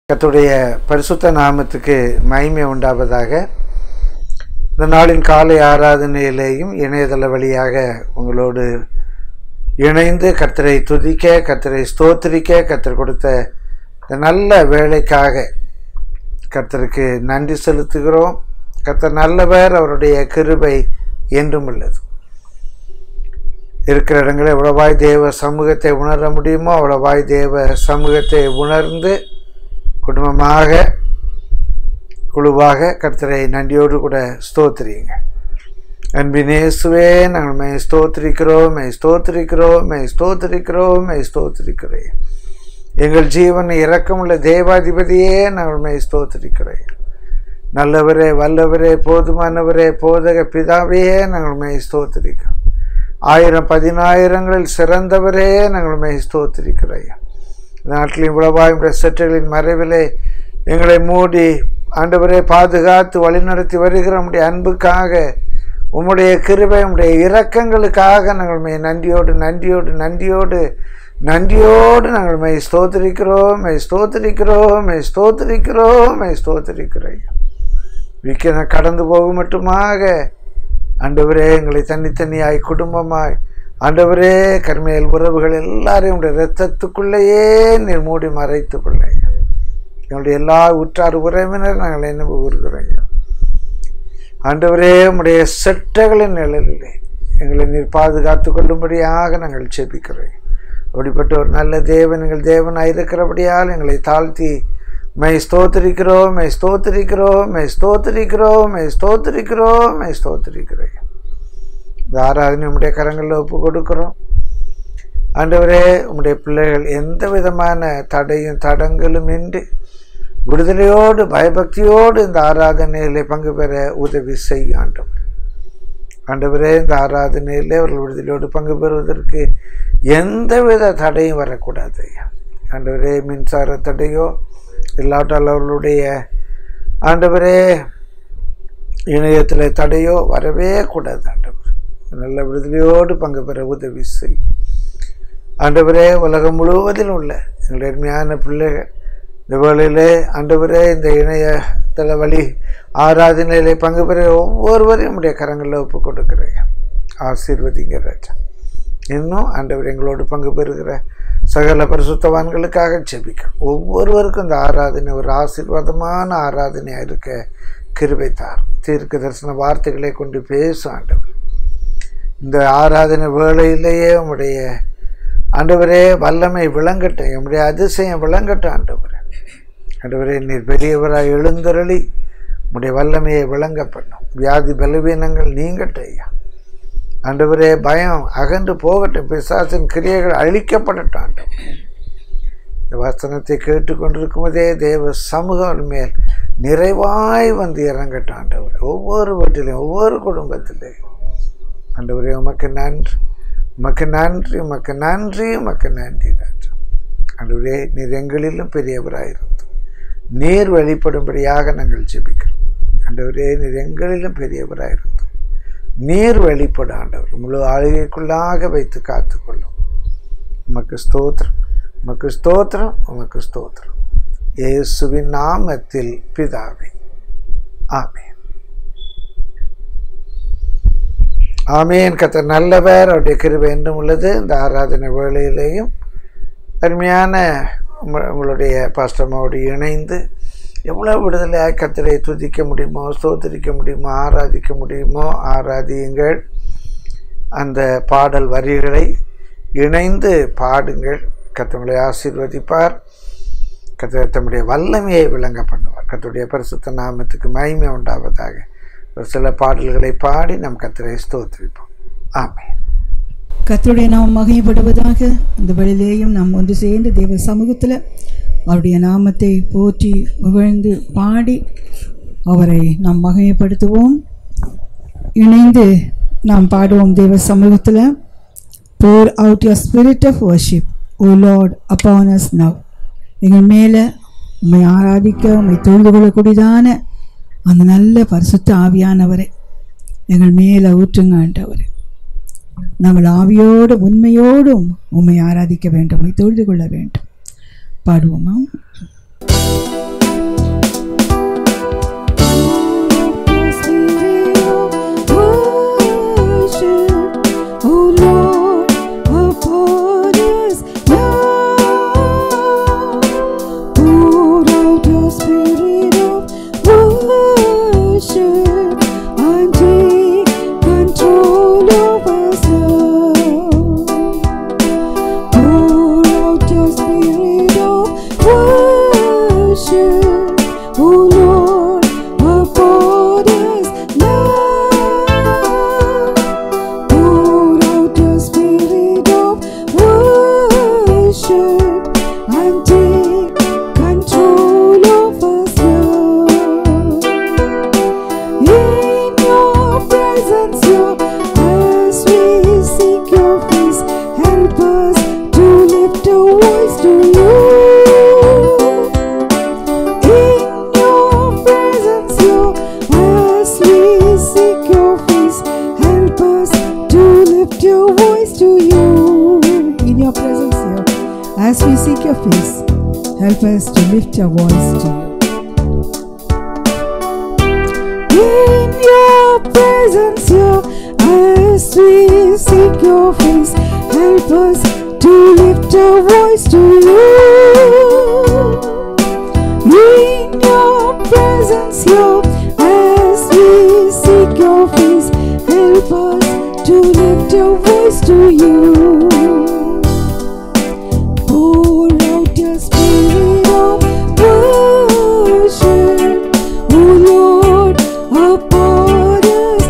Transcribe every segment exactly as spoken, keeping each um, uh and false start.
கர்த்தருடைய பரிசுத்த நாமத்துக்கு மகிமை உண்டாவதாக. இந்த நாளின் காலை ஆராதனையிலேயும் இணையதள வழியாக உங்களோடு இணைந்து கர்த்தரை துதிக்க, கர்த்தரை ஸ்தோத்திரிக்க, கர்த்தர் கொடுத்த இந்த நல்ல வேலைக்காக கர்த்தருக்கு நன்றி செலுத்துகிறோம். கர்த்தர் நல்லவர், அவருடைய கிருபை என்றும் உள்ளது. இருக்கிற இடங்களில் எவ்வளவாய் தேவ சமூகத்தை உணர முடியுமோ அவ்வளவாய் தேவ சமூகத்தை உணர்ந்து குடும்பமாக குழுவாக கர்த்தரை நன்றியோடு கூட ஸ்தோத்திரியுங்க. அன்பின் இயேசுவே, நாங்கள் மை ஸ்தோத்திரிக்கிறோம், மை ஸ்தோத்திரிக்கிறோம், மை ஸ்தோத்திரிக்கிறோம், மை ஸ்தோத்திரிக்கிறேன். எங்கள் ஜீவனை இரக்கமுள்ள தேவாதிபதியே, நாங்கள் மை ஸ்தோத்திரிக்கிறேன். நல்லவரே, வல்லவரே, போதுமானவரே, போதக பிதாவே, நாங்கள் மை ஸ்தோத்திரிக்கிறோம். ஆயிரம் பதினாயிரங்களில் சிறந்தவரே, நாங்கள் மை ஸ்தோத்திரிக்கிறேன். நாட்டில் இவ்வளவாய் செட்டுகளின் மறைவிலே எங்களை மூடி ஆண்டவரே பாதுகாத்து வழிநடத்தி வருகிற உம்முடைய அன்புக்காக, உம்முடைய கிருபை, உம்முடைய இரக்கங்களுக்காக நாங்கள் மை நன்றியோடு நன்றியோடு நன்றியோடு நன்றியோடு நாங்கள் மை ஸ்தோத்திரிக்கிறோம், மை ஸ்தோத்திரிக்கிறோம், மை ஸ்தோத்திரிக்கிறோம், மை ஸ்தோத்திரிக்கிறோம். விற்க கடந்து போகும் மட்டுமாக ஆண்டவரே எங்களை தனித்தனியாய் குடும்பமாய் ஆண்டவரே கர்மேல் உறவுகள் எல்லாரையும் உடைய இரத்தத்துக்குள்ளேயே நீர் மூடி மறைத்து கொள்ளைங்க. எங்களுடைய எல்லா உற்றார் உறவினர் நாங்கள் என்ன கூறுகிறோம். ஆண்டவரே உடைய செட்டைகளின் நிழலிலே எங்களை நீர் பாதுகாத்து கொள்ளும்படியாக நாங்கள் செபிக்கிறோம். அப்படிப்பட்ட ஒரு நல்ல தேவன் எங்கள் தேவனாக இருக்கிறபடியால் எங்களை தாழ்த்தி மை ஸ்தோத்திரிக்கிறோம், மை ஸ்தோத்திரிக்கிறோம், மை ஸ்தோத்திரிக்கிறோம், மை ஸ்தோத்திரிக்கிறோம், மை ஸ்தோத்திரிக்கிறோம். இந்த ஆராதனை உம்முடைய கரங்களில் ஒப்பு கொடுக்கிறோம். ஆண்டவரே, உம்முடைய பிள்ளைகள் எந்த விதமான தடையும் தடங்களும் இன்றி விடுதலையோடு பயபக்தியோடு இந்த ஆராதனையிலே பங்கு பெற உதவி செய்ய ஆண்டவர். ஆண்டவரே, இந்த ஆராதனையிலே அவர்கள் விடுதலையோடு பங்கு பெறுவதற்கு எந்தவித தடையும் வரக்கூடாது. ஆண்டவரே, மின்சார தடையோ இல்லாட்டால் அவர்களுடைய ஆண்டவரே இணையத்தில் தடையோ வரவே கூடாது. ஆண்டவர் நல்ல விடுதலையோடு பங்கு பெற உதவி செய். ஆண்டவரே, உலகம் முழுவதிலும் உள்ள எங்களுடைய அருமையான பிள்ளைகள் இந்த வேளையிலே ஆண்டவரே இந்த இணையதள வழி ஆராதனையிலே பங்கு பெற ஒவ்வொருவரையும் உடைய கரங்களில் ஒப்பு கொடுக்கிறேன். ஆசீர்வதிங்க ராஜா. இன்னும் ஆண்டவர் எங்களோடு பங்கு பெறுகிற சகல பரிசுத்தவான்களுக்காக ஜெபிக்கிறோம். ஒவ்வொருவருக்கும் இந்த ஆராதனை ஒரு ஆசீர்வாதமான ஆராதனையாக இருக்க கிருபை தார். தீர்க்க தரிசன வார்த்தைகளை கொண்டு பேசும் ஆண்டவர். இந்த ஆராதனை வேளையிலேயே உம்முடைய ஆண்டவரே வல்லமை விளங்கட்டும், என்னுடைய அதிசயம் விளங்கட்டும். ஆண்டவரே ஆண்டவரே நீர் பெரியவராய் எழுந்தருளி உம்முடைய வல்லமையை விளங்க பண்ணும். வியாதி பலவீனங்கள் நீங்கட்டும் ஐயா. ஆண்டவரே பயம் அகன்று போகட்டும், பிசாசின் கிரியைகள் அழிக்கப்படட்டும். ஆண்டவர் இந்த வசனத்தை கேட்டுக்கொண்டிருக்கும் போதே தேவ சமூகம் மேல் நிறைவாய் வந்து இறங்கட்டும். ஆண்டவர் ஒவ்வொரு வீட்டிலையும் ஒவ்வொரு குடும்பத்திலையும் ஆண்டவரே உமக்கு நன்றி, உமக்கு நன்றி, உமக்கு நன்றி, உமக்கு நன்றி ராஜா. ஆண்டவரே நீர் எங்களிலும் பெரியவராயிருந்து நீர் வெளிப்படும்படியாக நாங்கள் ஜெபிக்கிறோம். ஆண்டவரே நீர் எங்களிலும் பெரியவராயிருந்து நீர் வெளிப்பட ஆண்டவர் முழு ஆளுகைக்குள்ளாக வைத்து காத்துக்கொள்ளும். உமக்கு ஸ்தோத்திரம், உமக்கு ஸ்தோத்திரம், உமக்கு ஸ்தோத்திரம். இயேசுவின் நாமத்தில் பிதாவே, ஆமென், ஆமென். கர்த்தர் நல்லவர், அவருடைய கிருபை என்றும் உள்ளது. இந்த ஆராதனை வேளையிலேயும் அருமையான உங்களுடைய பாஸ்டர்மாவோடு இணைந்து எவ்வளோ விடுதலையாக கர்த்தரை துதிக்க முடியுமோ, ஸ்தோத்திரிக்க முடியுமோ, ஆராதிக்க முடியுமோ ஆராதியுங்கள். அந்த பாடல் வரிகளை இணைந்து பாடுங்கள். கர்த்தரை ஆசீர்வதிப்பார். கர்த்தர் தம்முடைய வல்லமையை விளங்க பண்ணுவார். கர்த்தருடைய பரிசுத்த நாமத்துக்கு மகிமை உண்டாவதாக. ஒரு சில பாடல்களை பாடி நம் கர்த்தரை ஸ்தோத்திரிப்போம். ஆமென். கர்த்தருடைய நாமம் மகிமைப்படுவதாக. அந்த வழியிலேயும் நாம் ஒன்று சேர்ந்து தேவ சமூகத்தில் அவருடைய நாமத்தை போற்றி புகழ்ந்து பாடி அவரை நாம் மகிமைப்படுத்துவோம். இணைந்து நாம் பாடுவோம் தேவ சமூகத்தில். pour out your spirit of worship, O Lord, upon us now. எங்கள் மேலே உம்மை ஆராதிக்க உம்மை தொழுது கொள்ளக்கூடியதான அந்த நல்ல பரிசுத்த ஆவியானவரை எங்கள் மேலே ஊற்றுங்க ஆண்டவரே. நாங்கள் ஆவியோடு உண்மையோடும் உம்மை ஆராதிக்க வேண்டும், உம்மை தொழுது கொள்ள வேண்டும். பாடுவோமா? Help us to lift our voice to you. In your presence, your as we seek your face, help us to lift our voice to you. In your presence, your as we seek your face, help us to lift our voice to you. Pour out your spirit of worship, O Lord, upon us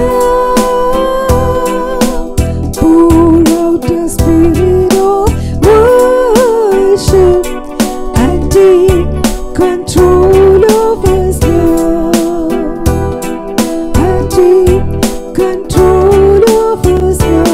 now. Pour out your spirit of worship and take control of us now. And take control of us now.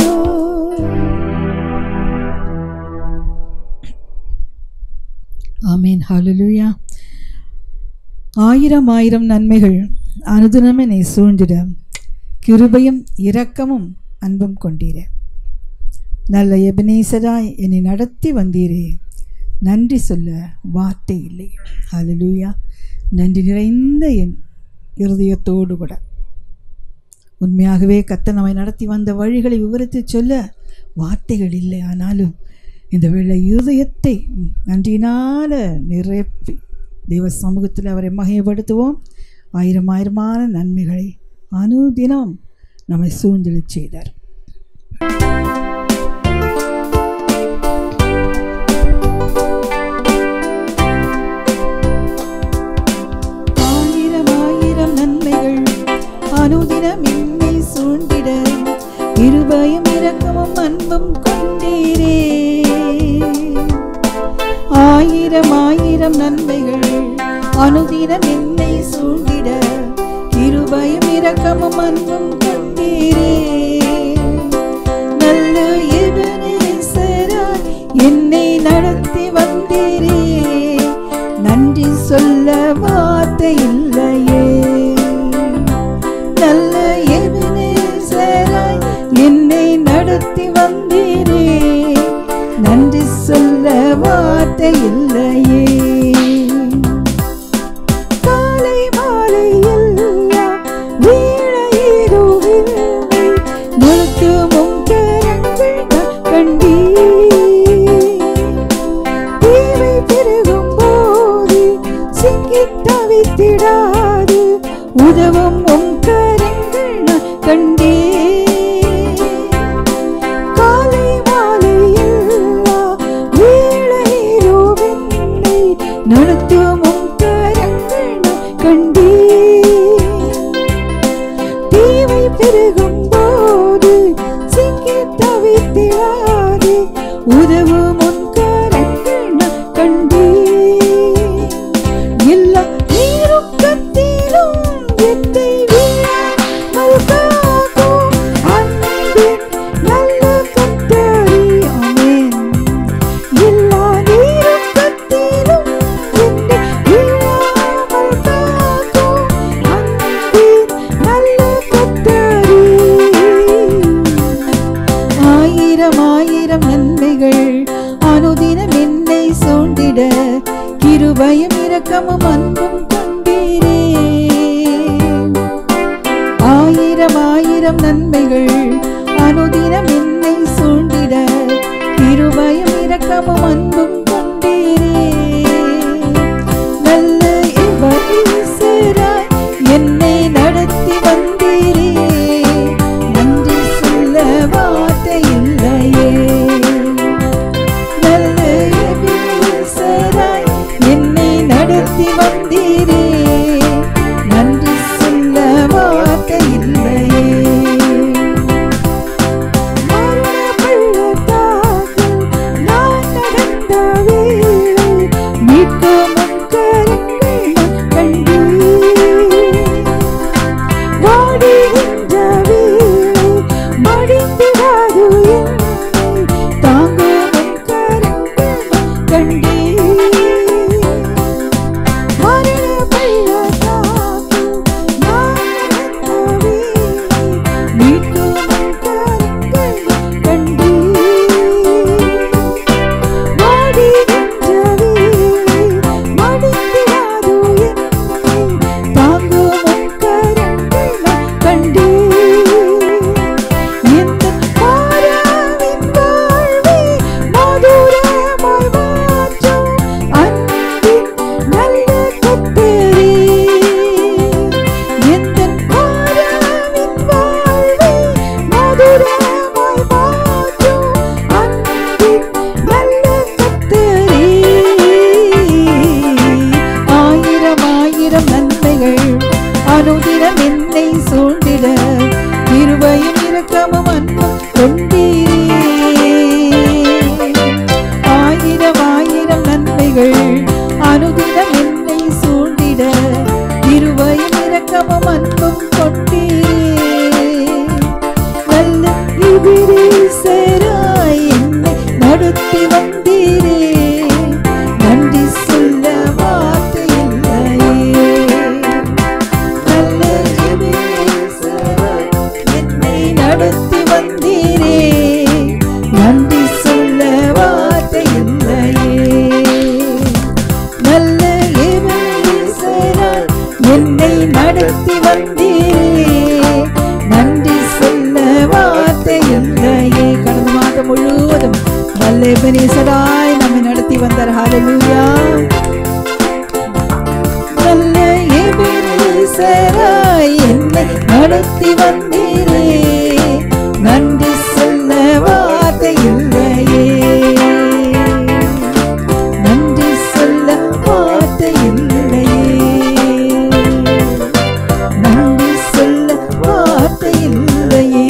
Amen. Hallelujah. ஆயிரம் ஆயிரம் நன்மைகள் அனுதினம் என்னை சூழ்ந்திட கிருபையும் இரக்கமும் அன்பும் கொண்டீரே. நல்ல எபனேசராய் என்னை நடத்தி வந்தீரே. நன்றி சொல்ல வார்த்தை இல்லை. ஹல்லேலூயா. நன்றி நிறைந்த என் இருதயத்தோடு கூட உண்மையாகவே கர்த்தர் நம்மை நடத்தி வந்த வழிகளை விவரித்து சொல்ல வார்த்தைகள் இல்லை. ஆனாலும் இந்த வேளை இருதயத்தை நன்றியினால நிரப்பி தெய்வ சமூகத்தில் அவரை மகிமைப்படுத்துவோம். ஆயிரம் ஆயிரமான நன்மைகளை அனுதினம் நம்மை சூழ்ந்தெழச் செய்தார். ஆயிரம் ஆயிரம் நன்மைகள் அனுதினம் என்னை சூழ்ந்திட கிருபையும் இரக்கமும் அன்பும் கொண்டீரே. ஆயிரம் ஆயிரம் நன்மைகள் அனுதினம் என்னை சூழ்ந்திட கிருபையும் இரக்கமும் அன்பும் கொண்டீரே. நல்ல எபனேசராய் என்னை நடத்தி வந்தீரே. நன்றி சொல்ல வார்த்தை இல்லையே. நல்ல எபனேசராய் என்னை நடத்தி வந்தீரே. நன்றி சொல்ல வார்த்தை இல்லையே. காலை மாலை எல்லாம் வீணையிரோவில்லை நிறுத்துமும் கரங்கள் கண்டீர். தீமை பெருகும் போது சிக்கித் தவித்திடாது உதவும் உம் கரங்கள் கண்டீர். காலை மாலை எல்லாம் வீணையிரோவில்லை நடத்துமும் கரங்கள் கண்டீர். தீமை பெருகும் போது சிக்கித் தவித்திடாது உதவும் உன் கரங்கள் கண்டீர். எல்லா நீருக்கத்திலும் என்னை வீழாமல் காக்கும் அன்பின் நல்ல கர்த்தரே. ஆமென். எல்லா நீருக்கத்திலும் என்னை வீழாமல் காக்கும் அன்பின் நல்ல கர்த்தரே. ஆயிரம் ஆயிரம் நன்மைகள் அனுதினம் என்னை சூழ்ந்திட கிருபையும் இரக்கமும் அன்பும் கொண்டீரே. ஆயிரம் ஆயிரம் நன்மைகள் அனுதினம் என்னை சூழ்ந்திட கிருபையும் இரக்கமும் அன்பும் கொண்டீரே. நல்ல எபனேசராய் என்னை நடத்தி வந்தீரே. நன்றி சொல்ல வார்த்தை இல்லையே. நல்ல எபனேசராய் என்னை நடத்தி வந்தீரே. நன்றி சொல்ல வார்த்தை இல்லையே. மரண பள்ளத்தாக்கில் நான் நடந்த வேளை மீட்கும் உம் கரங்கள் கண்டீர். வாடுகின்ற வேளை மடிந்திடாது என்னை தாங்கும் உம் கரங்கள் கண்டீர். மரண நன்மைகள் அனுதினம் என்னை சூழ்ந்திட கிருபையும் இரக்கமும் அன்பும் கொண்டீரே. ஆயிரம் ஆயிரம் நன்மைகள் அனுதினம் என்னை சூழ்ந்திட கிருபையும் இரக்கமும் அன்பும் கொண்டீரே. நல்ல எபிரேசராய் என்னை நடத்தி வந்தீரே, நன்றி சொல்ல வார்த்தை இல்லையே. நல்ல எபிரேசராய் என்னை நடத்தி வந்தீரே, நன்றி சொல்ல வார்த்தை இல்லையே. நல்ல எபிரேசராய் என்னை நடத்தி வந்தீரே, நன்றி சொல்ல வார்த்தை இல்லையே. கடந்த மாதம் முழுவதும் நல்ல எபிரேசராய் நம்மை நடத்தி வந்தார். ஹல்லேலூயா. நல்ல எபிரேசராய் என்னை நடத்தி வந்தீரே, நன்றி சொல்ல வார்த்தை இல்லையே. நன்றி சொல்ல வார்த்தை இல்லையே. நன்றி சொல்ல வார்த்தை இல்லையே.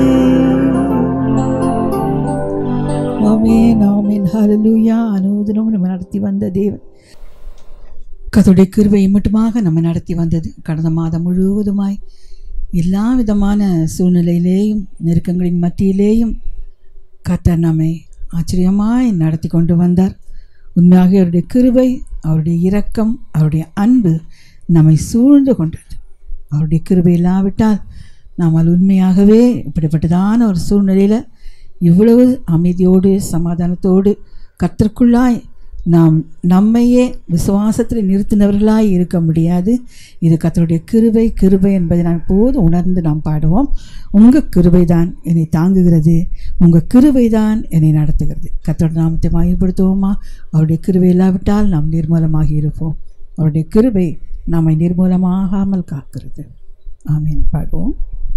ஆமென் ஆமென் ஹல்லேலூயா. அனுதினமும் நம்ம நடத்தி வந்த தேவன் கர்த்தருடைய கிருபை மட்டுமாக நம்ம நடத்தி வந்தது. கடந்த மாதம் முழுவதுமாய் எல்லா விதமான சூழ்நிலையிலேயும் நெருக்கங்களின் மத்தியிலேயும் கர்த்தர் நம்மை ஆச்சரியமாய் நடத்தி கொண்டு வந்தார். உண்மையாக அவருடைய கிருபை, அவருடைய இரக்கம், அவருடைய அன்பு நம்மை சூழ்ந்து கொண்டது. அவருடைய கிருபை இல்லாவிட்டால் நாம் உண்மையாகவே இப்படிப்பட்டதான ஒரு சூழ்நிலையில் இவ்வளவு அமைதியோடு சமாதானத்தோடு கர்த்தருக்குள்ளாய் நாம் நம்மையே விசுவாசத்தில் நிறுத்தினவர்களாய் இருக்க முடியாது. இது கர்த்தருடைய கிருபை. கிருபை என்பதை நான் போது உணர்ந்து நாம் பாடுவோம். உங்கள் கிருபை தான் என்னை தாங்குகிறது, உங்கள் கிருபை தான் என்னை நடத்துகிறது. கர்த்தருடைய நாமத்தை மகிமைப்படுத்துவோமா? அவருடைய கிருபை இல்லாவிட்டால் நாம் நிர்மூலமாகி இருப்போம். அவருடைய கிருபை நம்மை நிர்மூலமாகாமல் காக்கிறது. ஆமீன். பாடுவோம்.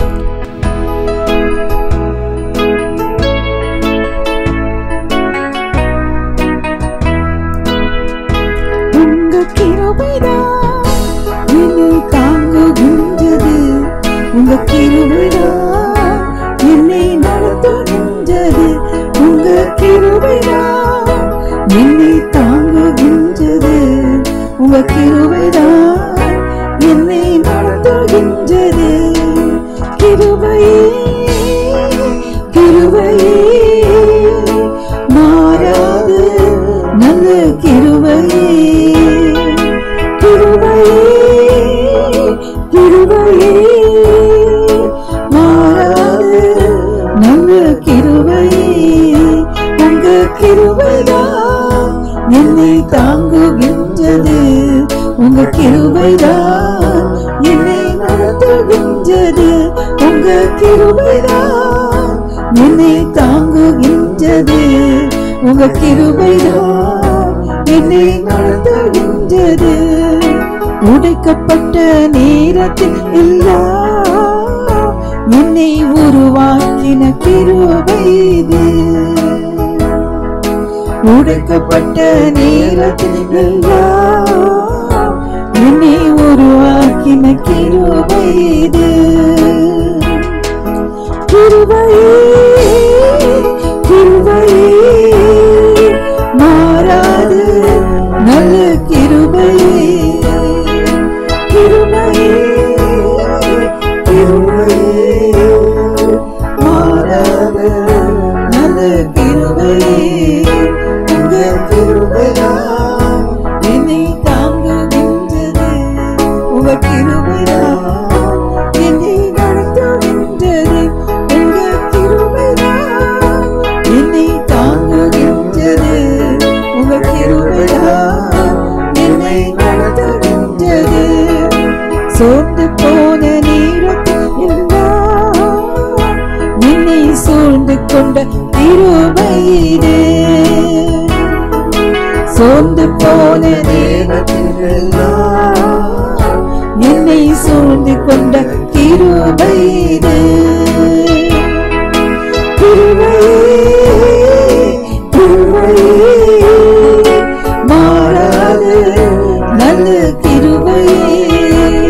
உங்க கிருபைதான் என்னை தாங்குகின்றது, உங்க கிருபைதான் என்னை நடத்துகின்றது, உங்க கிருபைதான் என்னை தாங்குகின்றது, உங்க கிருபைதான் என்னை நடத்துகின்றது. கிருபையே கிருபையே மாறாது நல்ல கிருபையே. கிருபையே கிருபையே மாறாது நல்ல கிருபையே. உங்க கிருபைதான் என்னை தாங்குகின்றது, உங்க கிருபைதான் என்னை நடத்துகின்றது, உங்க கிருபைதான் என்னை தாங்குகின்றது, உங்க கிருபைதான் என்னை நடத்துகின்றது. உடைக்கப்பட்ட நேரத்தில் எல்லாம் என்னை உருவாக்கின கிருபை இது. உடைக்கப்பட்ட நேரத்தில் எல்லாம் என்னை உருவாக்கின கிருபை இது. கிருபையே கிருபையே மாறாது நல்ல கிருபையே. கிருபையே கிருபையே மாறாது நல்ல கிருபையே. உங்க கிருபைதான் என்னை தாங்குகின்றது, உங்க கிருபைதான் என்னை நடத்துகின்றது, உங்க கிருபைதான் என்னை தாங்குகின்றது, உங்க கிருபைதான் என்னை நடத்துகின்றது. சோர்ந்து போன நேரத்தில் எல்லாம் என்னை சூழ்ந்து கொண்ட கிருபை இது. சோர்ந்து போன நேரத்தில் எல்லாம் என்னை சூழ்ந்து கொண்ட கிருபை இது. கிருபையே கிருபையே மாறாது நல்ல கிருபையே.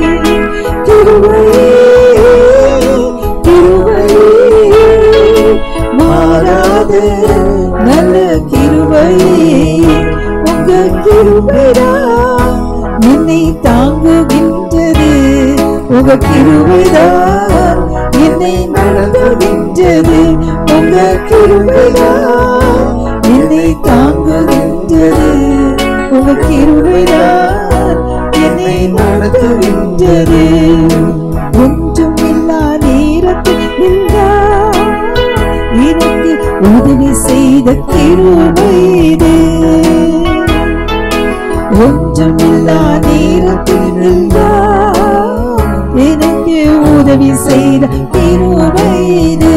என்னை தாங்குகின்றது. உங்க கிருபைதான் என்னை நடத்துகின்றது. உங்க கிருபைதான் என்னை தாங்குகின்றது. உங்க கிருபைதான் என்னை நடத்துகின்றது. ஒன்றும் இல்லா நேரத்தில் நின்றார் எனக்கு உதவி செய்த கிருபை இது. ஒன்றும் இல்லா நேரத்தில் நின்றார் எனக்கு உதவி செய்த கிருபை இது.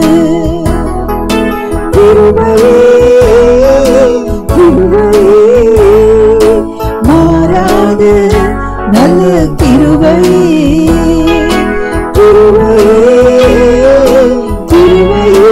கிருபையே கிருபையே மாறாது நல்ல கிருபையே. கிருபையே கிருபையே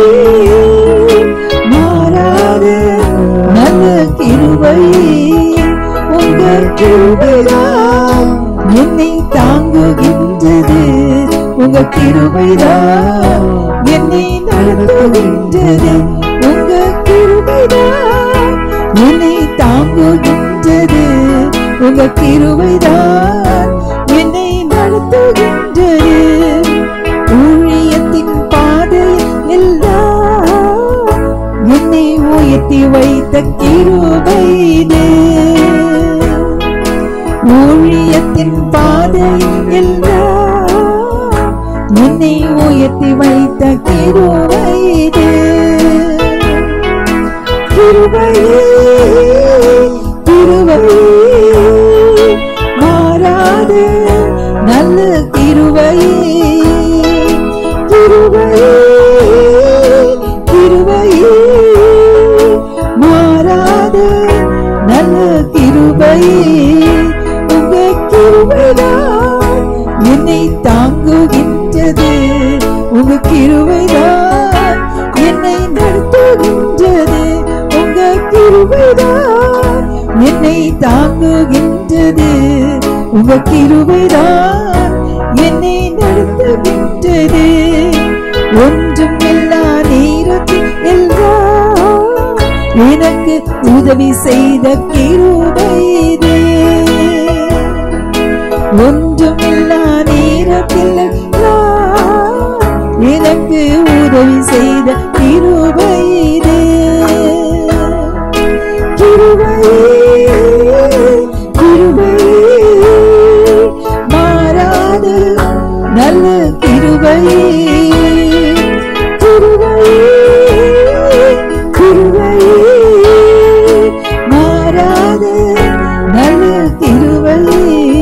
மாறாது நல்ல கிருபையே. உங்க கிருபைதான் என்னை தாங்குகின்றது. உங்க கிருபைதான் என்னை நடத்துகின்றது. உங்க கிருபைதான் என்னை தாங்குகின்றது. உங்க கிருபைதான் என்னை நடத்துகின்றது. ஊழியத்தின் பாதையில் எல்லாம் என்னை உயர்த்தி வைத்த கிருபை இது. ஊழியத்தின் பாதையில் எல்லாம் என்னை உயர்த்தி வைத்த கிருபை இது. கிருபையே கிருபையே மாறாது நல்ல கிருபையே. கிருபையே கிருபையே மாறாது நல்ல கிருபையே. உங்க கிருபைதான் என்னை தாங்குகின்றது. உங்க கிருபைதான் என்னை நடத்துகின்றது. உங்க கிருபைதான் என்னை தாங்குகின்றது. உங்க கிருபைதான் என்னை நடத்துகின்றது. ஒன்றும் எல்லா நேரத்தில் எல்லாம் எனக்கு உதவி செய்த கிருபை இது. ஒன்றும் எல்லா நேரத்தில் எல்லாம் எனக்கு உதவி செய்த கிருபை இது. கிருபையே கிருபையே மாறாது நல்ல கிருபையே. கிருபையே கிருபையே மாறாது நல்ல கிருபையே.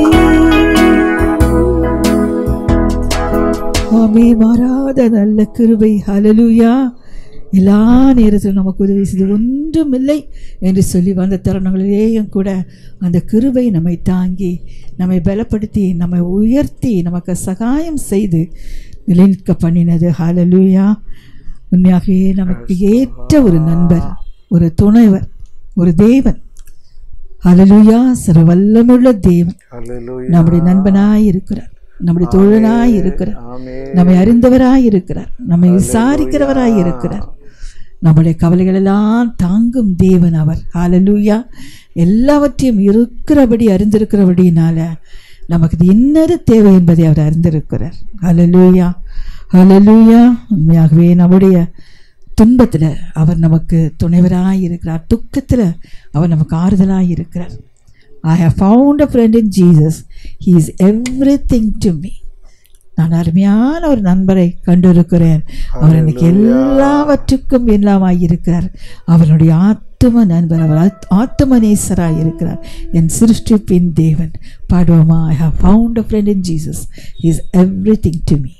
ஆமே மாறாத நல்ல கிருபை. ஹல்லேலூயா. எல்லா நேரத்திலும் நமக்கு உதவி செய்து ஒன்றும் இல்லை என்று சொல்லி வந்த தருணங்களிலேயும் கூட அந்த கிருபை நம்மை தாங்கி நம்மை பலப்படுத்தி நம்மை உயர்த்தி நமக்கு சகாயம் செய்து நிலைநிற்க பண்ணினது. ஹல்லேலூயா. உண்மையாகவே நமக்கு ஏற்ற ஒரு நண்பர், ஒரு துணைவர், ஒரு தேவன். ஹல்லேலூயா. சர்வ வல்லமையுள்ள தேவன் நம்முடைய நண்பனாய் இருக்கிறார், நம்முடைய தோழனாய் இருக்கிறார், நம்மை அறிந்தவராய் இருக்கிறார், நம்மை விசாரிக்கிறவராய் இருக்கிறார். நம்முடைய கவலைகள் எல்லாம் தாங்கும் தேவன் அவர். ஹல்லேலூயா. எல்லாவற்றையும் இருக்கிறபடி அறிந்திருக்கிறபடினால நமக்கு இது இன்னது தேவை என்பதை அவர் அறிந்திருக்கிறார். ஹல்லேலூயா. ஹல்லேலூயா. உண்மையாகவே நம்முடைய துன்பத்தில் அவர் நமக்கு துணைவராய் இருக்கிறார், துக்கத்தில் அவர் நமக்கு ஆறுதலாய் இருக்கிறார். I have found a friend in Jesus. He is everything to me. நான் அருமையான ஒரு நண்பரை கண்டிருக்கிறேன். அவர் எனக்கு எல்லாவற்றுக்கும் எல்லாமாய் இருக்கிறார். அவருடைய ஆத்தும நண்பர், அவர் ஆத்தும நேசராய் இருக்கிறார், என் சிருஷ்டிப்பின் தேவன். பாடுவோமா? I have found a friend in Jesus. He is everything to me.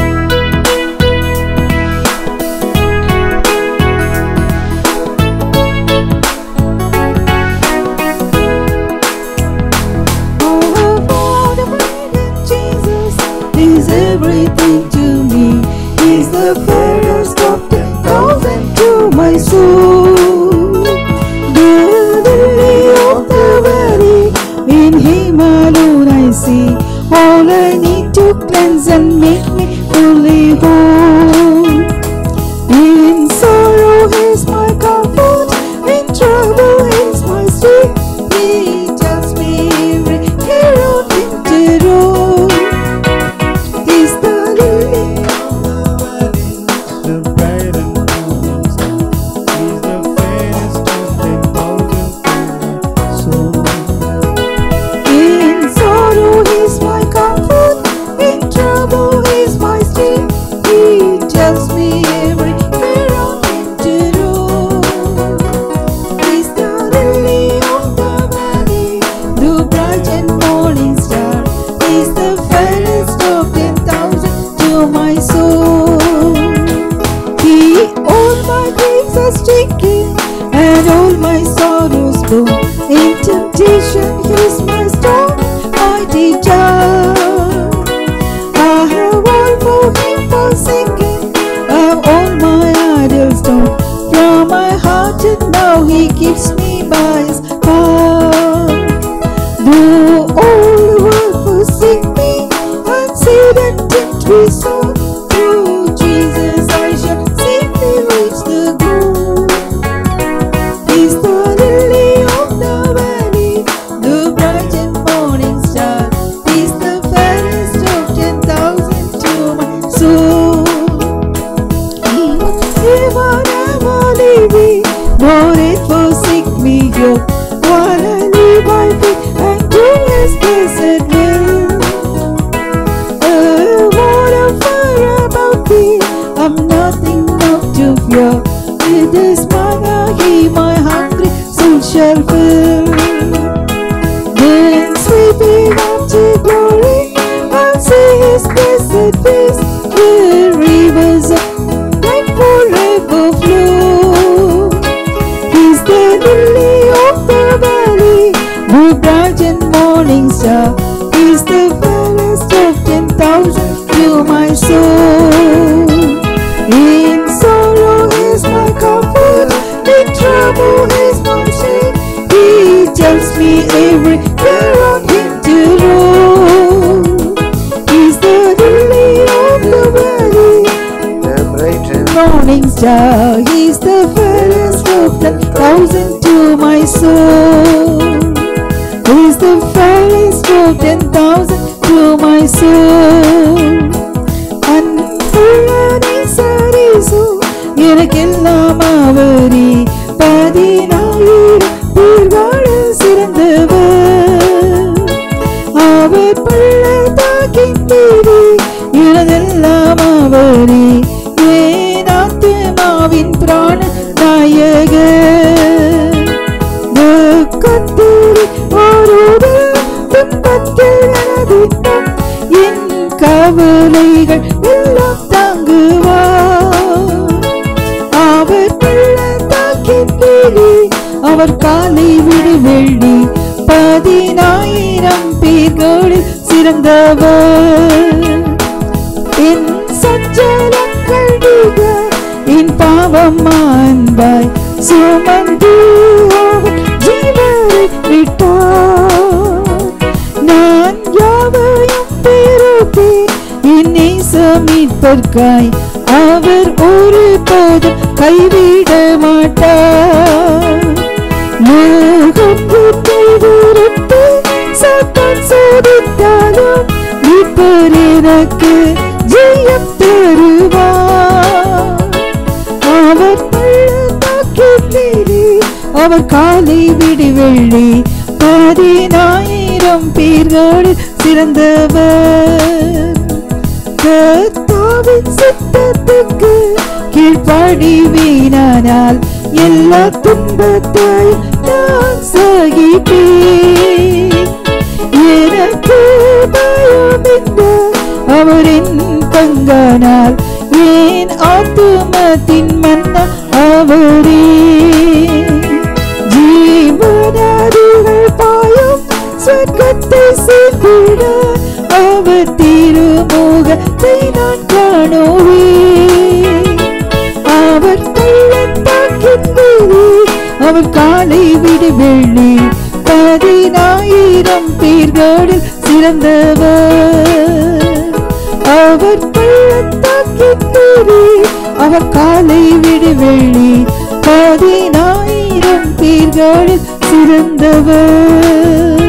Everything to me. He's the fairest of ten thousand to my soul. The lily of the valley, in Him alone I see. All I need to cleanse and make me fully whole. In sorrow He's my comfort, in trouble He's my strength. He tells me every care forsake me and say that victory so. Through Jesus I shall safely reach the goal. He's the lily of the valley, the bright and morning star. He's the fairest of ten thousand to my soul. He will never, never leave me, nor it forsake me here. While I live by faith and do His blessed will. Oh, what a fire about me! I'm nothing not to fear. With His manna He my hungry soul shall fill. Then sweeping up to glory, I'll see His blessed face, where rivers of life forever flow. He's the lily of the valley, the bright and morning star. He's the fairest of ten thousand to my soul. In sorrow is my comfort, in trouble is my shame. He tells me everywhere on Him to roll. He's the lily of the valley, the bright and morning star. He's the fairest of ten thousand to my soul. He's the fairest of ten thousand to my soul. அன்புள்ளனே சரிசு எனக்கெல்லாம் அவரே, பதினாயிரம் பேர்களில் சிறந்தவர். அவர் பள்ளத்தாக்கின் மீது எனதெல்லாம் அவரே, என் ஆத்துமாவின் பிராண நாயகர். கத்தரி ஒருவர் துன்பத்தில் எனதிட்டம், என் கவலைகள் எல்லாம் தாங்குவார். அவர் பள்ளத்தாக்கின் கீழே அவர் காலை விடு வெள்ளி, பதினாயிரம் பேர்களில் சிறந்தவர். என் சஞ்சலங்கள் நீங்க என் பாவம் அன்பாய் சுமந்து அவர் ஜீவனை விட்டார். நான் யாவையும் பெருகி என் நேசமீட்பர்க்காய் அவர் ஒரு போதும் கைவிட மாட்டார். லோகம் விட்டு சாத்தான் சோதித்தாலும் மீட்பர் எனக்கு ஜெயம் தருவார். அவர் பள்ளத்தாக்கிலே அவர் காலை விடு வெள்ளி, பதினாயிரம் பேர்களில் சிறந்தவர். கர்த்தாவின் சித்தத்துக்கு கீழ்ப்படிவேனானால் எல்லா துன்பத்தையும் நான் சகிப்பேன். எனக்கு பயமில்ல அவரின் பங்கானால், என் ஆத்துமத்தின் மன்னா அவரே. ஜீவனதிகள் பாயும் சொர்க்கத்தை சேர்த்திட அவர் திருமுகத்தை நான் காணுவேன். அவர் பள்ளத்தாக்கின் மீது அவர் காலை விடு வெள்ளி, பதினாயிரம் பேர்களில் சிறந்தவர். அவர் பள்ளத்தாக்கின் மீது அவர் காலை விடு வெள்ளி, பதினாயிரம் பேர்களில் சிறந்தவர்.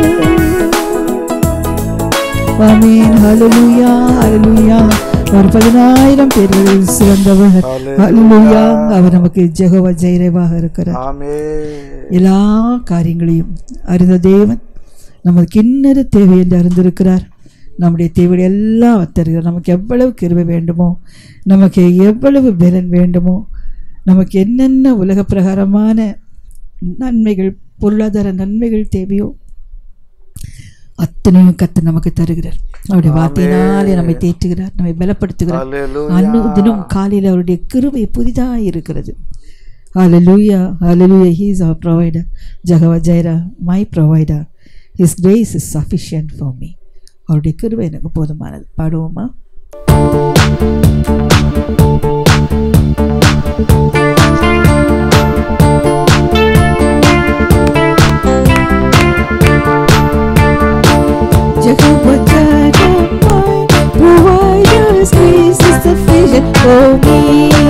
ஆமென். ஹல்லேலூயா, ஹல்லேலூயா. அவர் பதினாயிரம் பேர்களில் சிறந்தவர். ஹல்லேலூயா. அவர் நமக்கு ஜெகோவா ஜெயரேவாக இருக்கிறார். ஆமென். எல்லா காரியங்களையும் அறிந்த தேவன் நமக்கு இன்னொரு தேவை என்று அறிந்திருக்கிறார். நம்முடைய தேவையை எல்லாம் தருகிறார். நமக்கு எவ்வளவு கிருபை வேண்டுமோ, நமக்கு எவ்வளவு பலன் வேண்டுமோ, நமக்கு என்னென்ன உலக பிரகாரமான நன்மைகள், பொருளாதார நன்மைகள் தேவையோ அத்தனையும் கர்த்தர் நமக்கு தருகிறார். அவருடைய வார்த்தையினாலே நம்மை தேற்றுகிறார், நம்மை பலப்படுத்துகிறார். அனுதினம் காலையில் அவருடைய கிருபை புதிதாக இருக்கிறது. ஹல்லேலூயா, ஹல்லேலூயா. He is our provider. Jehovah Jireh, my provider. His grace is sufficient for me. அவருடைய கிருபை எனக்கு போதுமானது. பாடுவோமா? Jehovah Jireh, for me.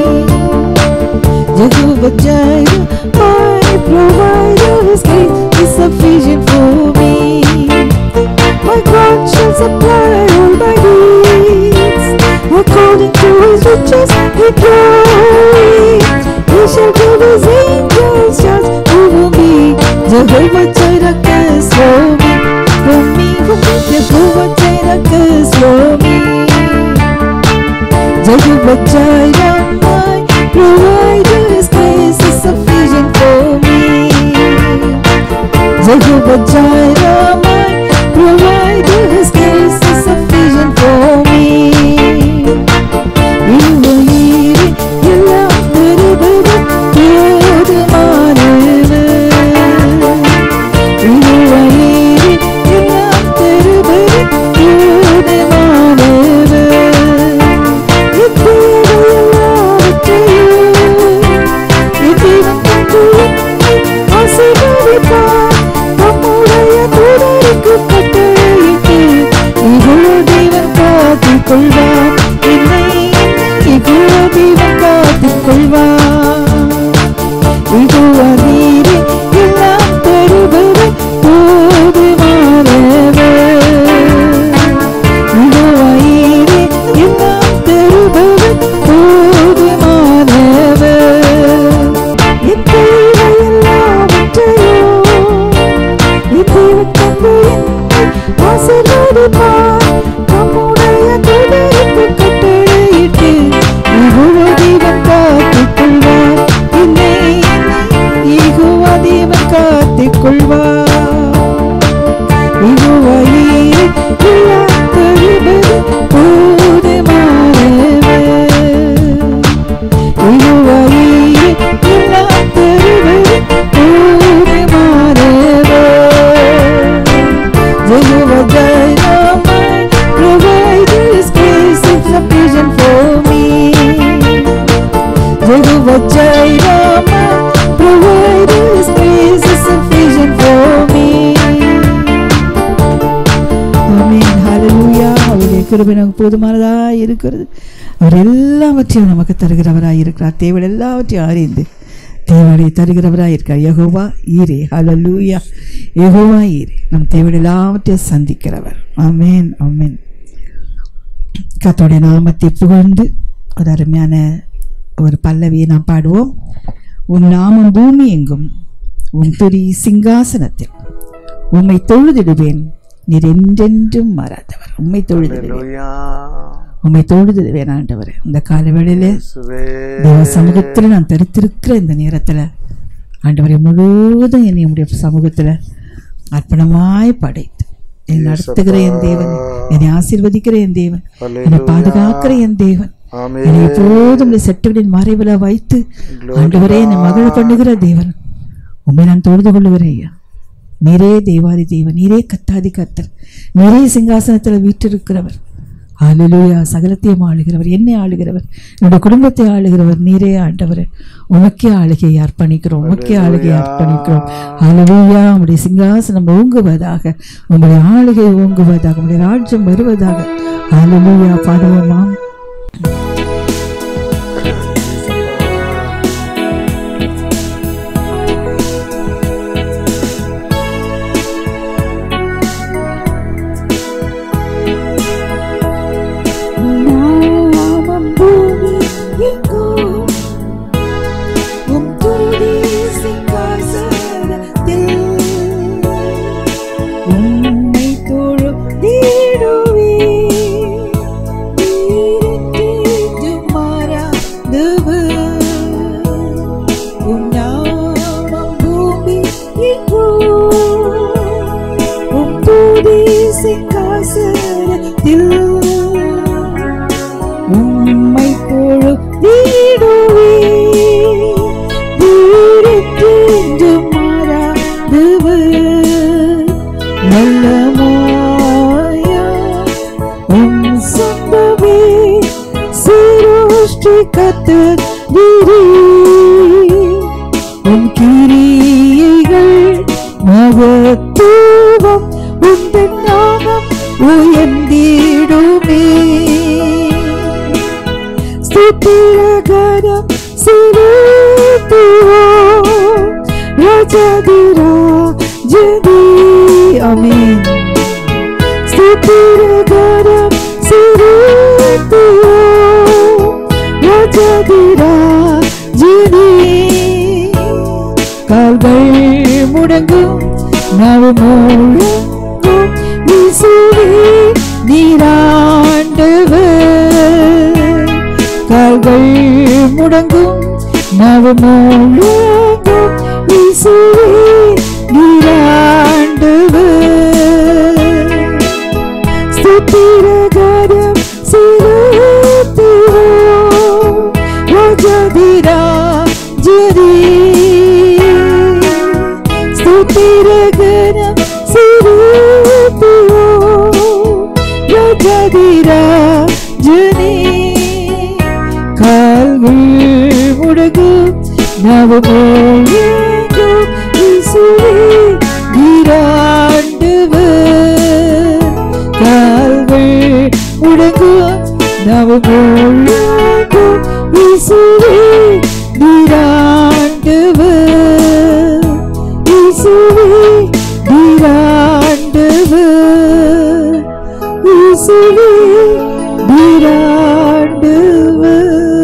Jehovah Jireh, my provider, His grace is sufficient for me. My God shall supply all my needs according to His riches in glory. He shall give His angels charge over me. Jehovah Jireh cares for me, for me, for me. Jehovah Jireh cares for me. Jehovah Jireh, my provider, His grace is sufficient for me. Jehovah Jireh, my provider, His grace is sufficient for me. Iluvaire ellam theruvadu podumanavadu. Iluvaire ellam theruvadu podumanavadu. கிருபை நமக்கு போதுமானதாக இருக்கிறது. அவர் எல்லாவற்றையும் நமக்கு தருகிறவராக இருக்கிறார். தேவன் எல்லாவற்றையும் அறிந்து தேவனை தருகிறவராக இருக்கிறார். யெகோவா ஈரே. ஹல்லேலூயா. யெகோவா ஈரே நம் தேவன் எல்லாவற்றையும் சந்திக்கிறவர். ஆமென், ஆமென். கர்த்தருடைய நாமத்தை புகழ்ந்து ஒரு அருமையான ஒரு பல்லவியை நாம் பாடுவோம். உன் நாமம் பூமி எங்கும், உன் துதி சிங்காசனத்தில், உம்மை தொழுதிடுவேன், நீர் என்றென்றும் மாறாதவர். உம்மை தொழுதிடுவேன், உம்மை தொழுதிடுவேன் ஆண்டவர். இந்த கால வேளையில தேவ சமூகத்தில் நான் தரித்திருக்கிற இந்த நேரத்தில் ஆண்டவரை முழுவதும் என்னை உடைய சமூகத்தில் அர்ப்பணமாய் படைத்து என்னை நடத்துகிற என் தேவன், என்னை ஆசீர்வதிக்கிற என் தேவன், என்னை பாதுகாக்கிற என் தேவன், என்னை எப்போதும் செட்டுகளின் மறைவில் வைத்து ஆண்டவரே என்னை மகிழ பண்ணுகிற தேவன், உண்மை நான் தொழுது கொள்ளுகிறேன் ஐயா. நீரே தேவாதி தேவன், நீரே கத்தாதி கத்தர், நீரே சிங்காசனத்தில் வீற்றிருக்கிறவர். ஹல்லேலூயா. சகலத்தையும் ஆளுகிறவர், என்னை ஆளுகிறவர், என்னுடைய குடும்பத்தை ஆளுகிறவர் நீரே ஆண்டவர். உமக்கே ஆளுகையை அர்ப்பணிக்கிறோம், உமக்கே ஆளுகையை அர்ப்பணிக்கிறோம். ஹல்லேலூயா. உம்முடைய சிங்காசனம் ஓங்குவதாக, உங்களுடைய ஆளுகை ஓங்குவதாக, உங்களுடைய ராஜ்யம் வருவதாக. ஹல்லேலூயா. பாடுவோமாம். ஸ்தோத்திரகரம் செலுத்துவோம் ராஜாதிராஜனே. ஆமென். ஸ்தோத்திரகரம் செலுத்துவோம் ராஜாதிராஜனே. கால்கள் முடங்கும் நாவு முழங்கும் இயேசுவே நீராண்டவர். கால்கள் முடங்கும் நாவு முழங்கும் இயேசுவே நீராண்டவர். ஸ்தோத்திரகரம் செலுத்துவோம் ராஜாதிராஜனே. ஸ்தோத்திரகரம் செலுத்துவோம் ராஜாதிராஜனே. கால்கள் முடங்கும் நாவு முழங்கும் இயேசுவே நீராண்டவர். கால்கள் முடங்கும் நாவு முழங்கும் இயேசுவே நீராண்டவர். இயேசுவே நீராண்டவர். இயேசுவே நீராண்டவர்.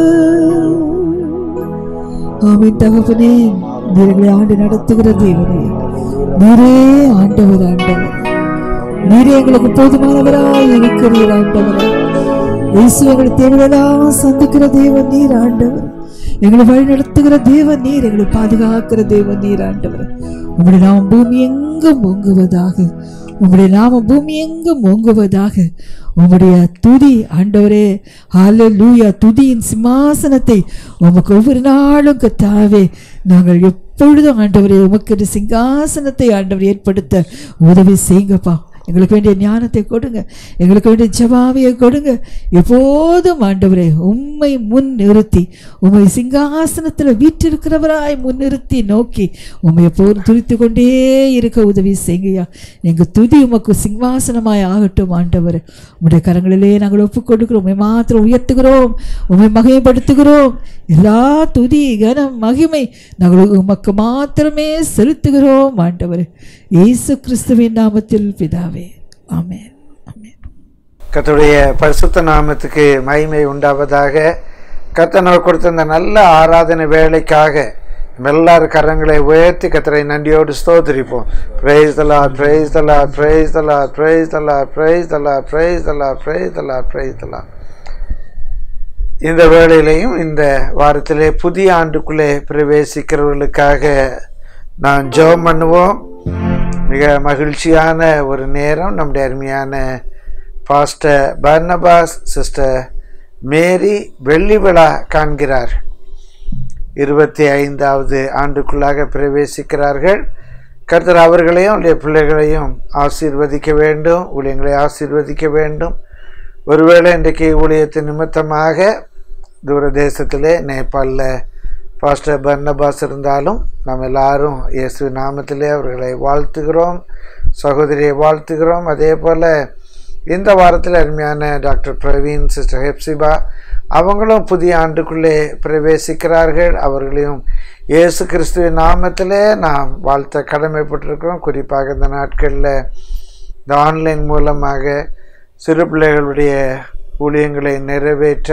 ஆமென். தகப்பனே, நீர்களை ஆண்டு நடத்துகிற தேவனே, நீரே ஆண்டவர். ஆண்டவர் நீரே எங்களுக்கு போதுமானவராய் இருக்கிறீர். ஆண்டவர் இயேசு எங்கள் தேவையெல்லாம் சந்திக்கிற தேவன் நீர். ஆண்டவர் எங்களை வழி நடத்துகிற தேவன் நீர். எங்களை பாதுகாக்கிற தேவன் நீர். ஆண்டவர் உங்களுடைய நாமம் பூமி எங்கும் ஓங்குவதாக. உங்களுடைய நாமம் பூமி எங்கும் ஓங்குவதாக. உங்களுடைய துதி ஆண்டவரே, ஹல்லேலூயா, துதியின் சிம்மாசனத்தை உமக்கு ஒவ்வொரு நாளும் கர்த்தாவே நாங்கள் எப்பொழுதும் ஆண்டவரே உமக்கு சிங்காசனத்தை ஆண்டவர் ஏற்படுத்த உதவி செய்யுங்கப்பா. எங்களுக்கு வேண்டிய ஞானத்தை கொடுங்க, எங்களுக்கு வேண்டிய ஜெபாவியை கொடுங்க. எப்போதும் ஆண்டவரே உம்மை முன் நிறுத்தி, உம்மை சிங்காசனத்தில் வீற்றிருக்கிறவராய் முன்னிறுத்தி நோக்கி உம்மை எப்போதும் துதித்து கொண்டே இருக்க உதவி செய்யுங்கய்யா. எங்கள் துதி உமக்கு சிங்காசனமாய் ஆகட்டும். ஆண்டவர் உம்முடைய கரங்களிலே நாங்கள் ஒப்புக் கொடுக்கிறோம். உம்மை மாத்திரம் உயர்த்துகிறோம், உம்மை மகிமைப்படுத்துகிறோம். எல்லா துதி கனம் மகிமை நாங்கள் உமக்கு மாத்திரமே செலுத்துகிறோம். ஆண்டவர் இயேசு கிறிஸ்துவின் நாமத்தில் பிதாவே, ஆமென். ஆமென். கர்த்தருடைய பரிசுத்த நாமத்துக்கு மகிமை உண்டாவதாக. கர்த்தர் நமக்கு கொடுத்த இந்த நல்ல ஆராதனை வேலைக்காக எல்லாரும் கரங்களை உயர்த்தி கர்த்தரை நன்றியோடு ஸ்தோத்திரிப்போம். Praise the lord, praise the lord, praise the lord, praise the lord, praise the lord, praise the lord, praise the lord, praise the lord. இந்த வேளையிலையும் இந்த வாரத்திலே புதிய ஆண்டுக்குள்ளே பிரவேசிக்கிறவர்களுக்காக நான் ஜெபம் பண்ணுவோம். மிக மகிழ்ச்சியான ஒரு நேரம். நம்முடைய அருமையான பாஸ்டர் பர்னபாஸ், சிஸ்டர் மேரி வெள்ளி விழா காண்கிறார். இருபத்தி ஐந்தாவது ஆண்டுக்குள்ளாக பிரவேசிக்கிறார்கள். கர்த்தர் அவர்களையும் அவருடைய பிள்ளைகளையும் ஆசீர்வதிக்க வேண்டும், ஊழியங்களை ஆசீர்வதிக்க வேண்டும். ஒருவேளை இன்றைக்கு ஊழியத்தின் நிமித்தமாக தூர தேசத்திலே நேபாளில் பாஸ்டர் பர்னபாஸ் இருந்தாலும் நாம் எல்லாரும் இயேசு நாமத்திலே அவர்களை வாழ்த்துகிறோம், சகோதரியை வாழ்த்துகிறோம். அதே போல் இந்த வாரத்தில் அருமையான டாக்டர் பிரவீன், சிஸ்டர் ஹெப்சிபா அவங்களும் புதிய ஆண்டுக்குள்ளே பிரவேசிக்கிறார்கள். அவர்களையும் இயேசு கிறிஸ்துவின் நாமத்திலே நாம் வாழ்த்த கடமைப்பட்டிருக்கிறோம். குறிப்பாக இந்த நாட்களில் இந்த ஆன்லைன் மூலமாக சிறு பிள்ளைகளுடைய ஊழியங்களை நிறைவேற்ற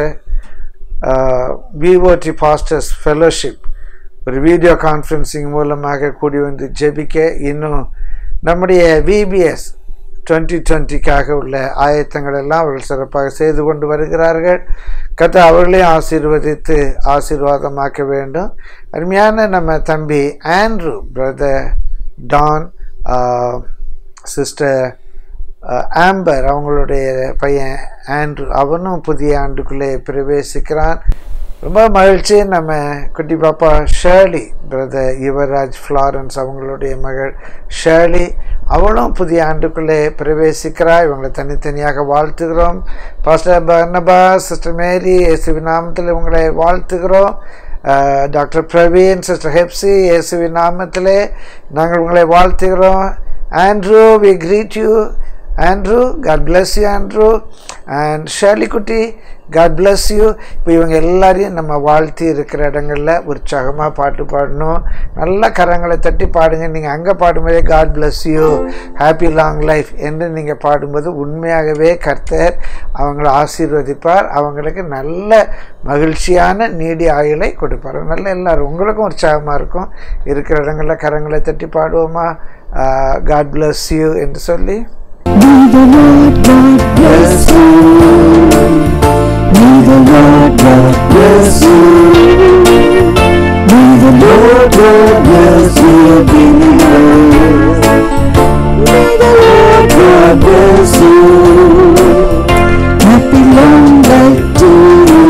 விஓடி பாஸ்டர்ஸ் ஃபெலோஷிப் ஒரு வீடியோ கான்ஃபரன்சிங் மூலமாக கூடி வந்து ஜெபிக்க, இன்னும் நம்முடைய விபிஎஸ் டுவெண்ட்டி டுவெண்ட்டிக்காக உள்ள ஆயத்தங்கள் எல்லாம் அவர்கள் சிறப்பாக செய்து கொண்டு வருகிறார்கள். கர்த்தர் அவர்களையும் ஆசீர்வதித்து ஆசீர்வாதமாக்க வேண்டும். அருமையான நம்ம தம்பி Andrew, brother Don, sister Amber அவங்களுடைய பையன் ஆண்ட்ரூ, அவனும் புதிய ஆண்டுக்குள்ளே பிரவேசிக்கிறான். ரொம்ப மகிழ்ச்சி. நம்ம குட்டி பாப்பா ஷேர்லி, பிரதர் யுவராஜ் ஃப்ளாரன்ஸ் அவங்களுடைய மகள் ஷேர்லி, அவளும் புதிய ஆண்டுக்குள்ளே பிரவேசிக்கிறார். இவங்களை தனித்தனியாக வாழ்த்துகிறோம். பாஸ்டர் பர்னபாஸ், சிஸ்டர் மேரி, இயேசுவின் நாமத்தில் இவங்களை வாழ்த்துகிறோம். டாக்டர் பிரவீன், சிஸ்டர் ஹெப்சி, இயேசுவின் நாமத்திலே நாங்கள் உங்களை வாழ்த்துகிறோம். Andrew, we greet you. Andrew, God bless you, Andrew. And Shirley Kutti, God bless you. இப்போ இவங்க எல்லாரையும் நம்ம வாழ்த்தி இருக்கிற இடங்களில் உற்சாகமாக பாட்டு பாடணும். நல்ல கரங்களை தட்டி பாடுங்க. நீங்கள் அங்கே பாடும்போதே God bless you, happy long life என்று நீங்கள் பாடும்போது உண்மையாகவே கர்த்தர் அவங்கள ஆசீர்வதிப்பார். அவங்களுக்கு நல்ல மகிழ்ச்சியான நீடி ஆயுளை கொடுப்பார். நல்ல எல்லாரும் உங்களுக்கும் உற்சாகமாக இருக்கும். இருக்கிற இடங்களில் கரங்களை தட்டி பாடுவோமா காட் பிளஸ் யூ என்று சொல்லி. May the Lord God bless you. May the Lord God bless you. May the Lord God bless you. May the Lord God bless you. Happy long life to you.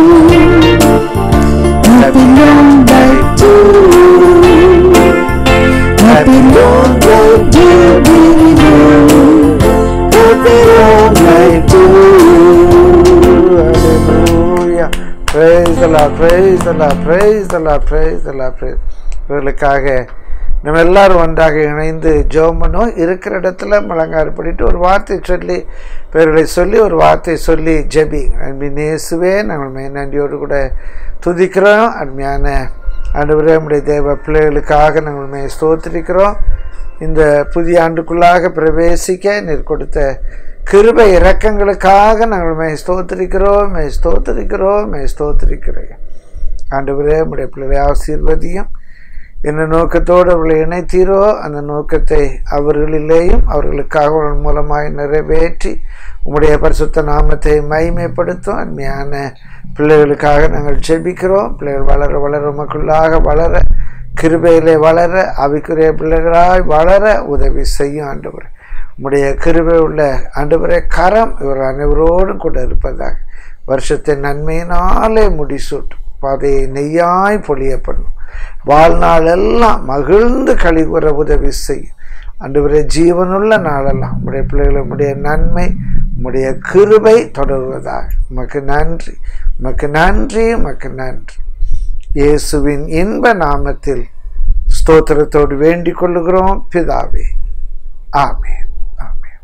Happy long life to you. Happy long life to you. Happy long life to you. Hallelujah. Praise the Lord, praise the Lord, praise the Lord, praise the Lord, praise. இவர்களுக்காக நம்ம எல்லாரும் ஒன்றாக இணைந்து ஜெபம் பண்ணுவோம். இருக்கிற இடத்துல முழங்காறு பண்ணிட்டு ஒரு வார்த்தை சொல்லி பேர்களை சொல்லி ஒரு வார்த்தை சொல்லி ஜெபி. அன்பின் இயேசுவே, நாங்கள் நன்றியோடு கூட துதிக்கிறோம். அருமையான ஆண்டவரே, நம்முடைய தேவ பிள்ளைகளுக்காக நாங்கள் ஸ்தோத்திரிக்கிறோம். இந்த புதிய ஆண்டுக்குள்ளாக பிரவேசிக்க நீர் கொடுத்த கிருபை இரக்கங்களுக்காக நாங்கள் மே ஸ்தோத்திரிக்கிறோம் மே ஸ்தோத்திரிக்கிறோம் மே ஸ்தோத்திரிக்கிறோம். ஆண்டவரே, நம்முடைய பிள்ளைகளை ஆசீர்வதியும். என்ன நோக்கத்தோடு அவர்களை இணைத்தீரோ அந்த நோக்கத்தை அவர்களிலேயும் அவர்களுக்காக அவர்கள் மூலமாய் நிறைவேற்றி உம்முடைய பரிசுத்த நாமத்தை மகிமைப்படுத்தும். அருமையான பிள்ளைகளுக்காக நாங்கள் ஜெபிக்கிறோம். பிள்ளைகள் வளர வளர உமக்குள்ளாக வளர, கிருபையிலே வளர, ஆவிக்குரிய பிள்ளைகளாய் வளர உதவி செய்யும். ஆண்டவரே, உம்முடைய கிருபை உள்ள ஆண்டவரே கரம் இவர் அனைவரோடும் கூட இருப்பதாக. வருஷத்தின் நன்மையினாலே முடிசூட்டும். பாதையை நெய்யாய் பொழியப்படும். வாழ்நாள் எல்லாம் மகிழ்ந்து கழிவுற உதவி செய்யும். ஆண்டவரே, ஜீவனுள்ள நாளெல்லாம் உம்முடைய பிள்ளைகளை உம்முடைய நன்மை உம்முடைய கிருபை தொடர்வதாக. உமக்கு நன்றி, உமக்கு நன்றி, உமக்கு நன்றி. இயேசுவின் இன்ப நாமத்தில் ஸ்தோத்திரத்தோடு வேண்டிக் கொள்ளுகிறோம் பிதாவே, ஆமென், ஆமென்.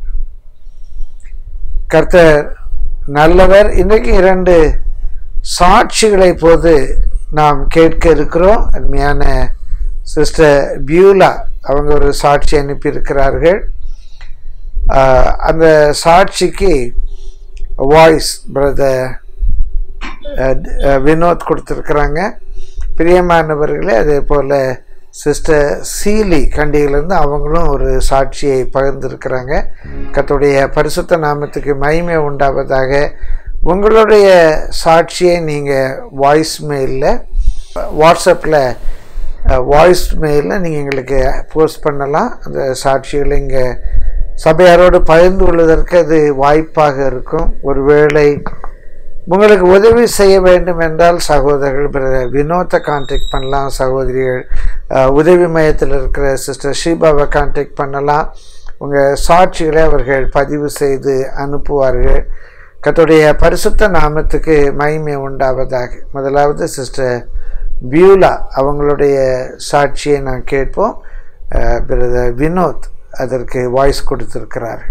கர்த்தர் நல்லவர். இன்றைக்கு இரண்டு சாட்சிகளை போது நாம் கேட்க இருக்கிறோம். அருமையான சிஸ்டர் பியூலா அவங்க ஒரு சாட்சி அனுப்பியிருக்கிறார்கள். அந்த சாட்சிக்கு வாய்ஸ் பிரதர் வினோத் கொடுத்துருக்குறாங்க. பிரியமானவர்களே, அதே போல் சிஸ்டர் சீலி கண்டியிலேருந்து அவங்களும் ஒரு சாட்சியை பகிர்ந்திருக்கிறாங்க. கர்த்தருடைய பரிசுத்த நாமத்துக்கு மகிமை உண்டாவதாக. உங்களுடைய சாட்சியை நீங்கள் வாய்ஸ் மெயிலில் வாட்ஸ்அப்பில் வாய்ஸ் மெயிலில் நீங்கள் எங்களுக்கு போஸ்ட் பண்ணலாம். அந்த சாட்சிகளை இங்கே சபையாரோடு பகிர்ந்து கொள்வதற்கு அது வாய்ப்பாக இருக்கும். ஒருவேளை உங்களுக்கு உதவி செய்ய வேண்டும் என்றால் சகோதரர்கள் வினோத்தை கான்டாக்ட் பண்ணலாம். சகோதரிகள் உதவி மையத்தில் இருக்கிற சிஸ்டர் ஷீபாவை கான்டாக்ட் பண்ணலாம். உங்கள் சாட்சிகளை அவர்கள் பதிவு செய்து அனுப்புவார்கள். கர்த்தருடைய பரிசுத்த நாமத்துக்கு மகிமை உண்டாவதாக. முதலாவது சிஸ்டர் பியூலா அவங்களுடைய சாட்சியை நான் கேட்போம். பிரதர் வினோத் அதற்கு வாய்ஸ் கொடுத்திருக்கிறார்.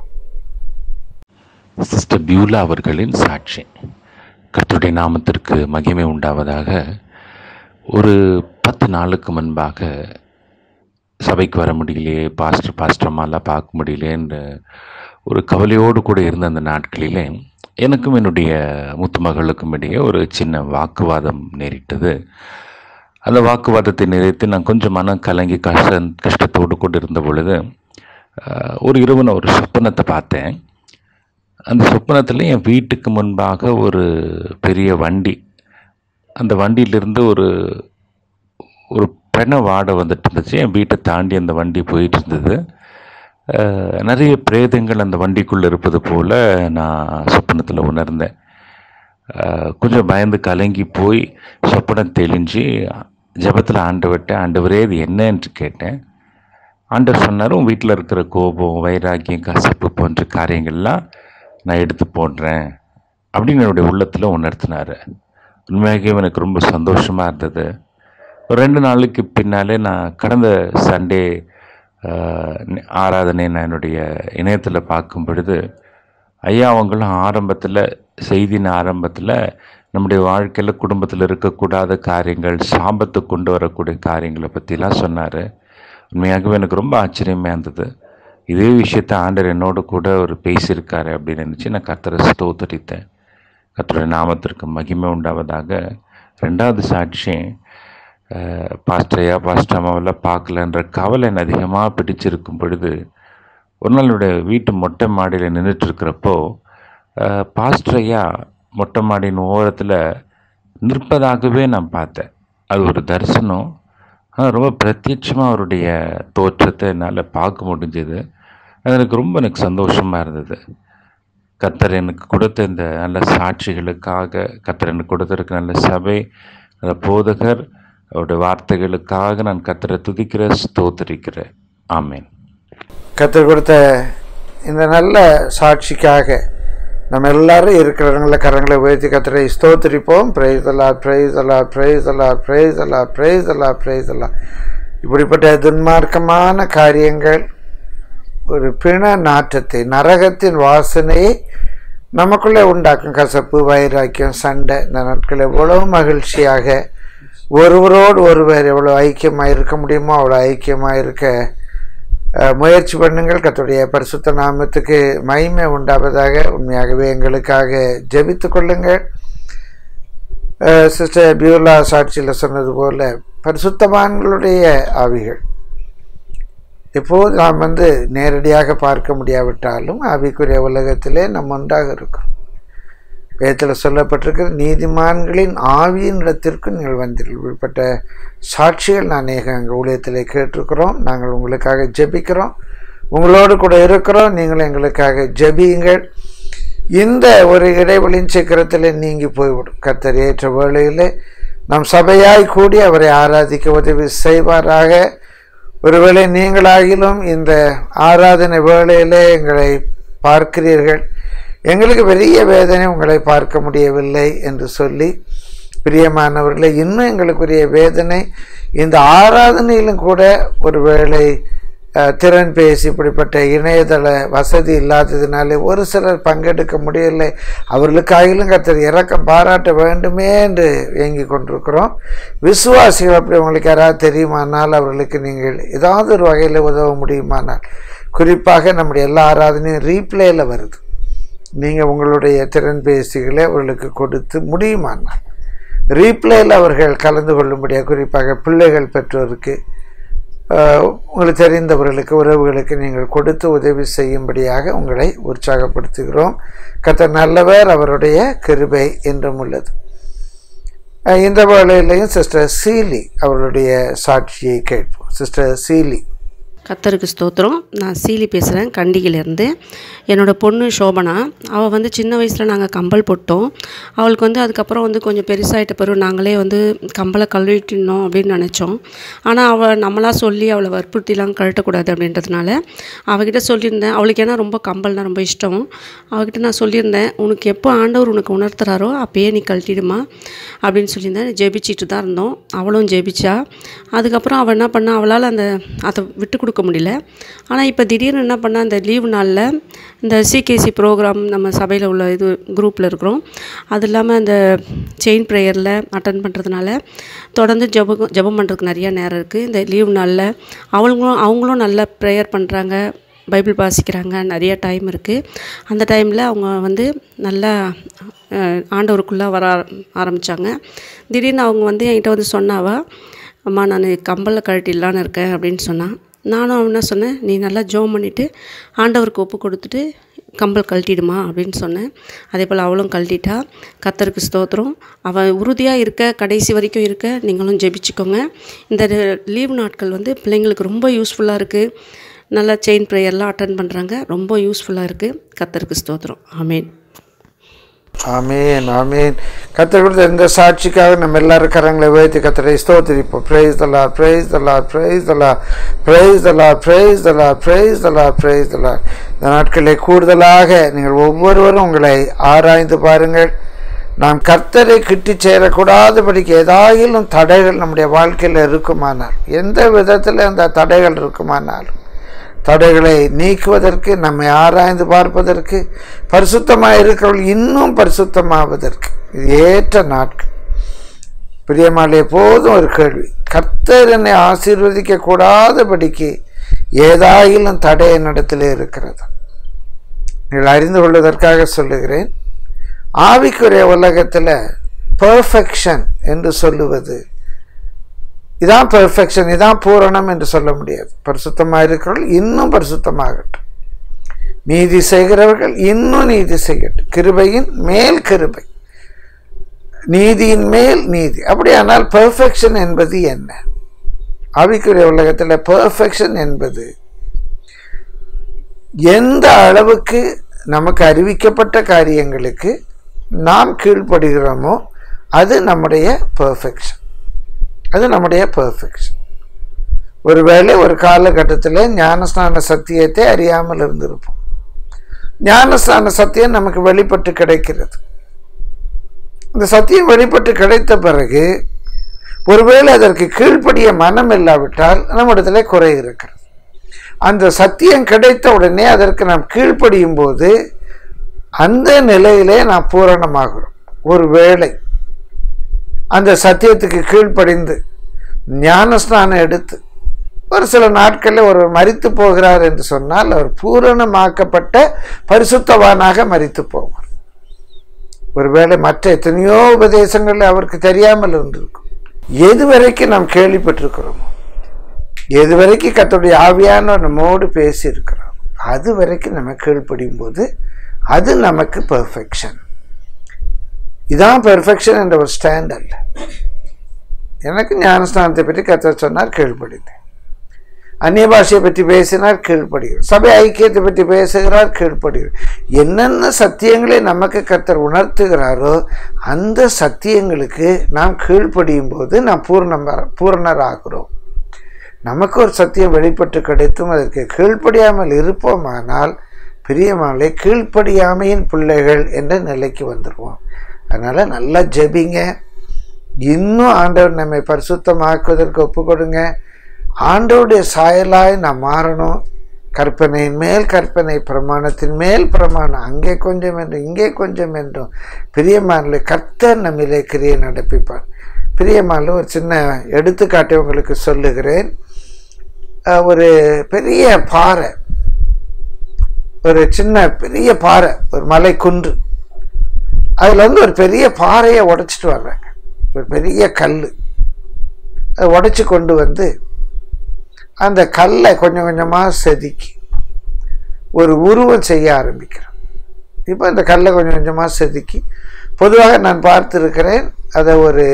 சிஸ்டர் பியூலா அவர்களின் சாட்சி. கர்த்தருடைய நாமத்திற்கு மகிமை உண்டாவதாக. ஒரு பத்து நாளுக்கு முன்பாக சபைக்கு வர முடியலையே, பாஸ்டர் பாஸ்டர்மாலாம் பார்க்க முடியலேன்ற ஒரு கவலையோடு கூட இருந்த அந்த நாட்களிலே எனக்கும் என்னுடைய மூத்த மகளுக்கும் இடையே ஒரு சின்ன வாக்குவாதம் நேரிட்டது. அந்த வாக்குவாதத்தை நிறைத்து நான் கொஞ்சம் மனம் கலங்கி கஷ்ட கஷ்டத்தோடு கூட இருந்த பொழுது ஒரு இரவு நான் ஒரு சொப்பனத்தை பார்த்தேன். அந்த சொப்பனத்தில் என் வீட்டுக்கு முன்பாக ஒரு பெரிய வண்டி, அந்த வண்டியிலிருந்து ஒரு ஒரு பெண வாடை வந்துட்டு இருந்துச்சு. என் வீட்டை தாண்டி அந்த வண்டி போயிட்டு இருந்தது. நிறைய பிரேதங்கள் அந்த வண்டிக்குள்ளே இருப்பது போல் நான் சொப்பனத்தில் உணர்ந்தேன். கொஞ்சம் பயந்து கலங்கி போய் சொப்பனம் தெளிஞ்சு ஜெபத்தில் ஆண்டவர்கிட்ட, ஆண்டவரே இது என்ன என்று கேட்டேன். ஆண்டவர் சொன்னார், உன் வீட்டில் இருக்கிற கோபம், வைராக்கியம், கசப்பு போன்ற காரியங்கள்லாம் நான் எடுத்து போடுறேன் அப்படின்னு என்னுடைய உள்ளத்தில் உணர்த்தினார். உண்மையாகவே எனக்கு ரொம்ப சந்தோஷமாக இருந்தது. ஒரு ரெண்டு நாளுக்கு பின்னாலே நான் கடந்த சண்டே ஆராதனை நான் என்னுடைய இணையத்தில் பார்க்கும் பொழுது ஐயா அவங்களும் ஆரம்பத்தில் செய்தியின் ஆரம்பத்தில் நம்முடைய வாழ்க்கையில் குடும்பத்தில் இருக்கக்கூடாத காரியங்கள், சாபத்தை கொண்டு வரக்கூடிய காரியங்களை பற்றிலாம் சொன்னார். உண்மையாகவே எனக்கு ரொம்ப ஆச்சரியமாக இருந்தது. இதே விஷயத்தை ஆண்டவர் என்னோட கூட ஒரு பேசியிருக்காரு அப்படின்னு நினச்சி நான் கர்த்தரை ஸ்தோத்தரித்தேன். கர்த்தருடைய நாமத்திற்கு மகிமை உண்டாவதாக. ரெண்டாவது சாட்சி, பாஸ்டரையா பாஸ்டர் அம்மாவெல்லாம் பார்க்கலன்ற கவலை என்ன அதிகமாக பிடிச்சிருக்கும் பொழுது ஒரு நாள் என்னுடைய வீட்டு மொட்டை மாடியில் நின்றுட்டு இருக்கிறப்போ பாஸ்டரையா மொட்டை மாடியின் ஓரத்தில் நிற்பதாகவே நான் பார்த்தேன். அது ஒரு தரிசனம். ரொம்ப பிரத்யட்சமாக அவருடைய தோற்றத்தை என்னால் பார்க்க முடிஞ்சது. அது எனக்கு ரொம்ப எனக்கு சந்தோஷமாக இருந்தது. கர்த்தர் எனக்கு கொடுத்த இந்த நல்ல சாட்சிகளுக்காக, கர்த்தர் எனக்கு கொடுத்திருக்க நல்ல சபை, நல்ல போதகர், அவருடைய வார்த்தைகளுக்காக நான் கர்த்தரை துதிக்கிற ஸ்தோத்திரிக்கிறேன். ஆமேன். கர்த்தர் கொடுத்த இந்த நல்ல சாட்சிக்காக நம்ம எல்லாரும் இருக்கிறவங்கள கரங்களை உயர்த்தி கர்த்தரை ஸ்தோத்திரிப்போம். Praise the lord, praise the lord, praise the lord, praise the lord, praise the lord, praise the lord. இப்படிப்பட்ட துன்மார்க்கமான காரியங்கள் ஒரு பிண நாற்றத்தை, நரகத்தின் வாசனையை நமக்குள்ளே உண்டாக்கும். கசப்பு, வைராக்கியம், சண்டை. இந்த நாட்கள் எவ்வளோ மகிழ்ச்சியாக ஒருவரோடு ஒருவர் எவ்வளோ ஐக்கியமாக இருக்க முடியுமோ அவ்வளோ ஐக்கியமாக இருக்க முயற்சி பண்ணுங்கள். கர்த்தருடைய பரிசுத்த நாமத்துக்கு மகிமை உண்டாவதாக. உண்மையாகவே எங்களுக்காக ஜெபித்து கொள்ளுங்கள். சிஸ்டர் பியூலா சாட்சியில் சொன்னது போல பரிசுத்தவான்களுடைய ஆவிகள் எப்போது நாம் வந்து நேரடியாக பார்க்க முடியாவிட்டாலும் ஆவிக்குரிய உலகத்திலே நம்ம ஒன்றாக இருக்கிறோம். வேதத்தில் சொல்லப்பட்டிருக்கிற நீதிமான்களின் ஆவியின் இடத்திற்கு நீங்கள் வந்தீர்கள். இப்படிப்பட்ட சாட்சிகள் நான் எங்கள் ஊழியத்தில் கேட்டிருக்கிறோம். நாங்கள் உங்களுக்காக ஜெபிக்கிறோம், உங்களோடு கூட இருக்கிறோம். நீங்கள் எங்களுக்காக ஜெபியுங்கள். இந்த ஒரு இடைவெளியின் சீக்கிரத்தில் நீங்கி போய்விடும். கர்த்தர் ஏற்ற வேளையில் நம் சபையாய் கூடி அவரை ஆராதிக்க உதவி செய்வாராக. ஒருவேளை நீங்களாகிலும் இந்த ஆராதனை வேளையிலே எங்களை பார்க்கிறீர்கள், எங்களுக்கு பெரிய வேதனை உங்களை பார்க்க முடியவில்லை என்று சொல்லி, பிரியமானவர்களே, இன்னும் எங்களுக்குரிய வேதனை இந்த ஆராதனையிலும் கூட ஒருவேளை திறன் பேசி இப்படிப்பட்ட இணையதள வசதி இல்லாததினாலே ஒரு சிலர் பங்கெடுக்க முடியலை. அவர்களுக்காகிலும் கர்த்தர் இரக்கம் பாராட்ட வேண்டுமே என்று ஏங்கி கொண்டிருக்கிறோம். விசுவாசிகள் அப்படி உங்களுக்கு யாராவது தெரியுமானால் அவர்களுக்கு நீங்கள் ஏதாவது ஒரு வகையில் உதவ முடியுமானால், குறிப்பாக நம்முடைய எல்லா ஆராதனையும் ரீப்ளேயில் வருது. நீங்கள் உங்களுடைய திறன் பேசிகளை அவர்களுக்கு கொடுத்து முடியுமானால் ரீப்ளேயில் அவர்கள் கலந்து கொள்ளும்படியாக, குறிப்பாக பிள்ளைகள் பெற்றோருக்கு, உங்களுக்கு தெரிந்தவர்களுக்கு, உறவுகளுக்கு நீங்கள் கொடுத்து உதவி செய்யும்படியாக உங்களை உற்சாகப்படுத்துகிறோம். கர்த்தர் நல்லவர், அவருடைய கிருபை என்றும் உள்ளது. இந்த வேளையிலையும் சிஸ்டர் சீலி அவருடைய சாட்சியை கேட்போம். Sister Sealy. கர்த்தருக்கு ஸ்தோத்திரம். நான் சீலி பேசுகிறேன், கண்டிகிலேருந்து. என்னோடய பொண்ணு சோபனா, அவள் வந்து சின்ன வயசில் நாங்கள் கம்பல் போட்டோம். அவளுக்கு வந்து அதுக்கப்புறம் வந்து கொஞ்சம் பெருசாகிட்ட பிறகு நாங்களே வந்து கம்பலை கழட்டிடணும் அப்படின்னு நினச்சோம். ஆனால் அவள் நம்மளாக சொல்லி அவளை வற்புறுத்திலாம் கழட்டக்கூடாது அப்படின்றதுனால அவகிட்ட சொல்லியிருந்தேன். அவளுக்கு ஏன்னா ரொம்ப கம்பல்னால் ரொம்ப இஷ்டம். அவகிட்ட நான் சொல்லியிருந்தேன், உனக்கு எப்போ ஆண்டவர் உனக்கு உணர்த்துறாரோ அப்பயே நீ கழட்டிடுமா அப்படின்னு சொல்லியிருந்தேன். ஜெபிச்சிட்டு தான் இருந்தோம். அவளும் ஜெபிச்சா. அதுக்கப்புறம் அவள் என்ன பண்ணா, அவளால் அந்த அதை விட்டு கொடுக்க முடியல. ஆனால் இப்போ திடீர்னு என்ன பண்ணால், அந்த லீவு நாளில் இந்த சிகேசி ப்ரோக்ராம் நம்ம சபையில் உள்ள இது குரூப்பில் இருக்கிறோம், அது இல்லாமல் இந்த செயின் ப்ரேயரில் அட்டன் பண்ணுறதுனால தொடர்ந்து ஜெபம் ஜெபம் பண்ணுறதுக்கு நிறையா நேரம் இருக்குது. இந்த லீவு நாளில் அவங்களும் அவங்களும் நல்லா ப்ரேயர் பண்ணுறாங்க, பைபிள் வாசிக்கிறாங்க, நிறைய டைம் இருக்குது. அந்த டைமில் அவங்க வந்து நல்லா ஆண்டவருக்குள்ளே வர ஆரம்பித்தாங்க. திடீர்னு அவங்க வந்து என்கிட்ட வந்து சொன்னாவா, அம்மா நான் கம்பலில் கழட்டிடலான்னு இருக்கேன் அப்படின்னு சொன்னான். நானும் அவனா சொன்னேன், நீ நல்லா ஜோம் பண்ணிவிட்டு ஆண்டவருக்கு ஒப்பு கொடுத்துட்டு கம்பல் கழட்டிடுமா அப்படின்னு சொன்னேன். அதே போல் அவளும் கழட்டிட்டா. கர்த்தருக்கு ஸ்தோத்திரம். அவள் உறுதியாக இருக்க, கடைசி வரைக்கும் இருக்க நீங்களும் ஜெபிச்சுக்கோங்க. இந்த லீவு நாட்கள் வந்து பிள்ளைங்களுக்கு ரொம்ப யூஸ்ஃபுல்லாக இருக்குது. நல்லா செயின் ப்ரேயர்லாம் அட்டன் பண்ணுறாங்க, ரொம்ப யூஸ்ஃபுல்லாக இருக்குது. கர்த்தருக்கு ஸ்தோத்திரம். ஆமேன். ஆமீன், ஆமீன். கர்த்தர் கொடுத்த இந்த சாட்சிக்காக நம்ம எல்லாரும் கரங்களை உயர்த்தி கர்த்தரை ஸ்தோத்திரிப்போம். Praise the lord, praise the lord, praise the lord, praise the lord, praise the lord, praise the lord, praise the lord. இந்த நாட்களில் கூடுதலாக நீங்கள் ஒவ்வொருவரும் உங்களை ஆராய்ந்து பாருங்கள். நாம் கர்த்தரை கிட்டி சேரக்கூடாதபடிக்கு ஏதாயிலும் தடைகள் நம்முடைய வாழ்க்கையில் இருக்குமானால், எந்த விதத்தில் அந்த தடைகள் இருக்குமானாலும் தடைகளை நீக்குவதற்கு, நம்மை ஆராய்ந்து பார்ப்பதற்கு, பரிசுத்தமாக இருக்கிறவர்கள் இன்னும் பரிசுத்தமாவதற்கு இது ஏற்ற நாட்கள். பிரியமானே, போதும் ஒரு கேள்வி. கர்த்தர் என்னை ஆசீர்வதிக்க கூடாதபடிக்கு ஏதாயிலும் தடை என்னிடத்திலே இருக்கிறது. நீங்கள் அறிந்து கொள்வதற்காக சொல்லுகிறேன். ஆவிக்குரிய உலகத்தில் பெர்ஃபெக்ஷன் என்று சொல்லுவது, இதான் பெர்ஃபெக்ஷன், இதான் பூரணம் என்று சொல்ல முடியாது. பரிசுத்தமாக இருக்கிறவர்கள் இன்னும் பரிசுத்தமாகட்டும், நீதி செய்கிறவர்கள் இன்னும் நீதி செய்யட்டும், கிருபையின் மேல் கிருபை, நீதியின் மேல் நீதி. அப்படியானால் பெர்ஃபெக்ஷன் என்பது என்ன? ஆவிக்குரிய உலகத்தில் பெர்ஃபெக்ஷன் என்பது எந்த அளவுக்கு நமக்கு அறிவிக்கப்பட்ட காரியங்களுக்கு நாம் கீழ்ப்படுகிறோமோ அது நம்முடைய பெர்ஃபெக்ஷன். அது நம்முடைய பெர்ஃபெக்ஷன். ஒருவேளை ஒரு காலகட்டத்தில் ஞானஸ்நான சத்தியத்தை அறியாமல் இருந்திருப்போம். ஞானஸ்நான சத்தியம் நமக்கு வெளிப்பட்டு கிடைக்கிறது. இந்த சத்தியம் வெளிப்பட்டு கிடைத்த பிறகு ஒருவேளை அதற்கு கீழ்ப்படிய மனம் இல்லாவிட்டால் நம்மிடத்துல குறை இருக்கிறது. அந்த சத்தியம் கிடைத்த உடனே அதற்கு நாம் கீழ்ப்படியும் போது அந்த நிலையிலே நாம் பூரணமாகிறோம். ஒருவேளை அந்த சத்தியத்துக்கு கீழ்ப்படிந்து ஞானஸ்நானம் எடுத்து ஒரு சில நாட்களில் ஒருவர் மரித்து போகிறார் என்று சொன்னால் அவர் பூரணமாக்கப்பட்ட பரிசுத்தவானாக மரித்து போவார். ஒருவேளை மற்ற எத்தனையோ உபதேசங்கள் அவருக்கு தெரியாமல் இருந்திருக்கும். எதுவரைக்கும் நாம் கேள்விப்பட்டிருக்கிறோமோ, எதுவரைக்கும் கர்த்தருடைய ஆவியானவர் நம்மோடு பேசி இருக்கிறோம், அது வரைக்கும் நம்ம கீழ்ப்படியும் போது அது நமக்கு பெர்ஃபெக்ஷன். இதான் பெர்ஃபெக்ஷன் என்ற ஒரு ஸ்டாண்ட் அல்ல. எனக்கு ஞானஸ்நானத்தை பற்றி கர்த்தர் சொன்னார், கீழ்ப்படித்தேன். அந்நிய பாஷையை பற்றி பேசினார், கீழ்ப்படுகிறார். சபை ஐக்கியத்தை பற்றி பேசுகிறார், கீழ்ப்படுகிறார். என்னென்ன சத்தியங்களை நமக்கு கர்த்தர் உணர்த்துகிறாரோ அந்த சத்தியங்களுக்கு நாம் கீழ்ப்படியும் போது நாம் பூர்ணம் பூரணராகிறோம். நமக்கு ஒரு சத்தியம் வெளிப்பட்டு கிடைத்தும் அதற்கு கீழ்ப்படியாமல் இருப்போமானால் பிரியமானே கீழ்ப்படியாமையின் பிள்ளைகள் என்ற நிலைக்கு வந்துடுவோம். அதனால் நல்லா ஜெபிங்க. இன்னும் ஆண்டவர் நம்மை பரிசுத்தமாக்குவதற்கு ஒப்பு கொடுங்க. ஆண்டவருடைய சாயலாய் நாம் மாறணும். கற்பனையின் மேல் கற்பனை, பிரமாணத்தின் மேல் பிரமாணம், அங்கே கொஞ்சம் என்றும் இங்கே கொஞ்சம் என்றும் பிரியமானே கர்த்தர் நம்மிலே கிரியை நடப்பிப்பார். பிரியமானே ஒரு சின்ன எடுத்துக்காட்டை உங்களுக்கு சொல்லுகிறேன். ஒரு பெரிய பாறை, ஒரு சின்ன பெரிய பாறை, ஒரு மலை குன்று, அதில் வந்து ஒரு பெரிய பாறையை உடைச்சிட்டு வர்றாங்க. ஒரு பெரிய கல் அதை உடைச்சி கொண்டு வந்து அந்த கல்லை கொஞ்சம் கொஞ்சமாக செதுக்கி ஒரு உருவம் செய்ய ஆரம்பிக்கிறோம். இப்போ அந்த கல்லை கொஞ்சம் கொஞ்சமாக செதுக்கி, பொதுவாக நான் பார்த்துருக்கிறேன், அதை ஒரு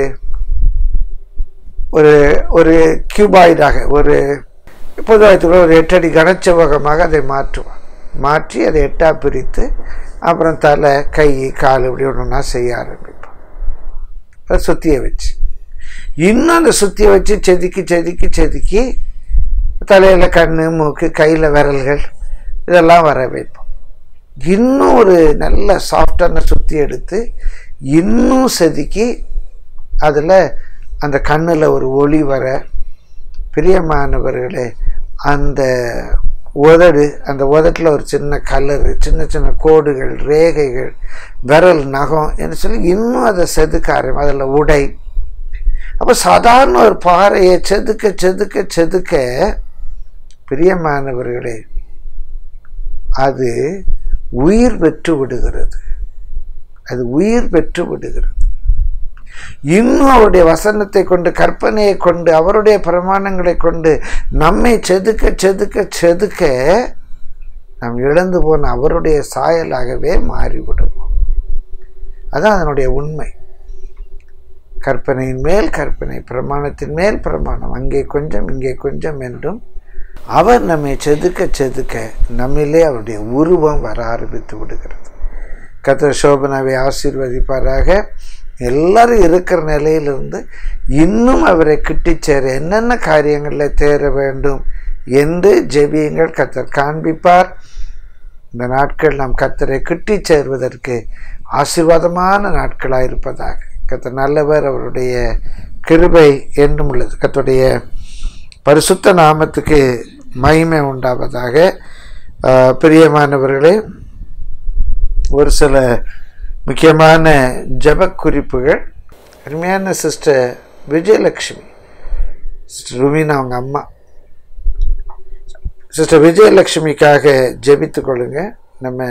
ஒரு ஒரு கியூபாய்டாக, ஒரு பொதுவாக ஒரு எட்டடி கனச்செவ்வகமாக அதை மாற்றுவான். மாற்றி அதை எட்டாக பிரித்து அப்புறம் தலை, கை, கால் இப்படி ஒன்றுனா செய்ய ஆரம்பிப்போம். அதை சுத்தியை வச்சு இன்னும் அந்த சுத்தியை வச்சு செதுக்கி செதுக்கி செதுக்கி தலையில் கண், மூக்கு, கையில் விரல்கள் இதெல்லாம் வர வைப்போம். இன்னும் ஒரு நல்ல சாஃப்டான சுத்தி எடுத்து இன்னும் செதுக்கி அதில் அந்த கண்ணில் ஒரு ஒளி வர, பிரியமானவர்களே அந்த உதடு, அந்த உதட்டில் ஒரு சின்ன கலரு, சின்ன சின்ன கோடுகள், ரேகைகள், விரல், நகம் என்று சொல்லி இன்னும் அதை செதுக்க ஆரம்பி, அதில் உடை. அப்போ சாதாரண ஒரு பாறையை செதுக்க செதுக்க செதுக்க பிரியமானவர்களே அது உயிர் பெற்று விடுகிறது. அது உயிர் பெற்று விடுகிறது. இன்னும் அவருடைய வசனத்தை கொண்டு, கற்பனையை கொண்டு, அவருடைய பிரமாணங்களை கொண்டு நம்மை செதுக்க செதுக்க செதுக்க நாம் இழந்து போன அவருடைய சாயலாகவே மாறிவிடுவோம். அதான் அதனுடைய உண்மை. கற்பனையின் மேல் கற்பனை, பிரமாணத்தின் மேல் பிரமாணம், அங்கே கொஞ்சம் இங்கே கொஞ்சம் என்றும் அவர் நம்மை செதுக்க செதுக்க நம்மிலே அவருடைய உருவம் வர ஆரம்பித்து விடுகிறது. கர்த்தர் சோபனாவை ஆசீர்வதிப்பாராக. எல்லாரும் இருக்கிற நிலையிலிருந்து இன்னும் அவரை கிட்டி சேர என்னென்ன காரியங்களில் தேர வேண்டும் என்று ஜெபியுங்கள். கர்த்தர் காண்பிப்பார். இந்த நாட்கள் நாம் கர்த்தரை கிட்டி சேர்வதற்கு ஆசீர்வாதமான நாட்களாக இருப்பதாக. கர்த்தர் நல்லவர், அவருடைய கிருபை என்றும் உள்ளது. கர்த்தருடைய பரிசுத்த நாமத்துக்கு மகிமை உண்டாவதாக. பிரியமானவர்களே, ஒரு சில முக்கியமான ஜெப குறிப்புகள். அருமையான சிஸ்டர் விஜயலட்சுமி, சிஸ்டர் ருமீனா அவங்க அம்மா, சிஸ்டர் விஜயலட்சுமிக்காக ஜெபித்து கொள்ளுங்க. நம்ம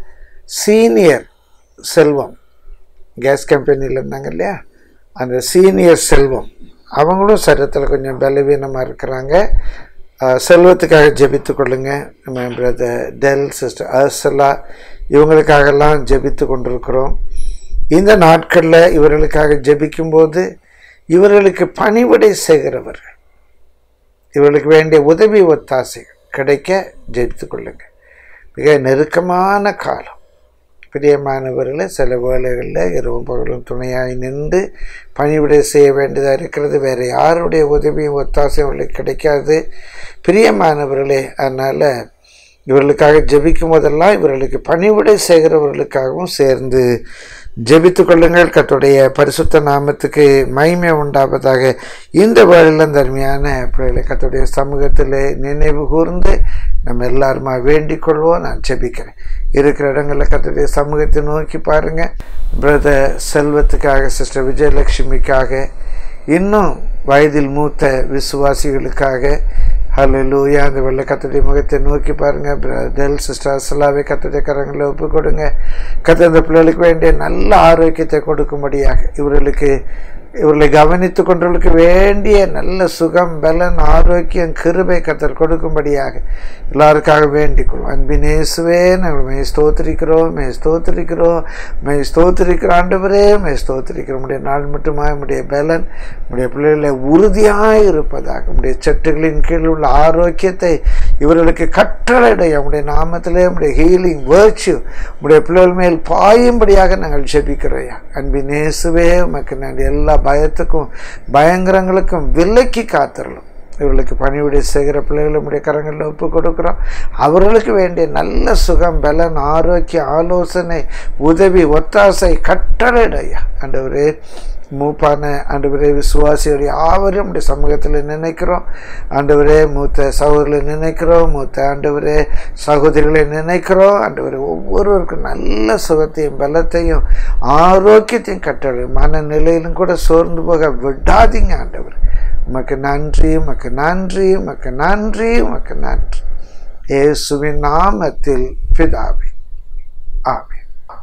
சீனியர் செல்வம் கேஸ் கம்பெனியில் இருந்தாங்க இல்லையா, அந்த சீனியர் செல்வம் அவங்களும் சரீரத்தில் கொஞ்சம் பலவீனமாக இருக்கிறாங்க. செல்வத்துக்காக ஜெபித்து கொள்ளுங்க. நம்ம பிரதர் டெல், சிஸ்டர் அர்சலா, இவங்களுக்காகலாம் ஜெபித்து கொண்டிருக்கிறோம். இந்த நாட்களில் இவர்களுக்காக ஜெபிக்கும்போது இவர்களுக்கு பணிவிடை செய்கிறவர்கள், இவர்களுக்கு வேண்டிய உதவி ஒத்தாசை கிடைக்க ஜெபித்து கொள்ளுங்க. மிக நெருக்கமான காலம். பிரியமானவர்களை சில வேளைகளில் இரவும் பகலும் துணையாய் நின்று பணிவிடை செய்ய வேண்டியதாக இருக்கிறது. வேறு யாருடைய உதவியும் ஒத்தாசையும் அவர்களுக்கு கிடைக்காது. பிரியமானவர்களே, அதனால் இவர்களுக்காக ஜெபிக்கும் போதெல்லாம் இவர்களுக்கு பணிவிடை செய்கிறவர்களுக்காகவும் சேர்ந்து ஜெபித்து கொள்ளுங்கள். கர்த்தருடைய பரிசுத்த நாமத்துக்கு மகிமை உண்டாவதாக. இந்த வேளையில் அந்த அருமையான பிள்ளைகளை கர்த்தருடைய சமூகத்தில் நினைவு கூர்ந்து நம்ம எல்லாருமா வேண்டிக் கொள்வோம். நான் ஜெபிக்கிறேன். இருக்கிற இடங்களில் கர்த்தருடைய சமூகத்தை நோக்கி பாருங்கள். பிரதர் செல்வத்துக்காக, சிஸ்டர் விஜயலட்சுமிக்காக, இன்னும் வயதில் மூத்த விசுவாசிகளுக்காக, ஹல்லேலூயா, அந்த வெள்ளை கர்த்தருடைய முகத்தை நோக்கி பாருங்கள். பிரதர் சிஸ்டர் அர்சலாவை கர்த்தருடைய கரங்களை ஒப்பு கொடுங்க. கர்த்தர் அந்த பிள்ளைகளுக்கு வேண்டிய நல்ல ஆரோக்கியத்தை கொடுக்கும்படியாக, இவர்களுக்கு இவர்களை கவனித்து கொண்டவர்களுக்கு வேண்டிய நல்ல சுகம், பலன், ஆரோக்கியம், கிருபை கர்த்தர் கொடுக்கும்படியாக எல்லாருக்காக வேண்டிக் கொள்வோம். அன்பின் இயேசுவே, நாங்கள் மே ஸ்தோத்திரிக்கிறோம், மே ஸ்தோத்திரிக்கிறோம், மே ஸ்தோத்திரிக்கிற ஆண்டவரே, மே ஸ்தோத்திரிக்கிறோம். உடைய நாள் மட்டுமா உடைய பலன் உடைய பிள்ளைகளை உறுதியாக இருப்பதாக, உடைய சட்டுகளின் கீழ் உள்ள ஆரோக்கியத்தை இவர்களுக்கு கட்டளையிடைய உடைய நாமத்திலே உடைய ஹீலிங் வேர்ச்சு உடைய பிள்ளைகள் மேல் பாயும்படியாக நாங்கள் ஜெபிக்கிறோம். அன்பின் இயேசுவே, உமக்கு நாங்கள் எல்லா பயத்துக்கும் பயங்கரங்களுக்கும் விலக்கி காத்திரலும். இவர்களுக்கு பணிவிடை செய்கிற பிள்ளைகளும் உடைய கரங்களில் ஒப்பு கொடுக்குறோம். அவர்களுக்கு வேண்டிய நல்ல சுகம், பலன், ஆரோக்கிய, ஆலோசனை, உதவி, ஒத்தாசை கட்டளையிடையா ஆண்டவரே. மூப்பான ஆண்டவரே விசுவாசிகள் யாவரும் உடைய சமூகத்தில் நினைக்கிறோம். ஆண்டவரே மூத்த சகோதரர்களை நினைக்கிறோம், மூத்த ஆண்டவரே சகோதரிகளை நினைக்கிறோம். ஆண்டவரே ஒவ்வொருவருக்கும் நல்ல சுகத்தையும் பலத்தையும் ஆரோக்கியத்தையும் கட்டளை, மனநிலையிலும் கூட சோர்ந்து போக விடாதீங்க ஆண்டவர். உமக்கு நன்றி, உமக்கு நன்றி, உமக்கு நன்றி, உமக்கு நன்றி. இயேசுவின் நாமத்தில் பிதாவே, ஆமென்.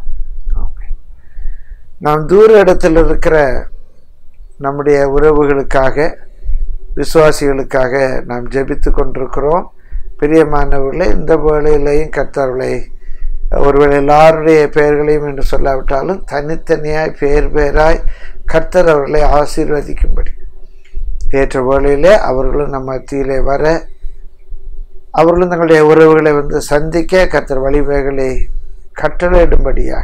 நாம் தூர இடத்தில் இருக்கிற நம்முடைய உறவுகளுக்காக, விசுவாசிகளுக்காக நாம் ஜெபித்து கொண்டிருக்கிறோம். பிரியமானவர்களே, இந்த வேளையிலையும் கர்த்தர்களை ஒருவேளை எல்லாருடைய பெயர்களையும் என்று சொல்லாவிட்டாலும் தனித்தனியாய் பேர் பேராய் கர்த்தர் அவர்களை ஆசீர்வதிக்கும்படி ஏற்ற வேளையிலே அவர்களும் நம்ம மத்தியிலே வர, அவர்களும் தங்களுடைய உறவுகளை வந்து சந்திக்க கர்த்தர் வழிவகைகளை கட்டளையிடும்படியாக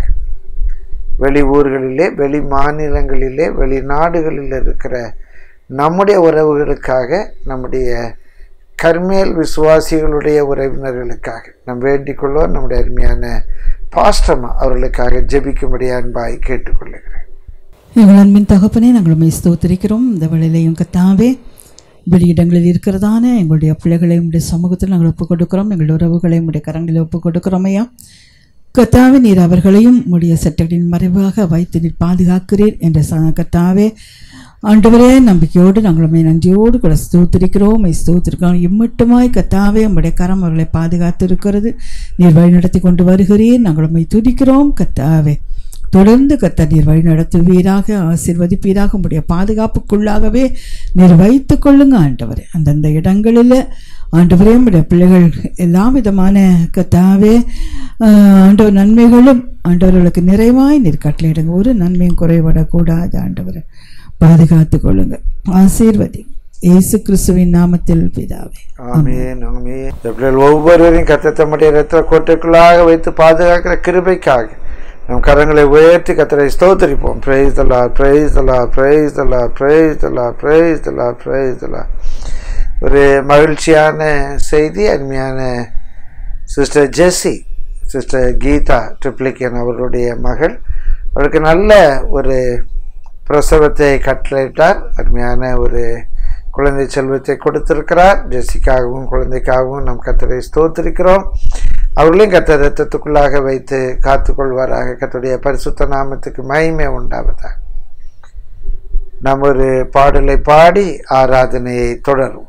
வெளி ஊர்களிலே, வெளி மாநிலங்களிலே, வெளிநாடுகளில் இருக்கிற நம்முடைய உறவுகளுக்காக, நம்முடைய கர்மேல் விசுவாசிகளுடைய உறவினர்களுக்காக நாம் வேண்டிக் கொள்வோம். நம்முடைய அருமையான பாஸ்டர்மா அவர்களுக்காக ஜெபிக்கும்படி அன்பாய் கேட்டுக்கொள்ளுகிறேன். எங்கள் அன்பின் தகப்பனே, நாங்கள் உம்மை ஸ்தோத்திரிக்கிறோம். இந்த வேளையிலையும் கர்த்தாவே, வெளியிடங்களில் இருக்கிறதான எங்களுடைய பிள்ளைகளை உடைய சமூகத்தில் நாங்கள் ஒப்புக் கொடுக்கிறோம். எங்களுடைய உறவுகளை உடைய கரங்களில் ஒப்புக் கொடுக்கிறோம். ஐயா கர்த்தாவே, நீர் அவர்களையும் உடைய சட்டங்களின் மறைவாக வைத்து நீர் பாதுகாக்கிறீர் என்ற கர்த்தாவே ஆண்டவரே, நம்பிக்கையோடு நாங்கள் உம்மை நன்றியோடு கூட ஸ்தோத்திரிக்கிறோம். உம்மை ஸ்தோத்திரிக்கிறோம். இம்மட்டுமாய் கர்த்தாவே உம்முடைய கரம் அவர்களை பாதுகாத்து இருக்கிறது. நீர் வழி நடத்தி கொண்டு வருகிறீர். நாங்கள் உம்மை துதிக்கிறோம் கர்த்தாவே. தொடர்ந்து கர்த்தர் நீர் வழி நடத்துவீராக, ஆசீர்வதிப்பீராக. உம்முடைய பாதுகாப்புக்குள்ளாகவே நீர் வைத்து கொள்ளுங்க ஆண்டவரே. அந்தந்த இடங்களில் ஆண்டவரே உம்முடைய பிள்ளைகள் எல்லா விதமான கர்த்தாவே ஆண்டவர் நன்மைகளும் ஆண்டவர்களுக்கு நிறைவாய் நீர் கட்டளையிடுங்க. ஒரு நன்மையும் குறைபடக்கூடாது ஆண்டவரை. பாதுகாத்து கொள்ளுங்க, ஆசீர்வதி. இயேசு கிறிஸ்துவின் நாமத்தில் பிதாவே, ஆமென். ஆமென். இந்த பிள்ளைகள் ஒவ்வொருவரையும் கர்த்தர் தம்முடைய இரத்த கோட்டைக்குள்ளாக வைத்து பாதுகாக்கிற கிருபைக்காக நம் கரங்களை உயர்த்தி கர்த்தரை ஸ்தோத்திரிப்போம். Praise the lord, praise the lord, praise the lord, praise the lord, praise the lord, praise the lord. ஒரு மகிழ்ச்சியான செய்தி. அருமையான sister Jessie, sister Geetha Triplicane அவர்களுடைய மகள், அவருக்கு நல்ல ஒரு பிரசவத்தை கட்டளையிட்டார். அருமையான ஒரு குழந்தை செல்வத்தை கொடுத்திருக்கிறார். ஜெசிக்காகவும் குழந்தைக்காகவும் நம் கர்த்தரை ஸ்தோத்திரிக்கிறோம். அவர்களையும் கர்த்தர் இரத்தத்துக்குள்ளாக வைத்து காத்துக்கொள்வாராக. கர்த்தருடைய பரிசுத்த நாமத்துக்கு மகிமை உண்டாவதாக. நாம் ஒரு பாடலை பாடி ஆராதனையை தொடருவோம்.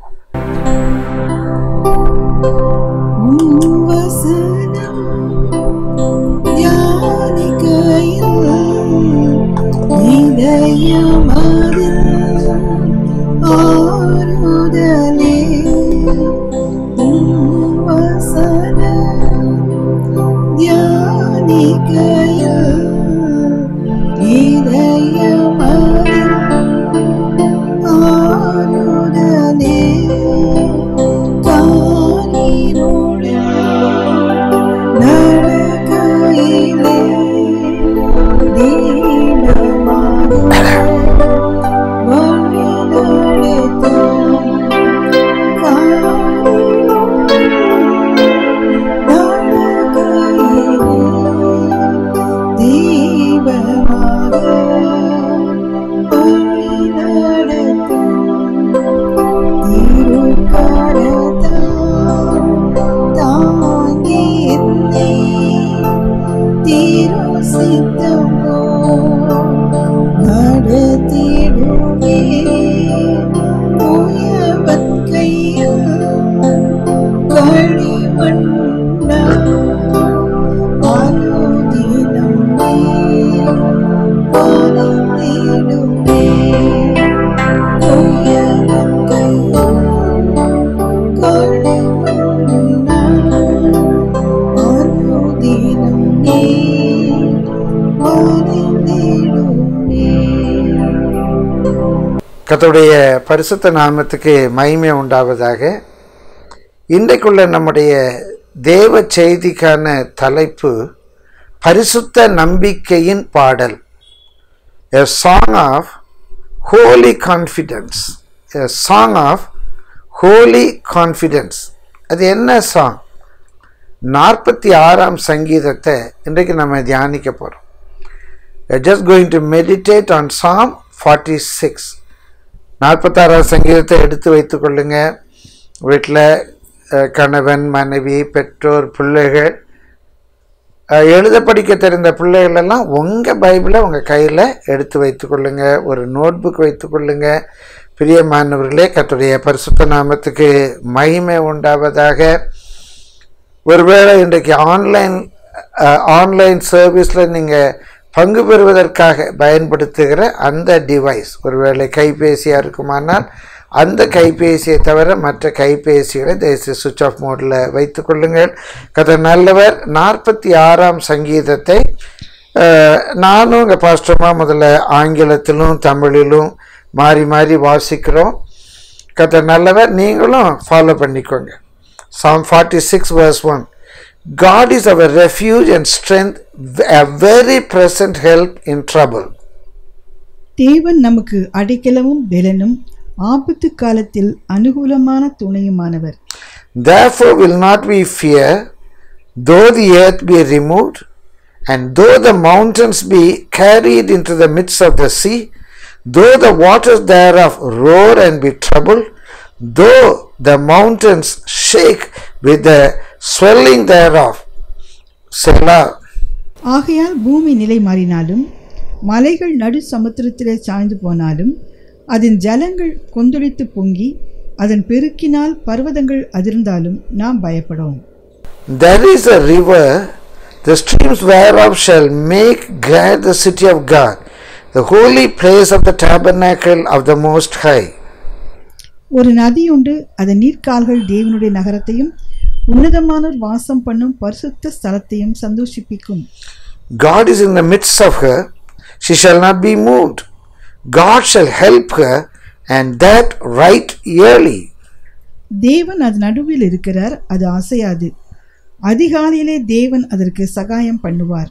கர்த்தருடைய பரிசுத்த நாமத்துக்கு மகிமை உண்டாவதாக. இன்றைக்குள்ள நம்முடைய தேவ செய்திக்கான தலைப்பு பரிசுத்த நம்பிக்கையின் பாடல். A song of holy confidence. A song of holy confidence. அது என்ன சாங்? நாற்பத்தி ஆறாம் சங்கீதத்தை இன்றைக்கு நம்ம தியானிக்க போகிறோம். We are just going to meditate on Psalm forty-six. நாற்பத்தாறாம் சங்கீதத்தை எடுத்து வைத்து கொள்ளுங்க. வீட்டில் கணவன், மனைவி, பெற்றோர், பிள்ளைகள், எழுத படிக்க தெரிந்த பிள்ளைகள் எல்லாம் உங்கள் பைபிளை உங்கள் கையில் எடுத்து வைத்து கொள்ளுங்க. ஒரு நோட் புக் வைத்து கொள்ளுங்க. பிரியமானவர்களே, கர்த்தருடைய பரிசுத்த நாமத்துக்கு மகிமை உண்டாவதாக. ஒருவேளை இன்றைக்கு ஆன்லைன் ஆன்லைன் சர்வீஸில் நீங்கள் பங்கு பெறுவதற்காக பயன்படுத்துகிற அந்த டிவைஸ் ஒருவேளை கைபேசியாக இருக்குமானால் அந்த கைபேசியை தவிர மற்ற கைபேசிகளை தயவுசெய்து சுவிட்ச் ஆஃப் மோடில் வைத்து கொள்ளுங்கள். கர்த்தர் நல்லவர். நாற்பத்தி ஆறாம் சங்கீதத்தை நானும் இங்கே பாஸ்டர்மா முதல்ல ஆங்கிலத்திலும் தமிழிலும் மாறி மாறி வாசிக்கிறோம். கர்த்தர் நல்லவர். நீங்களும் ஃபாலோ பண்ணிக்கோங்க. Psalm forty-six verse one. God is our refuge and strength, a very present help in trouble. தேவன் நமக்கு அடைக்கலமும் பெலனும் ஆபத்து காலத்தில் அனுகூலமான துணையுமானவர். Therefore will not we fear, though the earth be removed, and though the mountains be carried into the midst of the sea, though the waters thereof roar and be troubled, though the mountains shake with the swelling thereof. Selah. ஆகையால் பூமி நிலை மாறினாலும் மலைகள் நடு சமுத்திரத்திலே சாய்ந்து போனாலும் அதன் ஜலங்கள் கொந்தளித்து பொங்கி அதன் பெருக்கினால் பர்வதங்கள் அதிர்ந்தாலும் நாம் பயப்படோம். There is a river, the streams whereof shall make glad the city of God, the holy place of the tabernacle of the Most High. ஒரு நதி உண்டு, அதன் நீர்க்கால்கள் தேவனுடைய நகரத்தையும் உன்னதமானோர் வாசம் பண்ணும் பரிசுத்த ஸ்தலத்தையும் சந்தோஷிப்பிக்கும். God is in the midst of her, she shall not be moved. God shall help her, and that right early. தேவன் அது நடுவில் இருக்கிறார், அது அசையாது. அதிகாலையிலே தேவன் அதற்கு சகாயம் பண்ணுவார்.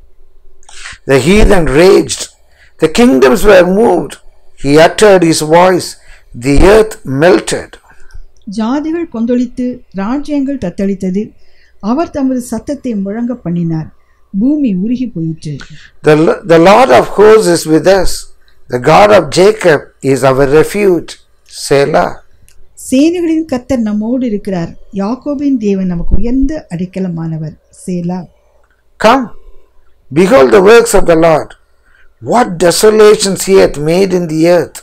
The heathen raged, the kingdoms were moved. He uttered his voice, the earth melted. ஜாதிகள் கொந்தளித்து ராஜ்யங்கள் தத்தளித்தது. அவர் தமது சத்தத்தை முழங்க பண்ணினார், பூமி உருகி போயிற்று. The, the Lord of hosts is with us. The God of Jacob is our refuge. Selah. சேனைகளின் கர்த்தர் நம்மோடு இருக்கிறார். யாக்கோபின் தேவன் நமக்கு உயர்ந்த அடைக்கலமானவர். சேலா. Come, behold the works of the Lord. What desolations he hath made in the earth.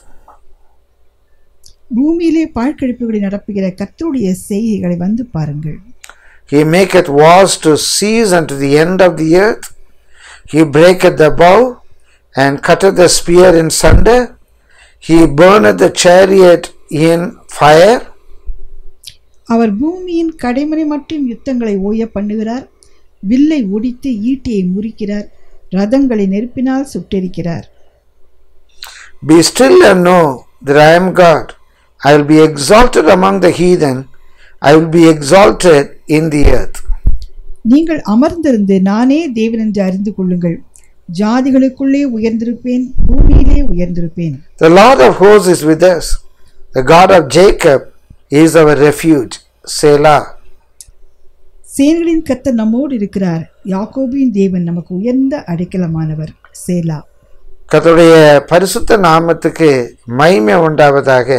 பூமியிலே பாழ்கடிப்புகளை நடப்புகிற கர்த்தருடைய செய்கைகளை வந்து பாருங்கள். He maketh wars to cease unto the end of the earth. He breaketh the bow and cutteth the spear in sunder. He burneth the chariot in fire. அவர் பூமியின் கடைமறை மட்டும் யுத்தங்களை ஓய பண்ணுகிறார். வில்லை ஒடித்து ஈட்டியை முறிக்கிறார். ரதங்களை நெருப்பினால் சுட்டெரிக்கிறார். Be still and know that I am God. I will be exalted among the heathen. I will be exalted in the earth. நீங்கள் அமர்ந்திருந்து நானே தேவன் என்று அறிந்து கொள்ளுங்கள். ஜாதிகளுக்குள்ளே உயர்ந்திருப்பேன், பூமியிலே உயர்ந்திருப்பேன். The Lord of hosts is with us. The God of Jacob is our refuge. Selah. சேனைகளின் கர்த்தர் நம்மோடு இருக்கிறார். யாக்கோபின் தேவன் நமக்கு உயர்ந்த அடைக்கலமானவர். சேலா. கர்த்தருடைய பரிசுத்த நாமத்துக்கு மகிமை உண்டாவதாக.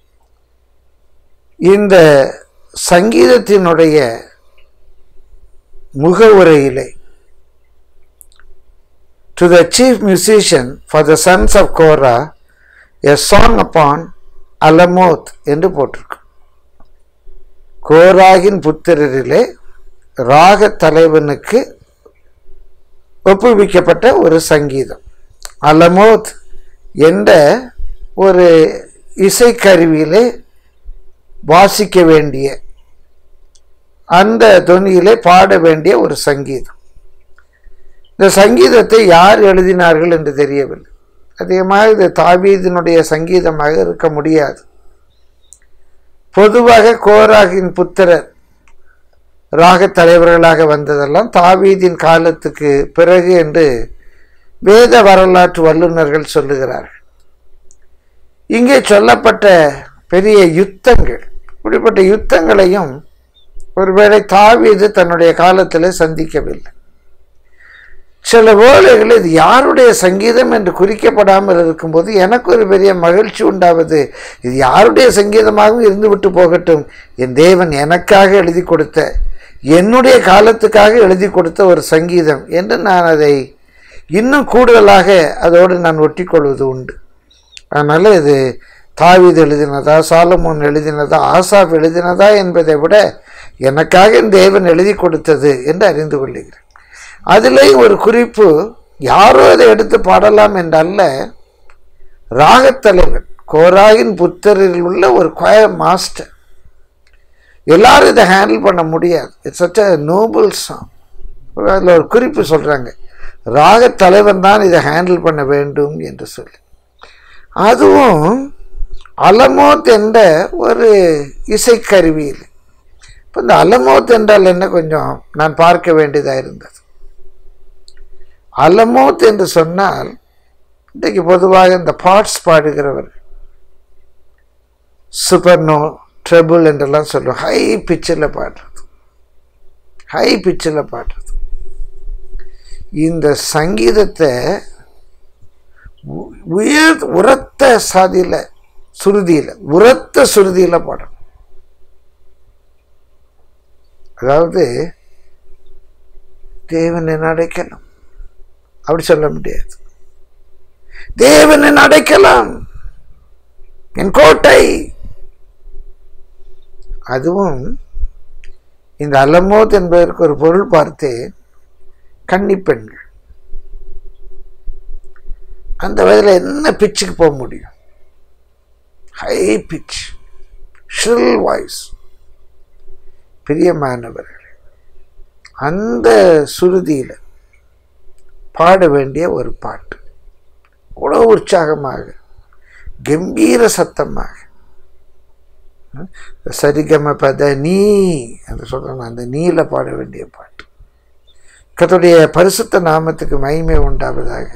இந்த சங்கீதத்தினுடைய முகவுரையிலே to the chief musician for the sons of Korah, a song upon Alamoth என்று போட்டிருக்கு. கோராகின் புத்திரரிலே ராக தலைவனுக்கு ஒப்புவிக்கப்பட்ட ஒரு சங்கீதம். அலமோத் என்ற ஒரு இசைக்கருவியிலே வாசிக்க வேண்டிய அந்த தொனியிலே பாட வேண்டிய ஒரு சங்கீதம். இந்த சங்கீதத்தை யார் எழுதினார்கள் என்று தெரியவில்லை. அதிகமாக இது தாவீதினுடைய சங்கீதமாக இருக்க முடியாது. பொதுவாக கோராகின் புத்திரர் ராக தலைவர்களாக வந்ததெல்லாம் தாவீதின் காலத்துக்கு பிறகு என்று வேத வரலாற்று வல்லுநர்கள் சொல்லுகிறார்கள். இங்கே சொல்லப்பட்ட பெரிய யுத்தங்கள், இப்படிப்பட்ட யுத்தங்களையும் ஒருவேளை தாவீது தன்னுடைய காலத்தில் சந்திக்கவில்லை. சில வேளைகளில் இது யாருடைய சங்கீதம் என்று குறிக்கப்படாமல் இருக்கும்போது எனக்கு ஒரு பெரிய மகிழ்ச்சி உண்டாவது. இது யாருடைய சங்கீதமாகவும் இருந்து விட்டு போகட்டும், என் தேவன் எனக்காக எழுதி கொடுத்த, என்னுடைய காலத்துக்காக எழுதி கொடுத்த ஒரு சங்கீதம் என்று நான் அதை இன்னும் கூடுதலாக அதோடு நான் ஒட்டிக்கொள்வது உண்டு. அதனால் இது தாவீது எழுதினதா, சாலமோன் எழுதினதா, ஆசாப் எழுதினதா என்பதை விட எனக்காக என் தேவன் எழுதி கொடுத்தது என்று அறிந்து கொள்கிறேன். அதிலே ஒரு குறிப்பு, யாரோ அதை எடுத்து பாடலாம் என்றல்ல, ராகத்தலைவன் கோராகின் புத்தரில் உள்ள ஒரு கொயர் மாஸ்டர். எல்லாரும் இதை ஹேண்டில் பண்ண முடியாது. It's such a noble song. அதில் ஒரு குறிப்பு சொல்கிறாங்க, ராகத்தலைவன் தான் இதை ஹேண்டில் பண்ண வேண்டும் என்று சொல்லி. அதுவும் அலமோத் என்ற ஒரு இசைக்கருவியில். இப்போ இந்த அலமோத் என்றால் என்ன கொஞ்சம் நான் பார்க்க வேண்டியதாக இருந்தது. அலமோத் என்று சொன்னால் இன்றைக்கு பொதுவாக இந்த பாட்ஸ் பாடுகிறவர் சூப்பர்னோ ட்ரெபிள் என்றெல்லாம் சொல்லுவோம். ஹை பிச்சில் பாடுறது, ஹை பிச்சில் பாடுறது. இந்த சங்கீதத்தை உயர் உரத்த சாதியில் சுருதியில் உரத்த சுருதியில் பாடணும். அதாவது தேவனின் அடைக்கலம் அப்படி சொல்ல முடியாது. தேவனின் அடைக்கலம், என் கோட்டை. அதுவும் இந்த அலமோத் என்பதற்கு ஒரு பொருள் பார்த்து, கன்னிப்பெண்கள். அந்த வயதில் என்ன பிச்சுக்கு போக முடியும்? High pitch, shrill voice. பிரியமானவர்கள், அந்த சுருதியில் பாட வேண்டிய ஒரு பாட்டு. அவ்வளோ உற்சாகமாக, கம்பீர சத்தமாக, சரிகம பத நீ என்று சொல்கிறாங்க, அந்த நீல பாட வேண்டிய பாட்டு. கர்த்தருடைய பரிசுத்த நாமத்துக்கு மகிமை உண்டாவதாக.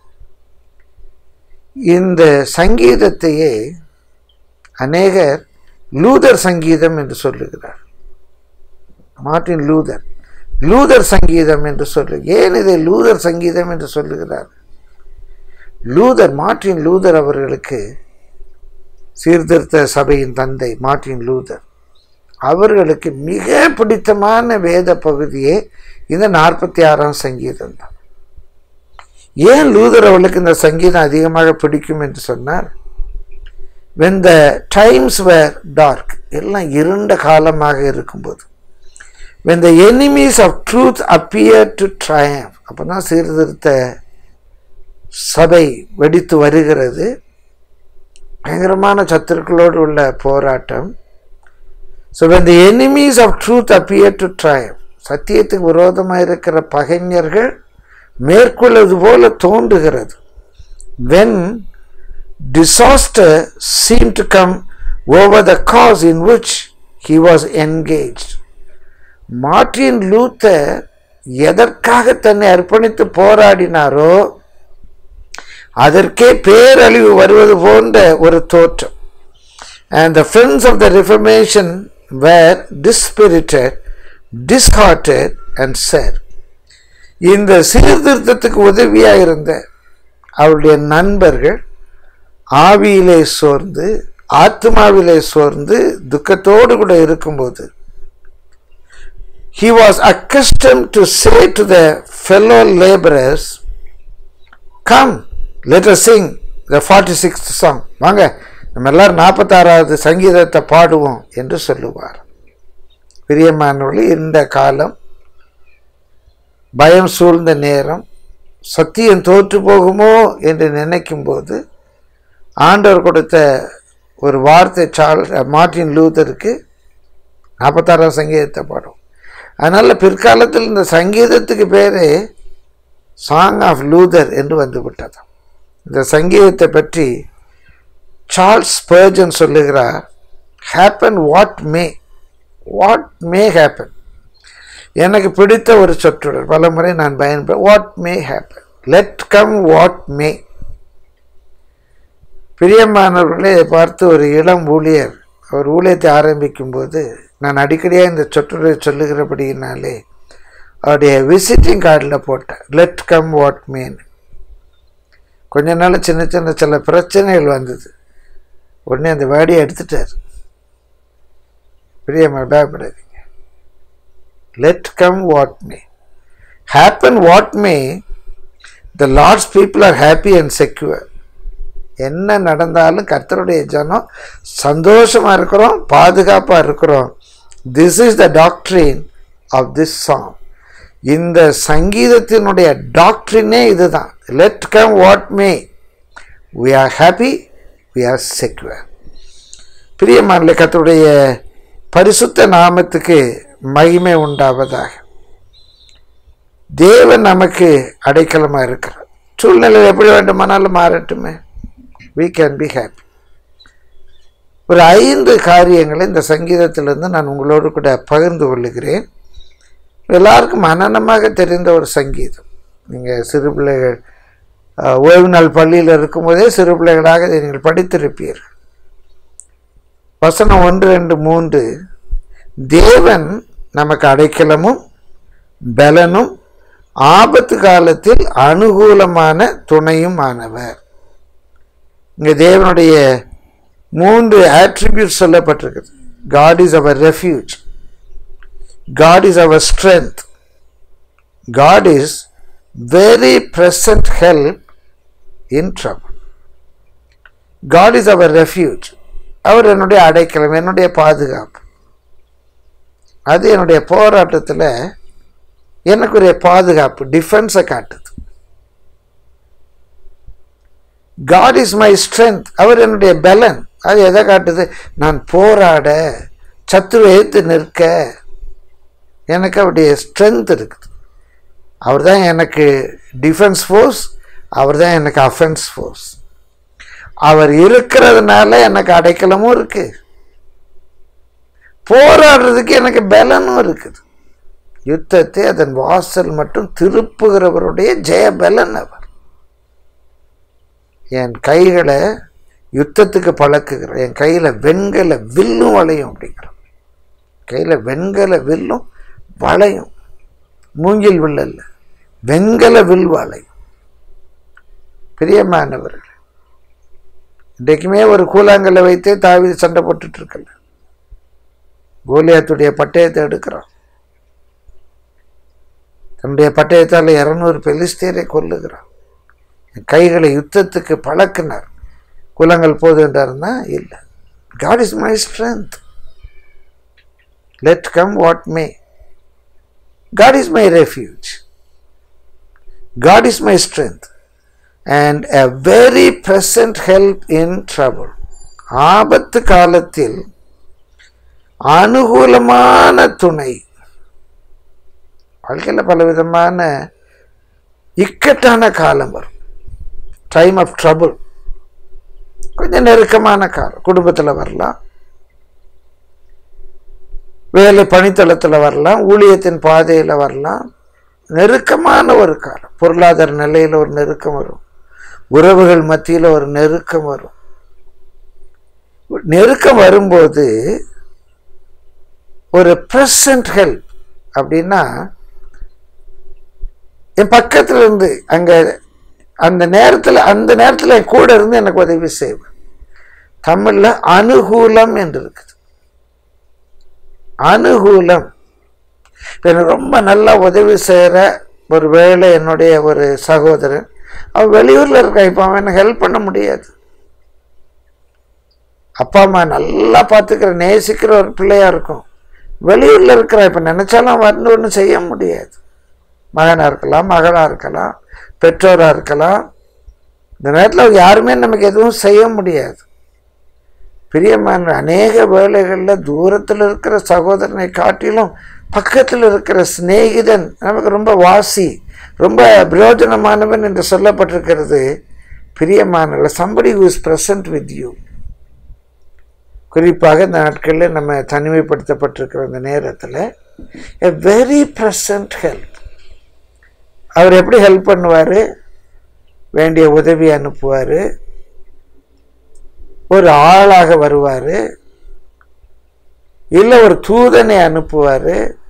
இந்த சங்கீதத்தையே அநேகர் லூதர் சங்கீதம் என்று சொல்லுகிறார். மார்ட்டின் லூதர் லூதர் சங்கீதம் என்று சொல்லு. ஏன் இதை லூதர் சங்கீதம் என்று சொல்லுகிறார்? லூதர், மார்ட்டின் லூதர் அவர்களுக்கு சீர்திருத்த சபையின் தந்தை மார்ட்டின் லூதர், அவர்களுக்கு மிக பிடித்தமான வேத பகுதியே இந்த நாற்பத்தி ஆறாம் சங்கீதம் தான். ஏன் லூதர் அவர்களுக்கு இந்த சங்கீதம் அதிகமாக பிடிக்கும் என்று சொன்னார், when the times were dark, எல்லாம் இருண்ட காலமாக இருக்கும்போது, when the enemies of truth appeared to triumph, அப்போ தான் சீர்திருத்த சபை வெடித்து வருகிறது, பயங்கரமான சத்துருக்களோடு உள்ள போராட்டம். So when the enemies of truth appeared to triumph, சத்தியத்துக்கு விரோதமாக இருக்கிற பகைஞர்கள் மேற்கொள்வது போல தோன்றுகிறது. When disaster seemed to come over the cause in which he was engaged, Martin Luther எதற்காக தன்னை அர்ப்பணித்து போராடினாரோ அதற்கே பேரழிவு வருவது போன்ற ஒரு தோற்றம். And the friends of the Reformation were dispirited, disheartened and said, இந்த சீர்திருத்தத்துக்கு உதவியாக இருந்த அவருடைய நண்பர்கள் ஆவியிலே சோர்ந்து ஆத்மாவிலே சோர்ந்து துக்கத்தோடு கூட இருக்கும்போது, he was accustomed to say to the fellow laborers, come, let us sing the forty-sixth song. வாங்க நம்ம எல்லாரும் நாற்பத்தாறாவது சங்கீதத்தை பாடுவோம் என்று சொல்லுவார். பிரியமானவர்களே, இந்த காலம் பயம் சூழ்ந்த நேரம், சத்தியம் தோற்று போகுமோ என்று நினைக்கும் போது ஆண்டவர் கொடுத்த ஒரு வார்த்தை சார் மார்ட்டின் லூதருக்கு நாற்பத்தாறாம் சங்கீதத்தை பாடும். அதனால் பிற்காலத்தில் இந்த சங்கீதத்துக்கு பேரே சாங் ஆஃப் லூதர் என்று வந்து விட்டது. இந்த சங்கீதத்தை பற்றி சார்ல்ஸ் ஸ்பர்ஜன் சொல்லுகிறார், happen what may, what may happen. எனக்கு பிடித்த ஒரு சொற்றொடர், பல முறை நான் பயன்பட, what may happen, let come what may. பிரியமானவர்களே, பார்த்து ஒரு இளம் ஊழியர் அவர் ஊழியத்தை ஆரம்பிக்கும் போது நான் அடிக்கடியாக இந்த சொற்றொடரை சொல்லுகிறபடியினாலே அவருடைய விசிட்டிங் கார்டில் போட்டேன், லெட் கம் வாட் மேன். கொஞ்ச நாள் சின்ன சின்ன சில பிரச்சனைகள் வந்தது, உடனே அந்த வேடியை எடுத்துட்டார். பிரியமா, பயப்படாதீங்க, let come what may, happen what may, the lord's people are happy and secure. என்ன நடந்தாலும் கர்த்தருடைய ஜனம் சந்தோஷமாக இருக்கிறோம், பாதுகாப்பாக இருக்கிறோம். This is the doctrine of this song. இந்த சங்கீதத்தினுடைய டாக்ட்ரினே இதுதான், let come what may, we are happy, we are secure. பிரியமான கர்த்தருடைய பரிசுத்த நாமத்துக்கு மகிமை உண்டாவதாக. தேவன் நமக்கு அடைக்கலமாக இருக்கிறார். சூழ்நிலை எப்படி வேண்டுமானாலும் மாறட்டுமே, we can be happy. ஒரு ஐந்து காரியங்களை இந்த சங்கீதத்திலிருந்து நான் உங்களோடு கூட பகிர்ந்து கொள்ளுகிறேன். எல்லாருக்கும் மனனமாக தெரிந்த ஒரு சங்கீதம். நீங்கள் சிறு பிள்ளைகள் ஓய்வு நாள் பள்ளியில் இருக்கும்போதே சிறு பிள்ளைகளாக இதை நீங்கள் படித்திருப்பீர்கள். வசனம் ஒன்று ரெண்டு மூன்று, தேவன் நமக்கு அடைக்கலமும் பலனும் ஆபத்து காலத்தில் அனுகூலமான துணையும் ஆனவர். இங்கே தேவனுடைய மூன்று ஆட்ரிபியூட் சொல்லப்பட்டிருக்குது. God is our refuge, God is our strength, God is very present help in trouble. God is our refuge, அவர் என்னுடைய அடைக்கலம், என்னுடைய பாதுகாப்பு. அது என்னுடைய போராட்டத்தில் எனக்குரிய பாதுகாப்பு, டிஃபென்ஸை காட்டுது. God is my strength, அவர் என்னுடைய பலன். அது எதை காட்டுது? நான் போராட, சத்துருவை எதிர்த்து நிற்க எனக்கு அவருடைய ஸ்ட்ரென்த் இருக்குது. அவர் தான் எனக்கு டிஃபென்ஸ் ஃபோர்ஸ், அவர் தான் எனக்கு அஃபென்ஸ் ஃபோர்ஸ். அவர் இருக்கிறதுனால எனக்கு அடைக்கலமும் இருக்கு, போராடுறதுக்கு எனக்கு பலனும் இருக்குது. யுத்தத்தை அதன் வாசல் மட்டும் திருப்புகிறவருடைய ஜெய பலன் அவர். என் கைகளை யுத்தத்துக்கு பழக்குகிற, என் கையில் வெண்கல வில்லும் வளையும் அப்படிங்கிற, கையில் வெண்கல வில்லும் வளையும், மூங்கில் வில் அல்ல, வெண்கல வில் வளையும். பிரியமானவர்கள், இன்றைக்குமே ஒரு கூழாங்கல்லை வைத்தே தாவீது சண்டை போட்டுட்டு இருக்கல. கோலியாத்துடைய பட்டயத்தை எடுக்கிறான். தன்னுடைய பட்டயத்தால் இருநூறு பெலிஸ்தியரை கொல்லுகிறான். கைகளை யுத்தத்துக்கு பழக்கினார். குலங்கள் போது என்றாருன்னா இல்லை. God is my strength. Let come what may. God is my refuge. God is my strength and a very present help in trouble. ஆபத்து காலத்தில் அனுகூலமான துணை. வாழ்க்கையில் பலவிதமான இக்கட்டான காலம் வரும். டைம் ஆஃப் ட்ரபிள், கொஞ்சம் நெருக்கமான காலம். குடும்பத்தில் வரலாம், வேலை பணித்தளத்தில் வரலாம், ஊழியத்தின் பாதையில் வரலாம். நெருக்கமான ஒரு காலம். பொருளாதார நிலையில் ஒரு நெருக்கம் வரும், உறவுகள் மத்தியில் ஒரு நெருக்கம் வரும். நெருக்கம் வரும்போது ஒரு ப்ரெசன்ட் ஹெல்ப் அப்படின்னா என் பக்கத்தில் இருந்து அங்கே அந்த நேரத்தில் அந்த நேரத்தில் என் கூட இருந்து எனக்கு உதவி செய்வேன். தமிழில் அனுகூலம் என்று இருக்குது. அனுகூலம். எனக்கு ரொம்ப நல்லா உதவி செய்கிற ஒரு வேளை என்னுடைய ஒரு சகோதரன், அவன் வெளியூரில் இருக்கான். இப்போ அவன் எனக்கு ஹெல்ப் பண்ண முடியாது. அப்பா அம்மா நல்லா பார்த்துக்கிற நேசிக்கிற ஒரு பிள்ளையாக இருக்கும், வெளியூரில் இருக்கிறான். இப்போ நினச்சாலும் வந்து ஒன்றும் செய்ய முடியாது. மகனாக இருக்கலாம், மகளாக இருக்கலாம், பெற்றோராக இருக்கலாம். இந்த நேரத்தில் யாருமே நமக்கு எதுவும் செய்ய முடியாது. பிரியமான அநேக வேளைகளில் தூரத்தில் இருக்கிற சகோதரனை காட்டிலும் பக்கத்தில் இருக்கிற சிநேகிதன் நமக்கு ரொம்ப வாசி, ரொம்ப பிரயோஜனமானவன் என்று சொல்லப்பட்டிருக்கிறது. பிரியமான somebody who is present with you. குறிப்பாக இந்த நாட்களில் நம்ம தனிமைப்படுத்தப்பட்டிருக்கிற அந்த நேரத்தில் a very present help. அவர் எப்படி ஹெல்ப் பண்ணுவார்? வேண்டிய உதவி அனுப்புவார், ஒரு ஆளாக வருவார், இல்லை ஒரு தூதனை அனுப்புவார்,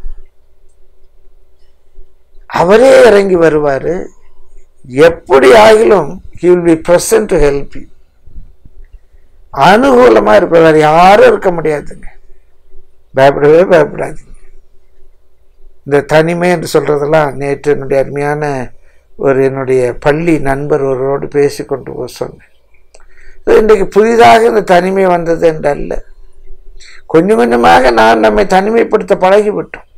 அவரே இறங்கி வருவார். எப்படி ஆகிலும் he will be present to help you. அனுகூலமாக இருப்பார். யாரும் இருக்க முடியாதுங்க. பயப்படவே பயப்படாதீங்க. இந்த தனிமை என்று சொல்கிறதெல்லாம் நேற்று என்னுடைய அருமையான ஒரு என்னுடைய பள்ளி நண்பர் ஒருவரோடு பேசி கொண்டு போக சொன்னேன். இன்றைக்கு புதிதாக இந்த தனிமை வந்தது என்றல்ல, கொஞ்சம் கொஞ்சமாக நான் நம்மை தனிமைப்படுத்த பழகிவிட்டோம்.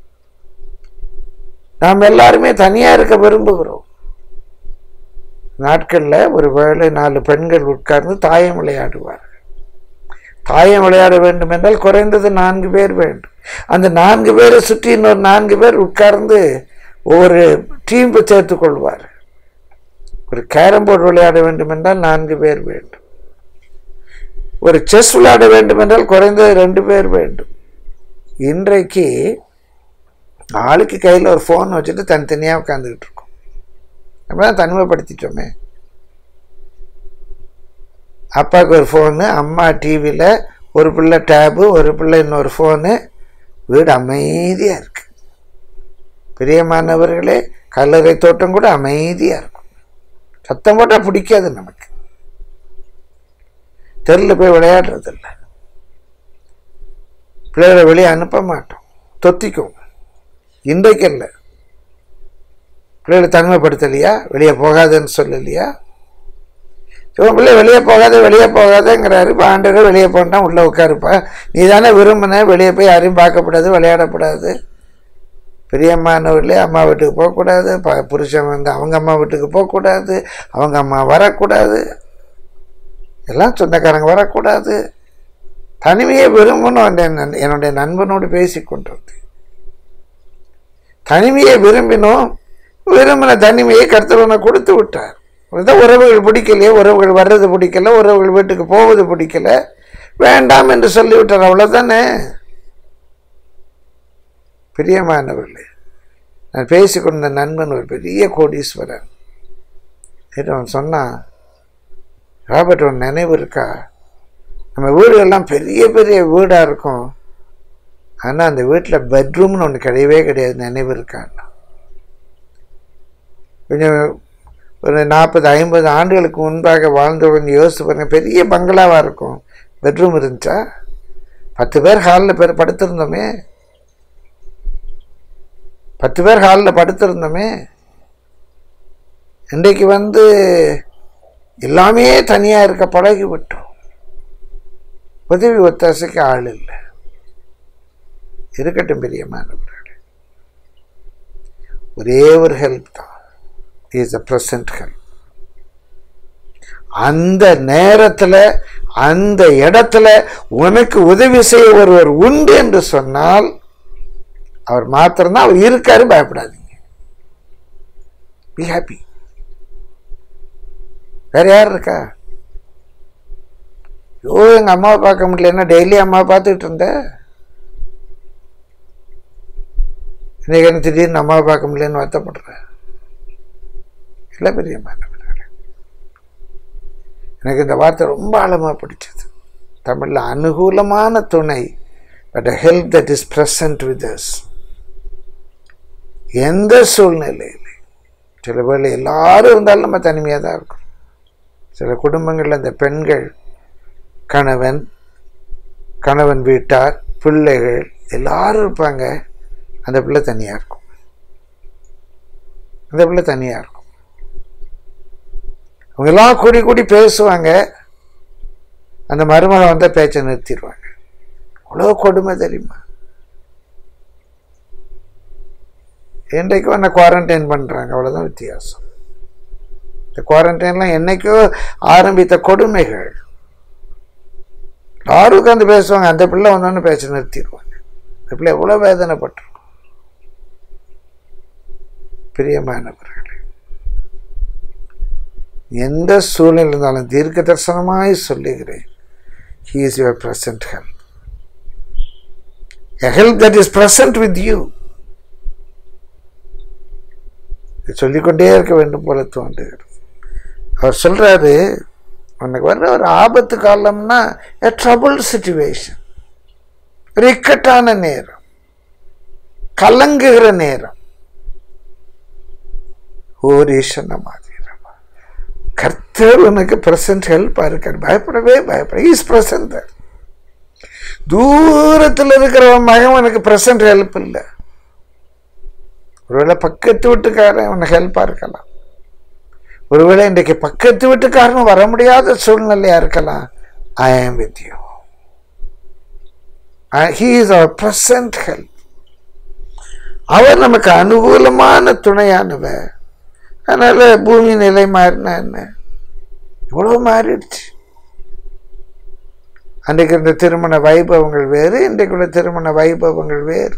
நாம் எல்லாருமே தனியாக இருக்க விரும்புகிறோம். நாட்களில் ஒரு வேளை நாலு பெண்கள் உட்கார்ந்து தாயம் விளையாடுவார்கள். தாயம் விளையாட வேண்டும் என்றால் குறைந்தது நான்கு பேர் வேண்டும். அந்த நான்கு பேரை சுற்றி இன்னொரு நான்கு பேர் உட்கார்ந்து ஒரு டீம் சேர்த்து கொள்வார். ஒரு கேரம் போர்டு விளையாட வேண்டும் என்றால் நான்கு பேர் வேண்டும். ஒரு செஸ் விளையாட வேண்டும் என்றால் குறைந்தது ரெண்டு பேர் வேண்டும். இன்றைக்கு ஆளுக்கு கையில் ஒரு ஃபோன் வச்சுட்டு தனித்தனியாக உட்காந்துக்கிட்டு இருக்கோம். நம்ம தான் தனிமைப்படுத்திட்டோமே. அப்பாவுக்கு ஒரு ஃபோனு, அம்மா டிவியில், ஒரு பிள்ளை டேபு, ஒரு பிள்ளை இன்னொரு ஃபோனு. வீடு அமைதியாக இருக்கு. பிரியமானவர்களே, கல்லறை தோட்டம் கூட அமைதியாக இருக்கும். சத்தம் போட்டால் பிடிக்காது நமக்கு. தெருவில் போய் விளையாடுறதில்லை. பிள்ளைகளை வெளியே அனுப்ப மாட்டோம், தொத்திக்கும். இன்றைக்கு இல்லை. பிள்ளைகளை தனிமைப்படுத்தலையா? வெளியே போகாதுன்னு சொல்லலையா? இவன் பிள்ளை வெளியே போகாத வெளியே போகாதங்கிறாரு. இப்போ ஆண்டவர் வெளியே போனா உள்ளே உட்காருப்பா, நீ தானே விரும்பின வெளியே போய் யாரையும் பார்க்கக்கூடாது, விளையாடக்கூடாது. பிரியமானவர்களே, அம்மா வீட்டுக்கு போகக்கூடாது, ப புருஷன் வந்து அவங்க அம்மா வீட்டுக்கு போகக்கூடாது, அவங்க அம்மா வரக்கூடாது, எல்லாம் சொந்தக்காரங்க வரக்கூடாது. தனிமையை விரும்பணும். என்னுடைய நண்பனோடு பேசி கொண்டு வந்து தனிமையை விரும்பினோம். விரும்பின தனிமையை கர்த்தர் கொடுத்து விட்டார். உறவுகள் பிடிக்கலையே, உறவுகள் வர்றது பிடிக்கல, உறவுகள் வீட்டுக்கு போவது பிடிக்கல, வேண்டாம் என்று சொல்லிவிட்டார். அவ்வளோதானே. பிரியமானவர்களே, நான் பேசிக்கொண்ட நண்பன் ஒரு பெரிய கோடீஸ்வரன். அவன் சொன்னான், ராபர்ட் ஒன்று நினைவு இருக்கா, நம்ம வீடுகள்லாம் பெரிய பெரிய வீடாக இருக்கும், ஆனால் அந்த வீட்டில் பெட்ரூம்னு ஒன்று கிடையவே கிடையாது, நினைவு இருக்கான்னா. கொஞ்சம் ஒரு நாற்பது ஐம்பது ஆண்டுகளுக்கு முன்பாக வாழ்ந்தவங்க யோசிச்சு பாருங்க, பெரிய பங்களாவாக இருக்கும். பெட்ரூம் இருந்துச்சா? பத்து பேர் ஹாலில் பேர் படுத்திருந்தோமே பத்து பேர் ஹாலில் படுத்திருந்தோமே இன்றைக்கு வந்து எல்லாமே தனியாக இருக்க பழகி விட்டோம். உதவி ஒத்தாசைக்கு ஆள் இல்லை. இருக்கட்டும் பிரியமானவர்களே, ஒரே ஒரு ஹெல்ப் தான், இஸ் அ ப்ரெசன்ட் ஹெல்ப். அந்த நேரத்தில் அந்த இடத்துல உனக்கு உதவி செய்ய ஒருவர் உண்டு என்று சொன்னால் அவர் மாத்திரம்தான். அவர் இருக்காரு, பயப்படாதீங்க. Be happy. வேற யார் இருக்கா? ஐயோ எங்க அம்மாவை பார்க்க முடியலன்னா டெய்லி அம்மாவை பார்த்துக்கிட்டு இருந்தேன், இன்னைக்கு என்ன திடீர்னு அம்மாவை பார்க்க முடியலன்னு வருத்தப்படுறேன். இல்லை பிரியமானவர்களே, எனக்கு இந்த வார்த்தை ரொம்ப ஆழமாக பிடிச்சது. தமிழில் அனுகூலமான துணை, but a help that is present with us. எந்த சூழ்நிலையில், சில வேளை எல்லாரும் இருந்தாலும் நம்ம தனிமையாக தான் இருக்கும். சில குடும்பங்களில் அந்த பெண்கள், கணவன், கணவன் வீட்டார், பிள்ளைகள் எல்லாரும் இருப்பாங்க. அந்த பிள்ளை தனியாக இருக்கும். அந்த பிள்ளை தனியாக இருக்கும். அவங்க எல்லாம் கூடி கூடி பேசுவாங்க. அந்த மருமகன் வந்தால் பேச்சை நிறுத்திடுவாங்க. அவ்வளோ கொடுமை தெரியுமா? என்றைக்கும் என்ன குவாரண்டைன் பண்ணுறாங்க, அவ்வளோதான் வித்தியாசம். இந்த குவாரண்டைன்லாம் என்னைக்கோ ஆரம்பித்த கொடுமைகள். எல்லாரும் உட்காந்து பேசுவாங்க, அந்த பிள்ளை வந்தோன்னு பேச்சை நிறுத்திடுவாங்க. அந்த பிள்ளை எவ்வளோ வேதனைப்பட்டிருக்கும். பிரியமானவர்களே, எந்த சூழ்நிலை இருந்தாலும் தீர்க்க தரிசனமாய் சொல்லுகிறேன், He is your present help. A help that is present with you. சொல்லிக்கொண்டே இருக்க வேண்டும் போல தோன்றுகிறது. அவர் சொல்றாரு, உனக்கு வர்ற ஒரு ஆபத்து காலம்னா a troubled situation, ஒரு இக்கட்டான நேரம், கலங்குகிற நேரம். ஓரீஷன மாதிரி கர்த்தர் உனக்கு பிரசன்ட் ஹெல்ப்பா இருக்கார். பயப்படவே பயப்பட. Is present. தூரத்தில் இருக்கிறவன் மகன் உனக்கு பிரசன்ட் ஹெல்ப் இல்லை. ஒருவேளை பக்கத்து வீட்டுக்காரன் உனக்கு ஹெல்ப்பா இருக்கலாம். ஒருவேளை இன்றைக்கு பக்கத்து வீட்டுக்காரன் வர முடியாத சூழ்நிலையா இருக்கலாம். I am with you. He is அவர் பிரசன்ட் ஹெல்ப். அவர் நமக்கு அனுகூலமான துணையானவர். அதனால பூமி நிலை மாறினா என்ன, இவ்வளவு மாறிடுச்சு. அன்றைக்கு இருந்த திருமண வைபவங்கள் வேறு, இன்றைக்குள்ள திருமண வைபவங்கள் வேறு.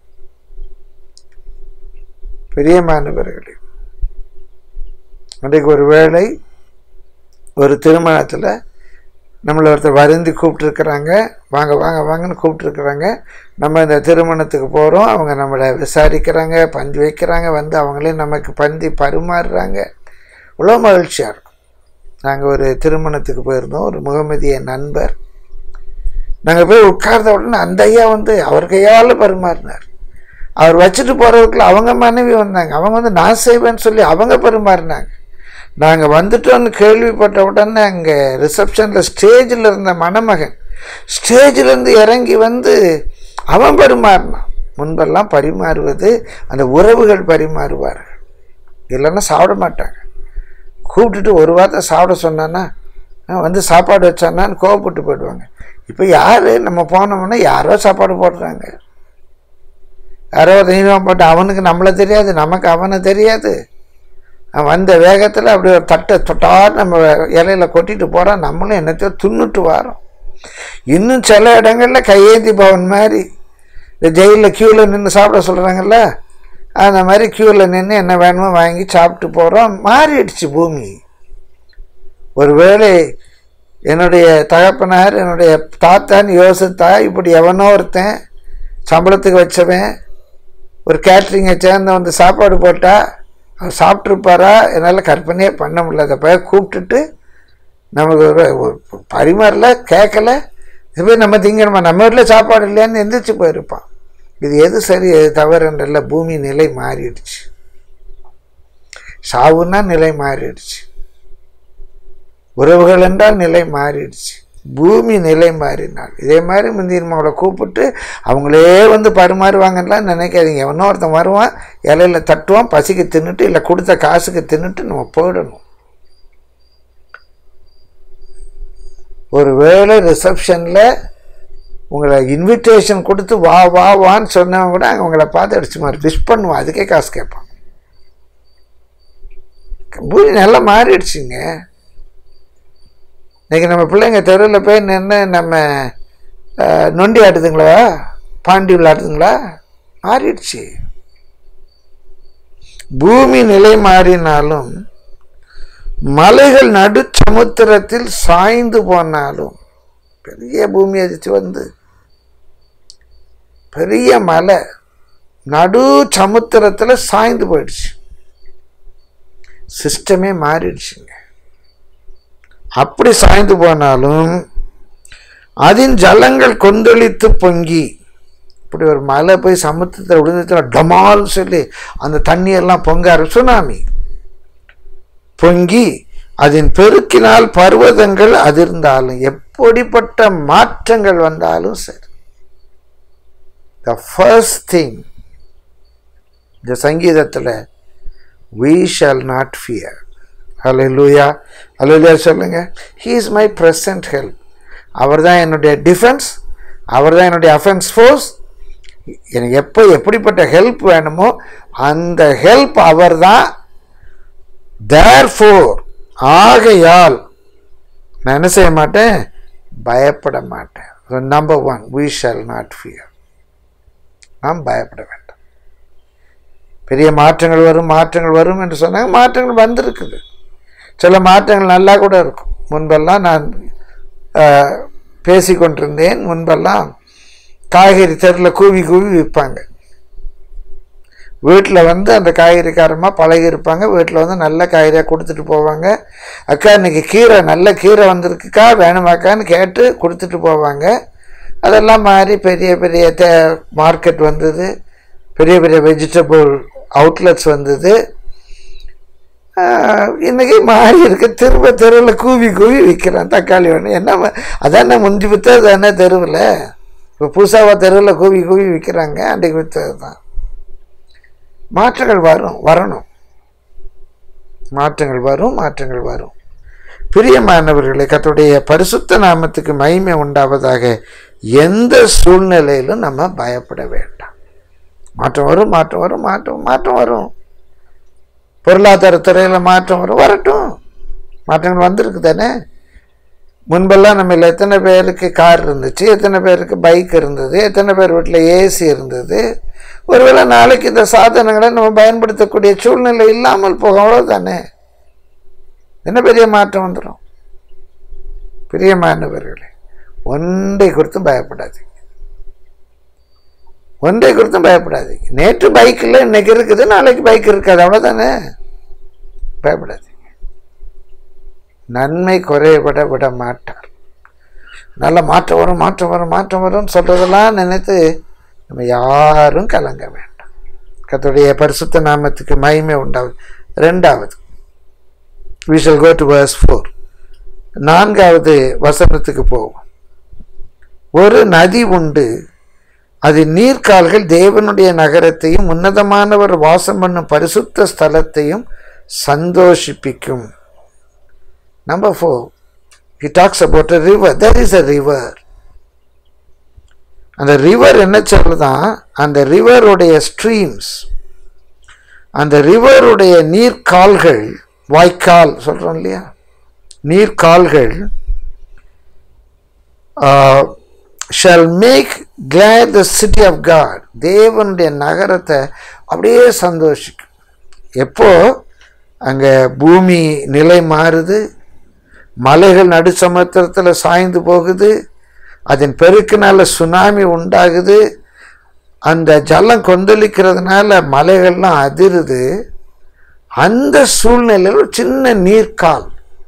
பிரியமானவர்களே, அன்றைக்கு ஒரு வேளை ஒரு திருமணத்தில் நம்மளை ஒருத்தர் வருந்தி கூப்பிட்டுருக்குறாங்க, வாங்க வாங்க வாங்கன்னு கூப்பிட்டுருக்குறாங்க. நம்ம இந்த திருமணத்துக்கு போகிறோம், அவங்க நம்மளை விசாரிக்கிறாங்க, பஞ்சு வைக்கிறாங்க, வந்து அவங்களே நமக்கு பந்தி பரிமாறுறாங்க. இவ்வளோ மகிழ்ச்சியாக இருக்கும். நாங்கள் ஒரு திருமணத்துக்கு போயிருந்தோம், ஒரு முகமதிய நண்பர். நாங்கள் போய் உட்கார்ந்த உடனே அந்த ஐயா வந்து அவர் கையால் பரிமாறினார். அவர் வச்சுட்டு போகிறதுக்குள்ள அவங்க மனைவி வந்தாங்க. அவங்க வந்து நான் செய்வேன்னு சொல்லி அவங்க பரிமாறினாங்க. நாங்கள் வந்துட்டோன்னு கேள்விப்பட்ட உடனே அங்கே ரிசப்ஷனில் ஸ்டேஜில் இருந்த மணமகன் ஸ்டேஜிலேருந்து இறங்கி வந்து அவன் பரிமாறினான். முன்பெல்லாம் பரிமாறுவது அந்த உறவுகள் பரிமாறுவார்கள், இல்லைன்னா சாப்பிட மாட்டாங்க. கூப்பிட்டுட்டு ஒரு வார்த்தை சாப்பிட சொன்னான்னா வந்து சாப்பாடு வச்சானான்னு கோவப்பட்டு போயிடுவாங்க. இப்போ யார் நம்ம போனோம்னா யாரோ சாப்பாடு போடுறாங்க, யாரோ தெய்வம் போட்டு, அவனுக்கு நம்மளை தெரியாது, நமக்கு அவனை தெரியாது. வந்த வேகத்தில் அப்படி ஒரு தட்டை தொட்டார் நம்ம இலையில கொட்டிட்டு போகிறான். நம்மளும் என்னத்தையோ துண்ணுட்டு வரோம். இன்னும் சில இடங்களில் கையேந்தி பவன் மாதிரி இந்த ஜெயிலில் க்யூவில் நின்று சாப்பிட சொல்கிறாங்கல்ல, அந்த மாதிரி க்யூவில் நின்று என்ன வேணுமோ வாங்கி சாப்பிட்டு போகிறோம். மாறிடுச்சு பூமி. ஒருவேளை என்னுடைய தகப்பனார் என்னுடைய தாத்தான்னு யோசித்தா இப்படி எவனோ ஒருத்தன் சம்பளத்துக்கு வச்சவன் ஒரு கேட்ரிங்கை சேர்ந்த வந்து சாப்பாடு போட்டால் அவர் சாப்பிட்ருப்பாரா, என்னால் கற்பனையே பண்ண முடியல. அதை போய் கூப்பிட்டுட்டு நமக்கு ஒரு பரிமாறல, கேட்கல, இது போய் நம்ம திங்கணுமா, நம்ம வீட்டில் சாப்பாடு இல்லையான்னு எந்திரிச்சு போயிருப்பான். இது எது சரி எது தவறுன்றல பூமி நிலை மாறிடுச்சு. சாவுன்னா நிலை மாறிடுச்சு, உறவுகள் என்றால் நிலை மாறிடுச்சு, பூமி நிலை மாறினாள். இதே மாதிரி முந்தியம்மாவை கூப்பிட்டு அவங்களே வந்து பரிமாறுவாங்கலாம் நினைக்காதீங்க. எவனோ ஒருத்தன் வருவான், இலையில தட்டுவான், பசிக்கு தின்னுட்டு இல்லை கொடுத்த காசுக்கு தின்னுட்டு நம்ம போயிடணும். ஒரு வேளை ரிசப்ஷனில் உங்களை இன்விடேஷன் கொடுத்து வா வா வான்னு சொன்னவங்க கூட அவங்கள பார்த்து அடிச்சு மாதிரி விஷ் பண்ணுவான், அதுக்கே காசு கேட்பான். பூமி நல்லா மாறிடுச்சுங்க. இன்றைக்கி நம்ம பிள்ளைங்க தெருவில் போய் நின்று நம்ம நொண்டி ஆட்டுதுங்களா, பாண்டி விளையாடுதுங்களா, மாறிடுச்சு. பூமி நிலை மாறினாலும் மலைகள் நடு சமுத்திரத்தில் சாய்ந்து போனாலும், பெரிய பூமி அதிர்ச்சி வந்து பெரிய மலை நடு சமுத்திரத்தில் சாய்ந்து போயிடுச்சு. சிஸ்டமே மாறிடுச்சுங்க. அப்படி சாய்ந்து போனாலும் அதன் ஜலங்கள் கொந்தளித்து பொங்கி, இப்படி ஒரு மலை போய் சமுத்திரத்தில் விழுந்துச்சுன்னா டமால் சொல்லி அந்த தண்ணியெல்லாம் பொங்காரு, சுனாமி பொங்கி அதன் பெருக்கினால் பர்வதங்கள் அதிர்ந்தாலும், எப்படிப்பட்ட மாற்றங்கள் வந்தாலும் சரி, the first thing இந்த சங்கீதத்தில் we shall not fear. Hallelujah, hallelujah சொல்லுங்க. He is my present help. அவர் தான் என்னுடைய டிஃபென்ஸ், அவர் தான் என்னுடைய அஃபென்ஸ் ஃபோர்ஸ். எனக்கு எப்போ எப்படிப்பட்ட ஹெல்ப் வேணுமோ அந்த ஹெல்ப் அவர் தான். therefore ஆகையால் நான் என்ன செய்ய மாட்டேன், பயப்பட மாட்டேன். Number one, we shall not fear. நாம் பயப்பட வேண்டாம். பெரிய மாற்றங்கள் வரும் மாற்றங்கள் வரும் என்று சொன்னாங்க, மாற்றங்கள் வந்திருக்குது. சில மாற்றங்கள் நல்லா கூட இருக்கும். முன்பெல்லாம் நான் பேசி கொண்டிருந்தேன், முன்பெல்லாம் காய்கறி தெருவில் கூவி கூவி விற்பாங்க. வீட்டில் வந்து அந்த காய்கறிக்காரமாக பழகி இருப்பாங்க, வீட்டில் வந்து நல்ல காய்கறியாக கொடுத்துட்டு போவாங்க. அக்கா இன்றைக்கி கீரை நல்ல கீரை வந்திருக்குக்கா வேணுமாக்கான்னு கேட்டு கொடுத்துட்டு போவாங்க. அதெல்லாம் மாறி பெரிய பெரிய தே மார்க்கெட் வந்தது, பெரிய பெரிய வெஜிடபிள் அவுட்லெட்ஸ் வந்தது. இன்றைக்கி மாறி இருக்க திரும்ப தெருவில் கூவி கூவி விற்கிறான் தக்காளி வேணும். என்ன அதானே முந்தி விற்றது தானே தெருவில், இப்போ புதுசாக தெருவில் கூவி கூவி விற்கிறாங்க, அன்றைக்கு விற்றது தான். மாற்றங்கள் வரும், வரணும், மாற்றங்கள் வரும், மாற்றங்கள் வரும். பிரியமானவர்களே, கர்த்தருடைய பரிசுத்த நாமத்துக்கு மகிமை உண்டாவதாக. எந்த சூழ்நிலையிலும் நம்ம பயப்பட வேண்டாம். மாற்றம் வரும், மாற்றம் வரும், மாற்றம் மாற்றம் வரும். பொருளாதார துறையில் மாற்றம் வரும், வரட்டும். மாற்றங்கள் வந்திருக்கு தானே. முன்பெல்லாம் நம்ம இல்லை எத்தனை பேருக்கு கார் இருந்துச்சு, எத்தனை பேருக்கு பைக் இருந்தது, எத்தனை பேர் வீட்டில் ஏசி இருந்தது. ஒருவேளை நாளைக்கு இந்த சாதனங்களை நம்ம பயன்படுத்தக்கூடிய சூழ்நிலை இல்லாமல் போகும், அவ்வளோதானே. என்ன பெரிய மாற்றம் வந்துடும். பிரியமானவர்களே, ஒன்றை குறித்தும் பயப்படாதீங்க, ஒன்றை குறித்தும் பயப்படாதீங்க. நேற்று பைக்கில் இன்னைக்கு இருக்குது, நாளைக்கு பைக் இருக்காது, அவ்வளோதானே. பயப்படாதீங்க. நன்மை குறைபட விட மாட்டார். நல்ல மாற்றம் வரும், மாற்றம் வரும், மாற்றம் வரும்னு சொல்கிறதெல்லாம் நினைத்து நம்ம யாரும் கலங்க வேண்டாம். கர்த்தருடைய பரிசுத்த நாமத்துக்கு மகிமை உண்டாகுது. ரெண்டாவது, we shall go to verse four. நான்காவது வசனத்துக்கு போவோம். ஒரு நதி உண்டு, அது நீர்க்கால்கள் தேவனுடைய நகரத்தையும் உன்னதமானவர் வாசம் பண்ணும் பரிசுத்த ஸ்தலத்தையும் சந்தோஷிப்பிக்கும். Number four, he talks about a river. There is a river. அந்த ரிவர் என்ன சொல்லுதான், அந்த ரிவருடைய ஸ்ட்ரீம்ஸ், அந்த ரிவருடைய நீர்க்கால்கள், வாய்க்கால் சொல்கிறோம் இல்லையா, நீர்க்கால்கள் shall make glad the city of God. தேவனுடைய நகரத்தை அப்படியே சந்தோஷிக்கும். எப்போ அங்கே பூமி நிலை மாறுது, மலைகள் நடு சமுத்திரத்தில் சாய்ந்து போகுது, அதன் பெருக்கினால சுனாமி உண்டாகுது, அந்த ஜலம் கொந்தளிக்கிறதுனால மலைகள்லாம் அதிருது. அந்த சூழ்நிலையில் ஒரு சின்ன நீர்க்கால்,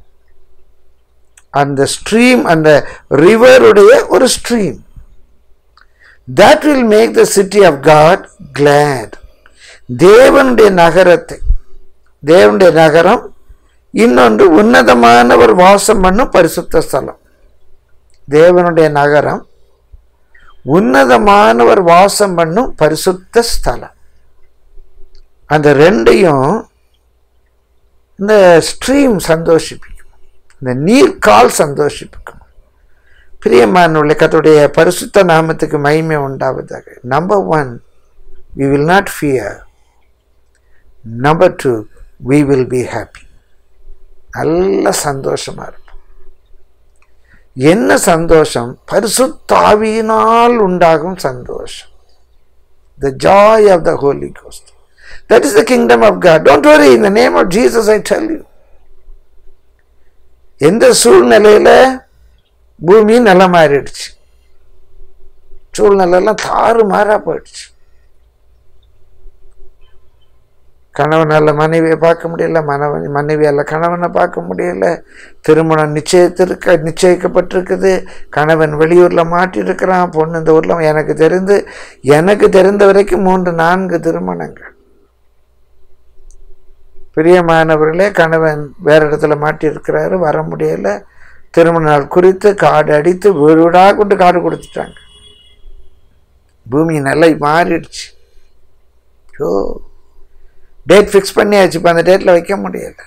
அந்த ஸ்ட்ரீம், அந்த ரிவருடைய ஒரு stream, that will make the city of God glad. தேவனுடைய நகரத்தை தேவனுடைய நகரம், இன்னொன்று உன்னதமானவர் வாசம் பண்ணும் பரிசுத்த ஸ்தலம். தேவனுடைய நகரம், உன்னதமானவர் வாசம் பண்ணும் பரிசுத்த ஸ்தலம். அந்த ரெண்டையும் இந்த ஸ்ட்ரீம் சந்தோஷிப்பிக்கும், இந்த நீர்கால் சந்தோஷிப்பிக்கும். பிரியமானவர்களே, கர்த்தருடைய பரிசுத்த நாமத்துக்கு மகிமை உண்டாவதாக. Number one, we will not fear. Number two, we will be happy. நல்ல சந்தோஷமா இருக்கும். என்ன சந்தோஷம்? பரிசுத்த ஆவியினால் உண்டாகும் சந்தோஷம். The joy of the Holy Ghost. That is the kingdom of God. Don't worry, in the name of Jesus I tell you. எந்த சூழ்நிலையில பூமி நல்ல மாறிடுச்சு, சூழ்நிலையெல்லாம் தாறு மாறா போயிடுச்சு. கணவனால மனைவியை பார்க்க முடியல, மனவன் மனைவியால் கணவனை பார்க்க முடியல, திருமணம் நிச்சயத்திருக்க நிச்சயிக்கப்பட்டிருக்குது, கணவன் வெளியூரில் மாட்டியிருக்கிறான், பொண்ணு இந்த ஊரில். எனக்கு தெரிந்து எனக்கு தெரிந்த வரைக்கும் மூன்று நான்கு திருமணங்கள். பிரியமானவர்களே, கணவன் வேறு இடத்துல மாட்டியிருக்கிறாரு, வர முடியலை. திருமண நாள் குறித்து காடு அடித்து வீடு வீடாக கொண்டு காடு கொடுத்துட்டாங்க. பூமி நிலை மாறிடுச்சு. ஓ, டேட் ஃபிக்ஸ் பண்ணியாச்சு, இப்போ அந்த டேட்டில் வைக்க முடியலை.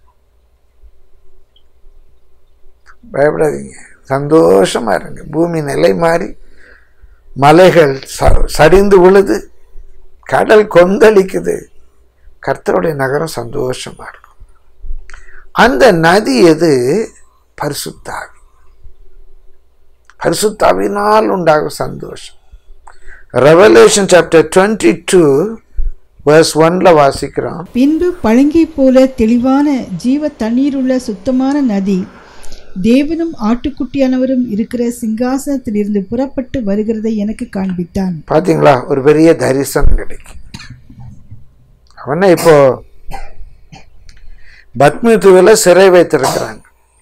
பயப்படாதீங்க, சந்தோஷமாக இருங்க. பூமி நிலை மாறி மலைகள் ச சரிந்து விழுது, கடல் கொந்தளிக்குது. கர்த்தருடைய நகரம் சந்தோஷமாக இருக்கும். அந்த நதி எது? பரிசுத்தாவி. பரிசுத்தாவினால் உண்டாகும் சந்தோஷம். Revelation chapter twenty two verse ஒன்ல வாசிக்கிறோம். பின்பு பழங்கி போல தெளிவான ஜீவ தண்ணீர் உள்ள சுத்தமான நதி தேவனும் ஆட்டுக்குட்டியானவரும் இருக்கிற சிங்காசனத்திலிருந்து புறப்பட்டு வருகிறதை எனக்கு காண்பித்தான். பாத்தீங்களா, ஒரு பெரிய தரிசனம் கிடைக்கும். அவனை இப்போ பத்மி தீவுல சிறை வைத்திருக்கிறாங்க.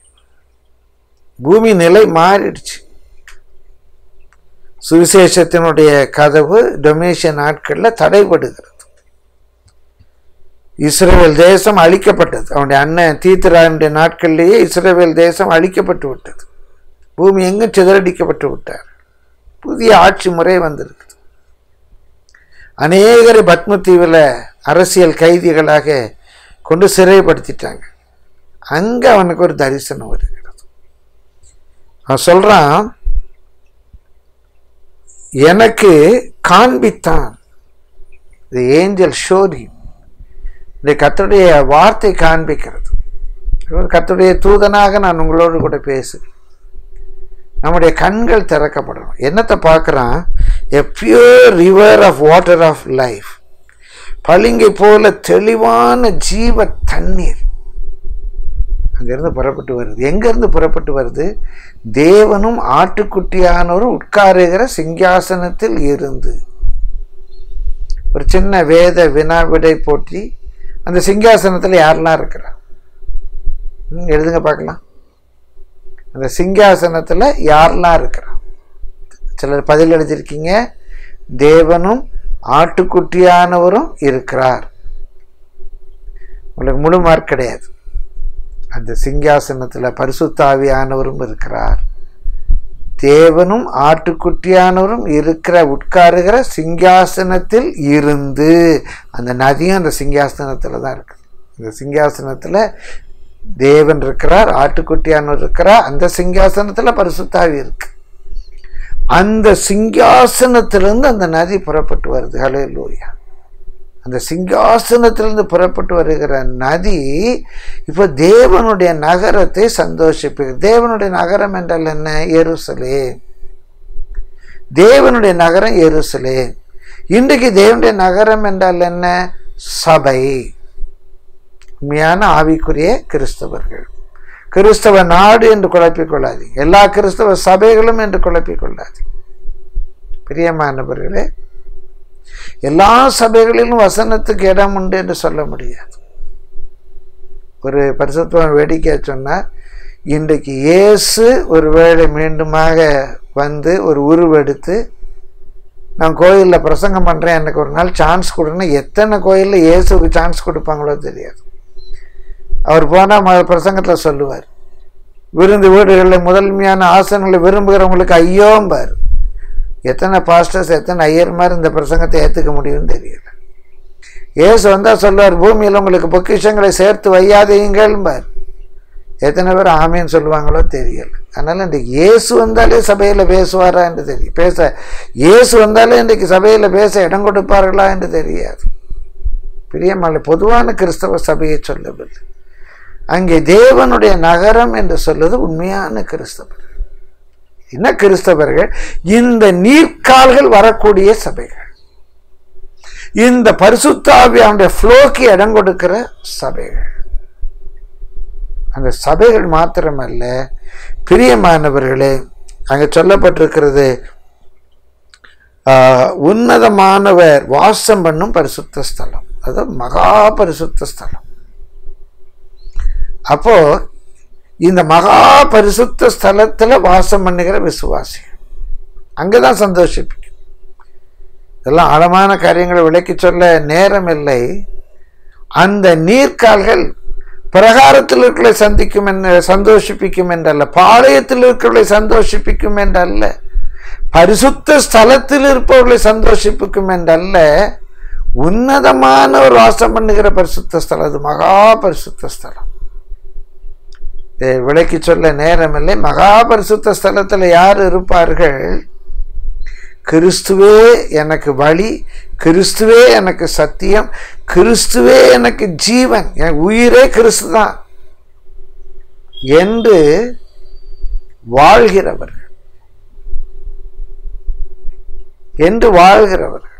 பூமி நிலை மாறிடுச்சு. சுவிசேஷத்தினுடைய கதவு டொமேஷியன் நாட்களில் தடைபடுகிறது. இஸ்ரவேல் தேசம் அழிக்கப்பட்டது. அவனுடைய அண்ணன் தீத்துரானுடைய நாட்களிலேயே இஸ்ரவேல் தேசம் அழிக்கப்பட்டு விட்டது. பூமி எங்கும் சிதறடிக்கப்பட்டு விட்டார். புதிய ஆட்சி முறை வந்திருக்குது. அநேகரை பத்ம தீவில் அரசியல் கைதிகளாக கொண்டு சிறைப்படுத்திட்டாங்க. அங்கே அவனுக்கு ஒரு தரிசனம் வருகிறது. அவன் சொல்றான், எனக்கு காண்பித்தான். The angel showed him. இந்த கர்த்தருடைய வார்த்தை காண்பிக்கிறது. கர்த்தருடைய தூதனாக நான் உங்களோடு கூட பேசுகிறேன். நம்முடைய கண்கள் திறக்கப்படணும். என்னத்தை பார்க்குறான்? A pure river of water of life. பளிங்கை போல தெளிவான ஜீவ தண்ணீர் அங்கிருந்து புறப்பட்டு வருது. எங்கிருந்து புறப்பட்டு வருது? தேவனும் ஆட்டுக்குட்டியானவரும் உட்காருகிற சிங்காசனத்தில் இருந்து. ஒரு சின்ன வேத வினா விடை போட்டி. அந்த சிங்காசனத்தில் யாரெல்லாம் இருக்கிறா? எழுதுங்க பார்க்கலாம். அந்த சிங்காசனத்தில் யாரெல்லாம் இருக்கிறா? சிலர் பதில் எழுதியிருக்கீங்க. தேவனும் ஆட்டுக்குட்டியானவரும் இருக்கிறார். உங்களுக்கு முழு மார்க் கிடையாது. அந்த சிங்காசனத்தில் பரிசுத்த ஆவியானவரும் இருக்கிறார். தேவனும் ஆட்டுக்குட்டியானவரும் இருக்கிற உட்காருகிற சிங்காசனத்தில் இருந்து. அந்த நதியும் அந்த சிங்காசனத்தில் தான் இருக்குது. இந்த சிங்காசனத்தில் தேவன் இருக்கிறார், ஆட்டுக்குட்டியானவர் இருக்கிறார். அந்த சிங்காசனத்தில் பரிசுத்த ஆவி இருக்கு. அந்த சிங்காசனத்திலிருந்து அந்த நதி புறப்பட்டு வருது. ஹல்லேலூயா. அந்த சிங்காசனத்திலிருந்து புறப்பட்டு வருகிற நதி இப்போ தேவனுடைய நகரத்தை சந்தோஷிப்பு. தேவனுடைய நகரம் என்றால் என்ன? எருசலேம். தேவனுடைய நகரம் எருசலேம். இன்றைக்கு தேவனுடைய நகரம் என்றால் என்ன? சபை. உண்மையான ஆவிக்குரிய கிறிஸ்தவர்கள். கிறிஸ்தவ நாடு என்று குழப்பிக்கொள்ளாது. எல்லா கிறிஸ்தவ சபைகளும் என்று குழப்பிக்கொள்ளாது. பிரியமானவர்களே, எல்லா சபைகளிலும் வசனத்துக்கு இடம் உண்டு என்று சொல்ல முடியாது. ஒரு பரிசுத்தவான் வேடிக்கை சொன்னார், இன்றைக்கு இயேசு ஒருவேளை மீண்டுமாக வந்து ஒரு உருவெடுத்து நான் கோயிலில் பிரசங்கம் பண்ணுறேன், எனக்கு ஒரு நாள் சான்ஸ் கொடுன்னா எத்தனை கோயிலில் இயேசுக்கு சான்ஸ் கொடுப்பாங்களோ தெரியாது. அவர் போனால் பிரசங்கத்தில் சொல்லுவார், விருந்து வீடுகளில் முதன்மையான ஆசனங்களை விரும்புகிறவங்களுக்கு ஐயோம்பார். எத்தனை பாஸ்டர்ஸ் எத்தனை ஐயர்மார் இந்த பிரசங்கத்தை ஏற்றுக்க முடியும்னு தெரியல. இயேசு வந்தால் சொல்லுவார், பூமியில் உங்களுக்கு பொக்கிஷங்களை சேர்த்து வையாதீங்கள்பார். எத்தனை பேர் ஆமேன்னு சொல்லுவாங்களோ தெரியல. அதனால் இன்றைக்கு இயேசு வந்தாலே சபையில் பேசுவாரா என்று தெரியும். பேச இயேசு வந்தாலே இன்றைக்கு சபையில் பேச இடம் கொடுப்பார்களா என்று தெரியாது. பிரியமான பொதுவான கிறிஸ்தவ சபையை சொல்லவில்லை, அங்கே தேவனுடைய நகரம் என்று சொல்வது உண்மையான கிறிஸ்தவர்கள். என்ன கிறிஸ்தவர்கள்? இந்த நீர்க்கால்கள் வரக்கூடிய சபைகள், இந்த பரிசுத்த ஆவியானுடைய ஃப்ளோக்கு இடம் கொடுக்கிற சபைகள். அந்த சபைகள் மாத்திரமல்ல பிரியமானவர்களே, அங்கே சொல்லப்பட்டிருக்கிறது, உன்னதமானவர் வாசம் பண்ணும் பரிசுத்த ஸ்தலம், அது மகா பரிசுத்த ஸ்தலம். அப்போ இந்த மகா பரிசுத்த ஸ்தலத்தில் வாசம் பண்ணுகிற விசுவாசி அங்கேதான் சந்தோஷிப்பிக்கும். இதெல்லாம் ஆழமான காரியங்களை விளக்கி சொல்ல நேரம் இல்லை. அந்த நீர்க்கால்கள் பிரகாரத்தில் இருக்கிற சந்திக்கும் என்ன சந்தோஷிப்பிக்கும் என்றல்ல, பாளையத்தில் இருக்கிறவர்களை சந்தோஷிப்பிக்கும் என்றல்ல, பரிசுத்த ஸ்தலத்தில் இருப்பவர்களை சந்தோஷிப்பிக்கும் என்றல்ல, உன்னதமான ஒரு வாசம் பண்ணுகிற பரிசுத்த ஸ்தலம், அது மகா பரிசுத்த ஸ்தலம். விளக்கி சொல்ல நேரம் இல்லை. மகா பரிசுத்த ஸ்தலத்தில் யார் இருப்பார்கள்? கிறிஸ்துவே எனக்கு வழி, கிறிஸ்துவே எனக்கு சத்தியம், கிறிஸ்துவே எனக்கு ஜீவன், என் உயிரே கிறிஸ்து தான் என்று வாழ்கிறவர்கள் என்று வாழ்கிறவர்கள்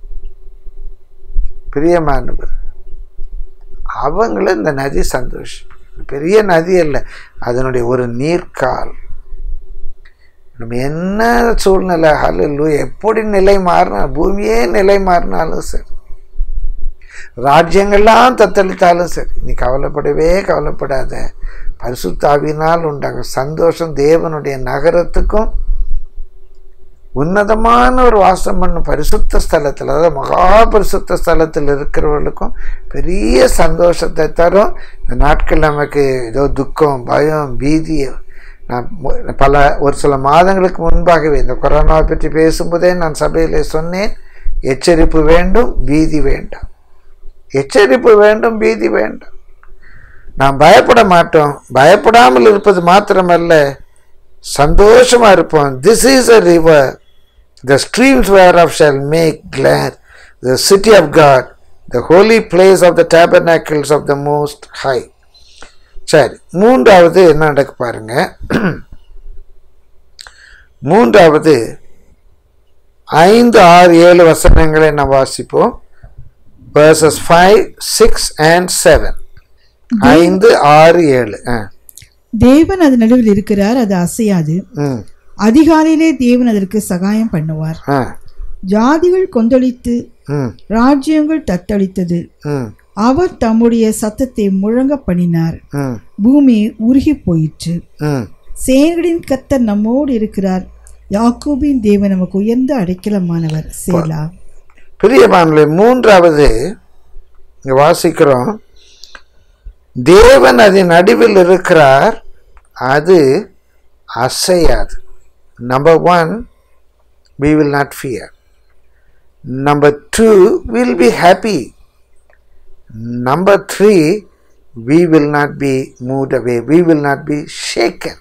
பிரியமானவர், அவங்கள இந்த நதி சந்தோஷம். பெரிய நதி அல்ல, அதனுடைய ஒரு நீர்க்கால். நம்ம என்ன சூழ்நிலை, ஹல்லேலூயா, எப்படி நிலை மாறினா, பூமியே நிலை மாறினாலும் சரி, ராஜ்யங்கள்லாம் தத்தளித்தாலும் சரி, நீ கவலைப்படவே கவலைப்படாத. பரிசுத்த ஆவியினால் உண்டாக சந்தோஷம் தேவனுடைய நகரத்துக்கும் உன்னதமான ஒரு வாசம் பண்ணும் பரிசுத்த ஸ்தலத்தில், அதாவது மகா பரிசுத்த ஸ்தலத்தில் இருக்கிறவர்களுக்கும் பெரிய சந்தோஷத்தை தரும். இந்த நாட்கள் நமக்கு ஏதோ துக்கம், பயம், பீதி. நான் பல ஒரு சில மாதங்களுக்கு முன்பாகவே இந்த கொரோனாவை பற்றி பேசும்போதே நான் சபையிலே சொன்னேன், எச்சரிப்பு வேண்டும், பீதி வேண்டாம். எச்சரிப்பு வேண்டும், பீதி வேண்டாம். நாம் பயப்பட மாட்டோம். பயப்படாமல் இருப்பது மாத்திரமல்ல, சந்தோஷமாக இருப்போம். This is a river, the streams whereof shall make glad the city of God, the holy place of the tabernacles of the Most High. சரி, மூன்றாவது என்ன நடக்க பாருங்க. மூன்றாவது ஐந்து ஆறு ஏழு வசனங்களை நாம் வாசிப்போம். verses five, six and seven. ஐந்து ஆறு ஏழு. தேவன் அது நடுவில் இருக்கிறார், அது அசையாது. அதிகாலையிலே தேவன் அதற்கு சகாயம் பண்ணுவார். ஜாதிகள் கொந்தளித்து ராஜ்யங்கள் தத்தளித்தது. அவர் தம்முடைய சத்தத்தை முழங்க பண்ணினார். பூமி உருகி போயிற்று. சேனைகளின் கர்த்தர் நம்மோடு இருக்கிறார். யாக்கோபின் தேவன் நமக்கு உயர்ந்த அடைக்கலமானவர். சேலா. பிரியமானவர்களே, மூன்றாவது இங்க வாசிக்கிறோம், தேவன் அதன் நடுவில் இருக்கிறார், அது அசையாது. Number one, we will not fear. Number two, we'll be happy. Number three, we will not be moved away. We will not be shaken.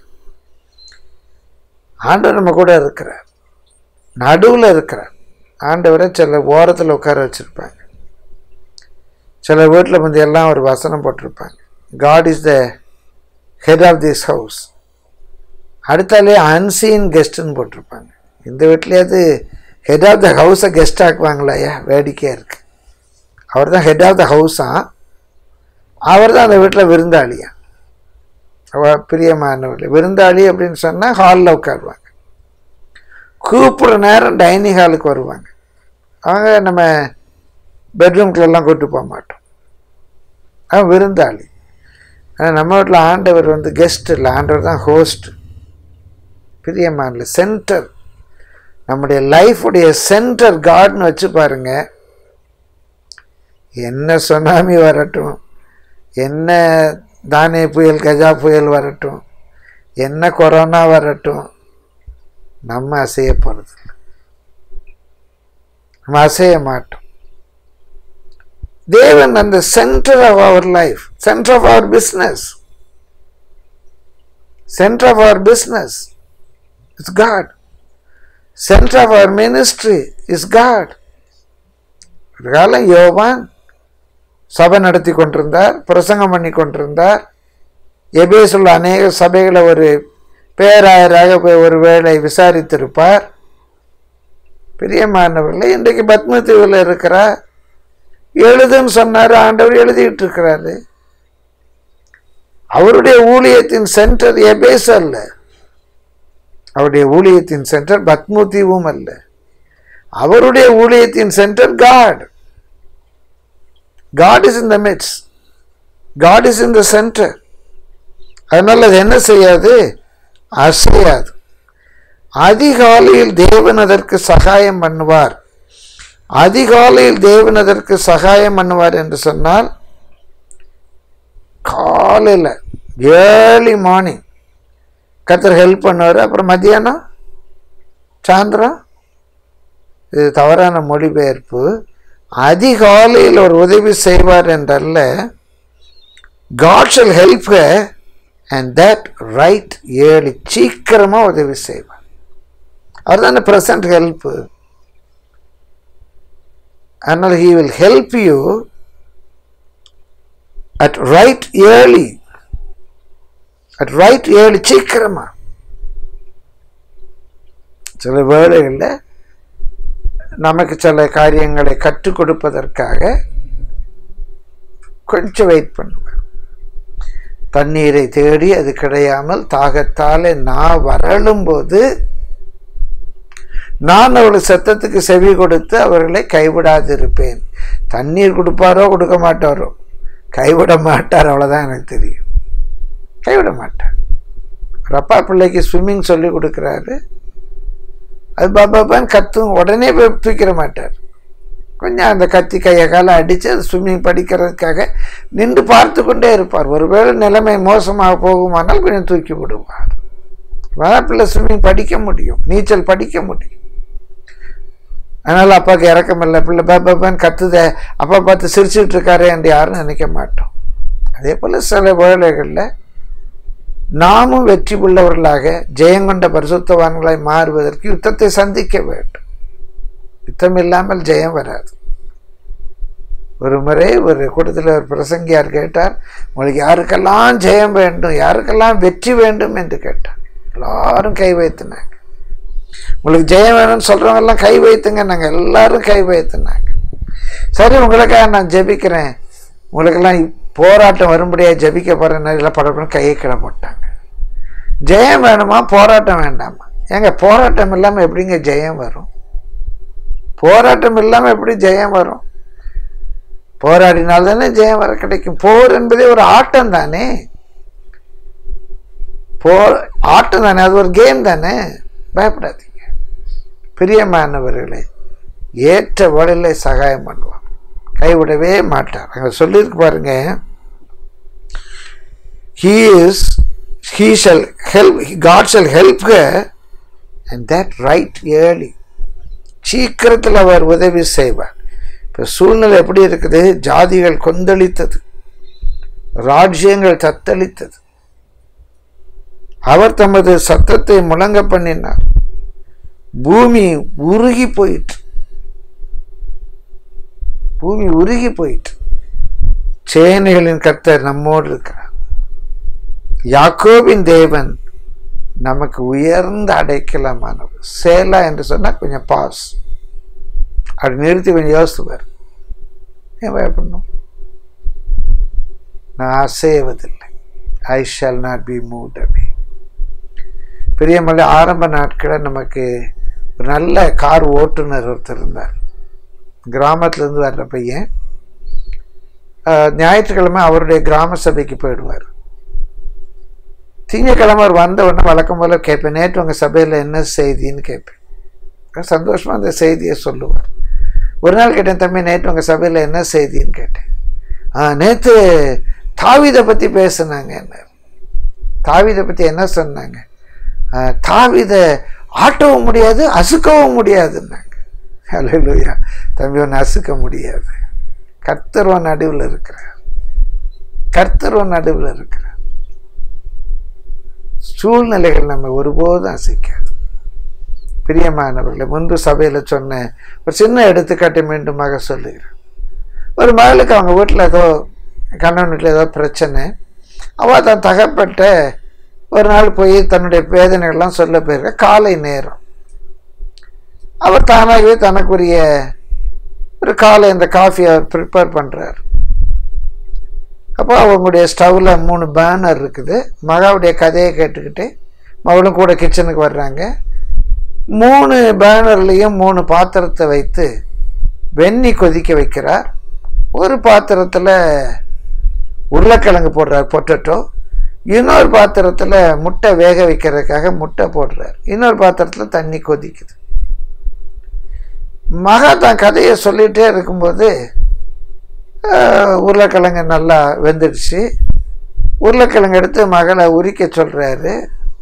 ஆண்டவர் நம்ம கூட இருக்கிறார், நடுவில் இருக்கிறார். ஆண்டவரை சில ஓரத்தில் உட்கார வச்சுருப்பாங்க, சில வீட்டில் வந்து எல்லாம் ஒரு வசனம் போட்டிருப்பாங்க, God is the head of this house. அடுத்தாலே அன்சீன் கெஸ்ட்டுன்னு போட்டிருப்பாங்க. இந்த வீட்லேயாவது ஹெட் ஆஃப் த ஹவுஸை கெஸ்ட் ஆக்குவாங்களா? ஐயா, வேடிக்கையாக இருக்குது. அவர் தான் ஹெட் ஆஃப் த ஹவுஸா, அவர் தான் அந்த வீட்டில் விருந்தாளியா. அவ பிரியமானவர்கள் விருந்தாளி அப்படின்னு சொன்னால் ஹாலில் உட்காருவாங்க, கூப்பிட்ற நேரம் டைனிங் ஹாலுக்கு வருவாங்க. அவங்க நம்ம பெட்ரூம்குள்ளெல்லாம் கூப்பிட்டு போக மாட்டோம், அவன் விருந்தாளி. ஆனால் நம்ம வீட்டில் ஆண்டவர் வந்து கெஸ்ட் இல்லை, ஆண்டவர் தான் ஹோஸ்ட். பிரியமான சென்டர், நம்முடைய லைஃபுடைய சென்டர் காட்னு வச்சு பாருங்க. என்ன சுனாமி வரட்டும், என்ன தானே புயல், கஜா புயல் வரட்டும், என்ன கொரோனா வரட்டும், நம்ம அசைய போகிறது இல்லை. நம்ம அசைய மாட்டோம். தேவன் அந்த சென்டர் ஆஃப் அவர் லைஃப், சென்டர் ஆஃப் அவர் பிஸ்னஸ், சென்டர் ஆஃப் அவர் business is God. Centre of அவர் மினிஸ்ட்ரி இஸ் காட். ஒரு காலம் யோவான் சபை நடத்தி கொண்டிருந்தார், பிரசங்கம் பண்ணி கொண்டிருந்தார். எபேசுள்ள அநேக சபைகளை ஒரு பேராயராக போய் ஒரு வேளை விசாரித்திருப்பார். பிரியமானவர்களே, இன்றைக்கு பத்மதீவில் இருக்கிறார். எழுதுன்னு சொன்னார், ஆண்டவர் எழுதிட்டு இருக்கிறாரு. அவருடைய ஊழியத்தின் சென்டர் எபேசு அல்ல, அவருடைய ஊழியத்தின் சென்டர் பத்மதீவும் அல்ல. அவருடைய ஊழியத்தின் centre God. God is in the midst. God is in the center. அதனால் அது என்ன செய்யாது? அசையாது. அதிகாலையில் தேவன் அதற்கு சகாயம் பண்ணுவார். அதிகாலையில் தேவன் அதற்கு சகாயம் பண்ணுவார் என்று சொன்னால், காலையில் ஏர்லி மார்னிங் கர்த்தர் ஹெல்ப் பண்ணுவார். அப்புறம் மத்தியானம், சாயந்தரம். இது தவறான மொழிபெயர்ப்பு. அதிகாலையில் ஒரு உதவி செய்வார் என்றல்ல, God shall help her and that right early. சீக்கிரமாக உதவி செய்வார். அவர் தானே ப்ரெசன்ட் ஹெல்ப்பு. அதனால் he will help you at right early, at right early, சீக்கிரமா. சில வேளைகளில் நமக்கு சில காரியங்களை கற்றுக் கொடுப்பதற்காக கொஞ்சம் வெயிட் பண்ணுவேன். தண்ணீரை தேடி அது கிடையாமல் தாகத்தாலே நான் வரலும் போது நான் அவருடைய சத்தத்துக்கு செவி கொடுத்து அவர்களை கைவிடாது இருப்பேன். தண்ணீர் கொடுப்பாரோ கொடுக்க மாட்டாரோ, கைவிட மாட்டார், அவ்வளோதான் எனக்கு தெரியும். கைவிட மாட்டார். ஒரு அப்பா பிள்ளைக்கு ஸ்விம்மிங் சொல்லி கொடுக்குறாரு. அது பாப்பான்னு கத்தும், உடனே போய் தூக்கிட மாட்டார். கொஞ்சம் அந்த கத்தி கையை காலை அடித்து அது ஸ்விம்மிங் படிக்கிறதுக்காக நின்று பார்த்து கொண்டே இருப்பார். ஒருவேளை நிலைமை மோசமாக போகுமானால் கொஞ்சம் தூக்கி விடுவார். பிள்ளை ஸ்விம்மிங் படிக்க முடியும், நீச்சல் படிக்க முடியும். அதனால் அப்பாவுக்கு இறக்கம் இல்லை, பிள்ளை பாப்பான்னு கத்துத அப்பா பார்த்து சிரிச்சுட்டு இருக்காரு என்று யாரும் நினைக்க மாட்டோம். அதே போல் சில வேளைகளில் நாமும் வெற்றி உள்ளவர்களாக ஜெயங்கொண்ட பரிசுத்தவான்களாய் மாறுவதற்கு யுத்தத்தை சந்திக்க வேண்டும். யுத்தம் இல்லாமல் ஜெயம் வராது. ஒரு முறை ஒரு கூட்டத்தில் ஒரு பிரசங்கியார் கேட்டார், உங்களுக்கு யாருக்கெல்லாம் ஜெயம் வேண்டும், யாருக்கெல்லாம் வெற்றி வேண்டும் என்று கேட்டார். எல்லாரும் கை வைத்துனாங்க. உங்களுக்கு ஜெயம் வேணும்னு சொல்கிறவங்கெல்லாம் கை வைத்துங்க. நாங்கள் எல்லாரும் கை வைத்துனாங்க. சரி, உங்களுக்காக நான் ஜெபிக்கிறேன், உங்களுக்கெல்லாம் போராட்டம் வரும்படியாக ஜெபிக்க போகிறேன். நிறைய படம் கையை கிட போட்டாங்க. ஜெயம் வேணுமா, போராட்டம் வேண்டாமா? ஏங்க, போராட்டம் இல்லாமல் எப்படிங்க ஜெயம் வரும்? போராட்டம் இல்லாமல் எப்படி ஜெயம் வரும்? போராடினால்தானே ஜெயம் வர கிடைக்கும். போர் என்பதே ஒரு ஆட்டம் தானே, போர் ஆட்டம் தானே, அது ஒரு கேம் தானே. பயப்படாதீங்க பிரியமானவர்களே. ஏற்ற வழியில சகாயம் பண்ணுவான், கைவிடவே மாட்டார். அங்கே சொல்லியிருக்கு பாருங்க, he is he shall help, God shall help her and that right early. சீக்கிரத்தில் அவர் உதவி செய்வார். இப்போ சூழ்நிலை எப்படி இருக்குது? ஜாதிகள் கொந்தளித்தது, ராஜ்யங்கள் தத்தளித்தது. அவர் தமது சத்தத்தை முழங்க பண்ணினார். பூமி உருகி போயிற்று, பூமி உருகி போயிற்று. சேனைகளின் கர்த்தர் நம்மோடு இருக்கிறார். யாக்கோபின் தேவன் நமக்கு உயர்ந்த அடைக்கலமானவர். சேலா என்று சொன்னால் கொஞ்சம் பாஸ், அப்படி நிறுத்தி கொஞ்சம் யோசித்துவார். ஏன் பயப்படணும்? நான் அசைவதில்லை. I shall not be moved away. பெரியமல்ல ஆரம்ப நாட்களில் நமக்கு ஒரு நல்ல கார் ஓட்டுநர் ஒருத்தர் இருந்தார். கிராமத்துலேருந்து வர்ற பையன் ஞாயிற்றுக்கிழமை அவருடைய கிராம சபைக்கு போயிடுவார். திங்கக்கிழமை அவர் வந்த உடனே வழக்கம் போல் கேட்பேன், நேற்று உங்கள் சபையில் என்ன செய்தின்னு கேட்பேன். சந்தோஷமாக அந்த செய்தியை சொல்லுவார். ஒரு நாள் கேட்டேன், தம்பி நேற்று உங்கள் சபையில் என்ன செய்தின்னு கேட்டேன். ஆ நேற்று தாவீதை பற்றி பேசுனாங்க. என்ன தாவீதை பற்றி என்ன சொன்னாங்க? தாவீதை ஆட்டவும் முடியாது, அசுக்கவும் முடியாதுன்னாங்க. ஹல்லேலூயா. தம்பி ஒன்று அசுக்க முடியாது. கர்த்தர் நடுவில் இருக்கிறார். கர்த்தர் நடுவில் இருக்கிறார். சூழ்நிலைகள் நம்ம ஒருபோதும் அசைக்காது. பிரியமானவர்களை, முன்பு சபையில் சொன்ன ஒரு சின்ன எடுத்துக்காட்டு மீண்டுமாக சொல்லுகிறேன். ஒரு மகளுக்கு அவங்க வீட்டில் ஏதோ கணவன் வீட்டில் ஏதோ பிரச்சனை. அவள் தான் தகப்பட்ட ஒரு நாள் போய் தன்னுடைய வேதனைகள்லாம் சொல்ல போயிருக்க. காலை நேரம் அவர் தானாகவே தனக்குரிய ஒரு காலை இந்த காஃபி அவர் ப்ரிப்பேர் பண்ணுறார். அப்போ அவங்களுடைய ஸ்டவ்வில் மூணு பேனர் இருக்குது. மகாவுடைய கதையை கேட்டுக்கிட்டு மகளும் கூட கிச்சனுக்கு வர்றாங்க. மூணு பேனர்லேயும் மூணு பாத்திரத்தை வைத்து வெந்நி கொதிக்க வைக்கிறார். ஒரு பாத்திரத்தில் உருளைக்கிழங்கு போடுறார், பொட்டேட்டோ. இன்னொரு பாத்திரத்தில் முட்டை வேக வைக்கிறதுக்காக முட்டை போடுறார். இன்னொரு பாத்திரத்தில் தண்ணி கொதிக்குது. மகா தான் கதையை சொல்லிகிட்டே இருக்கும்போது உருளைக்கிழங்கு நல்லா வெந்துடுச்சு. உருளைக்கிழங்கு எடுத்து மகளை உரிக்க சொல்கிறாரு.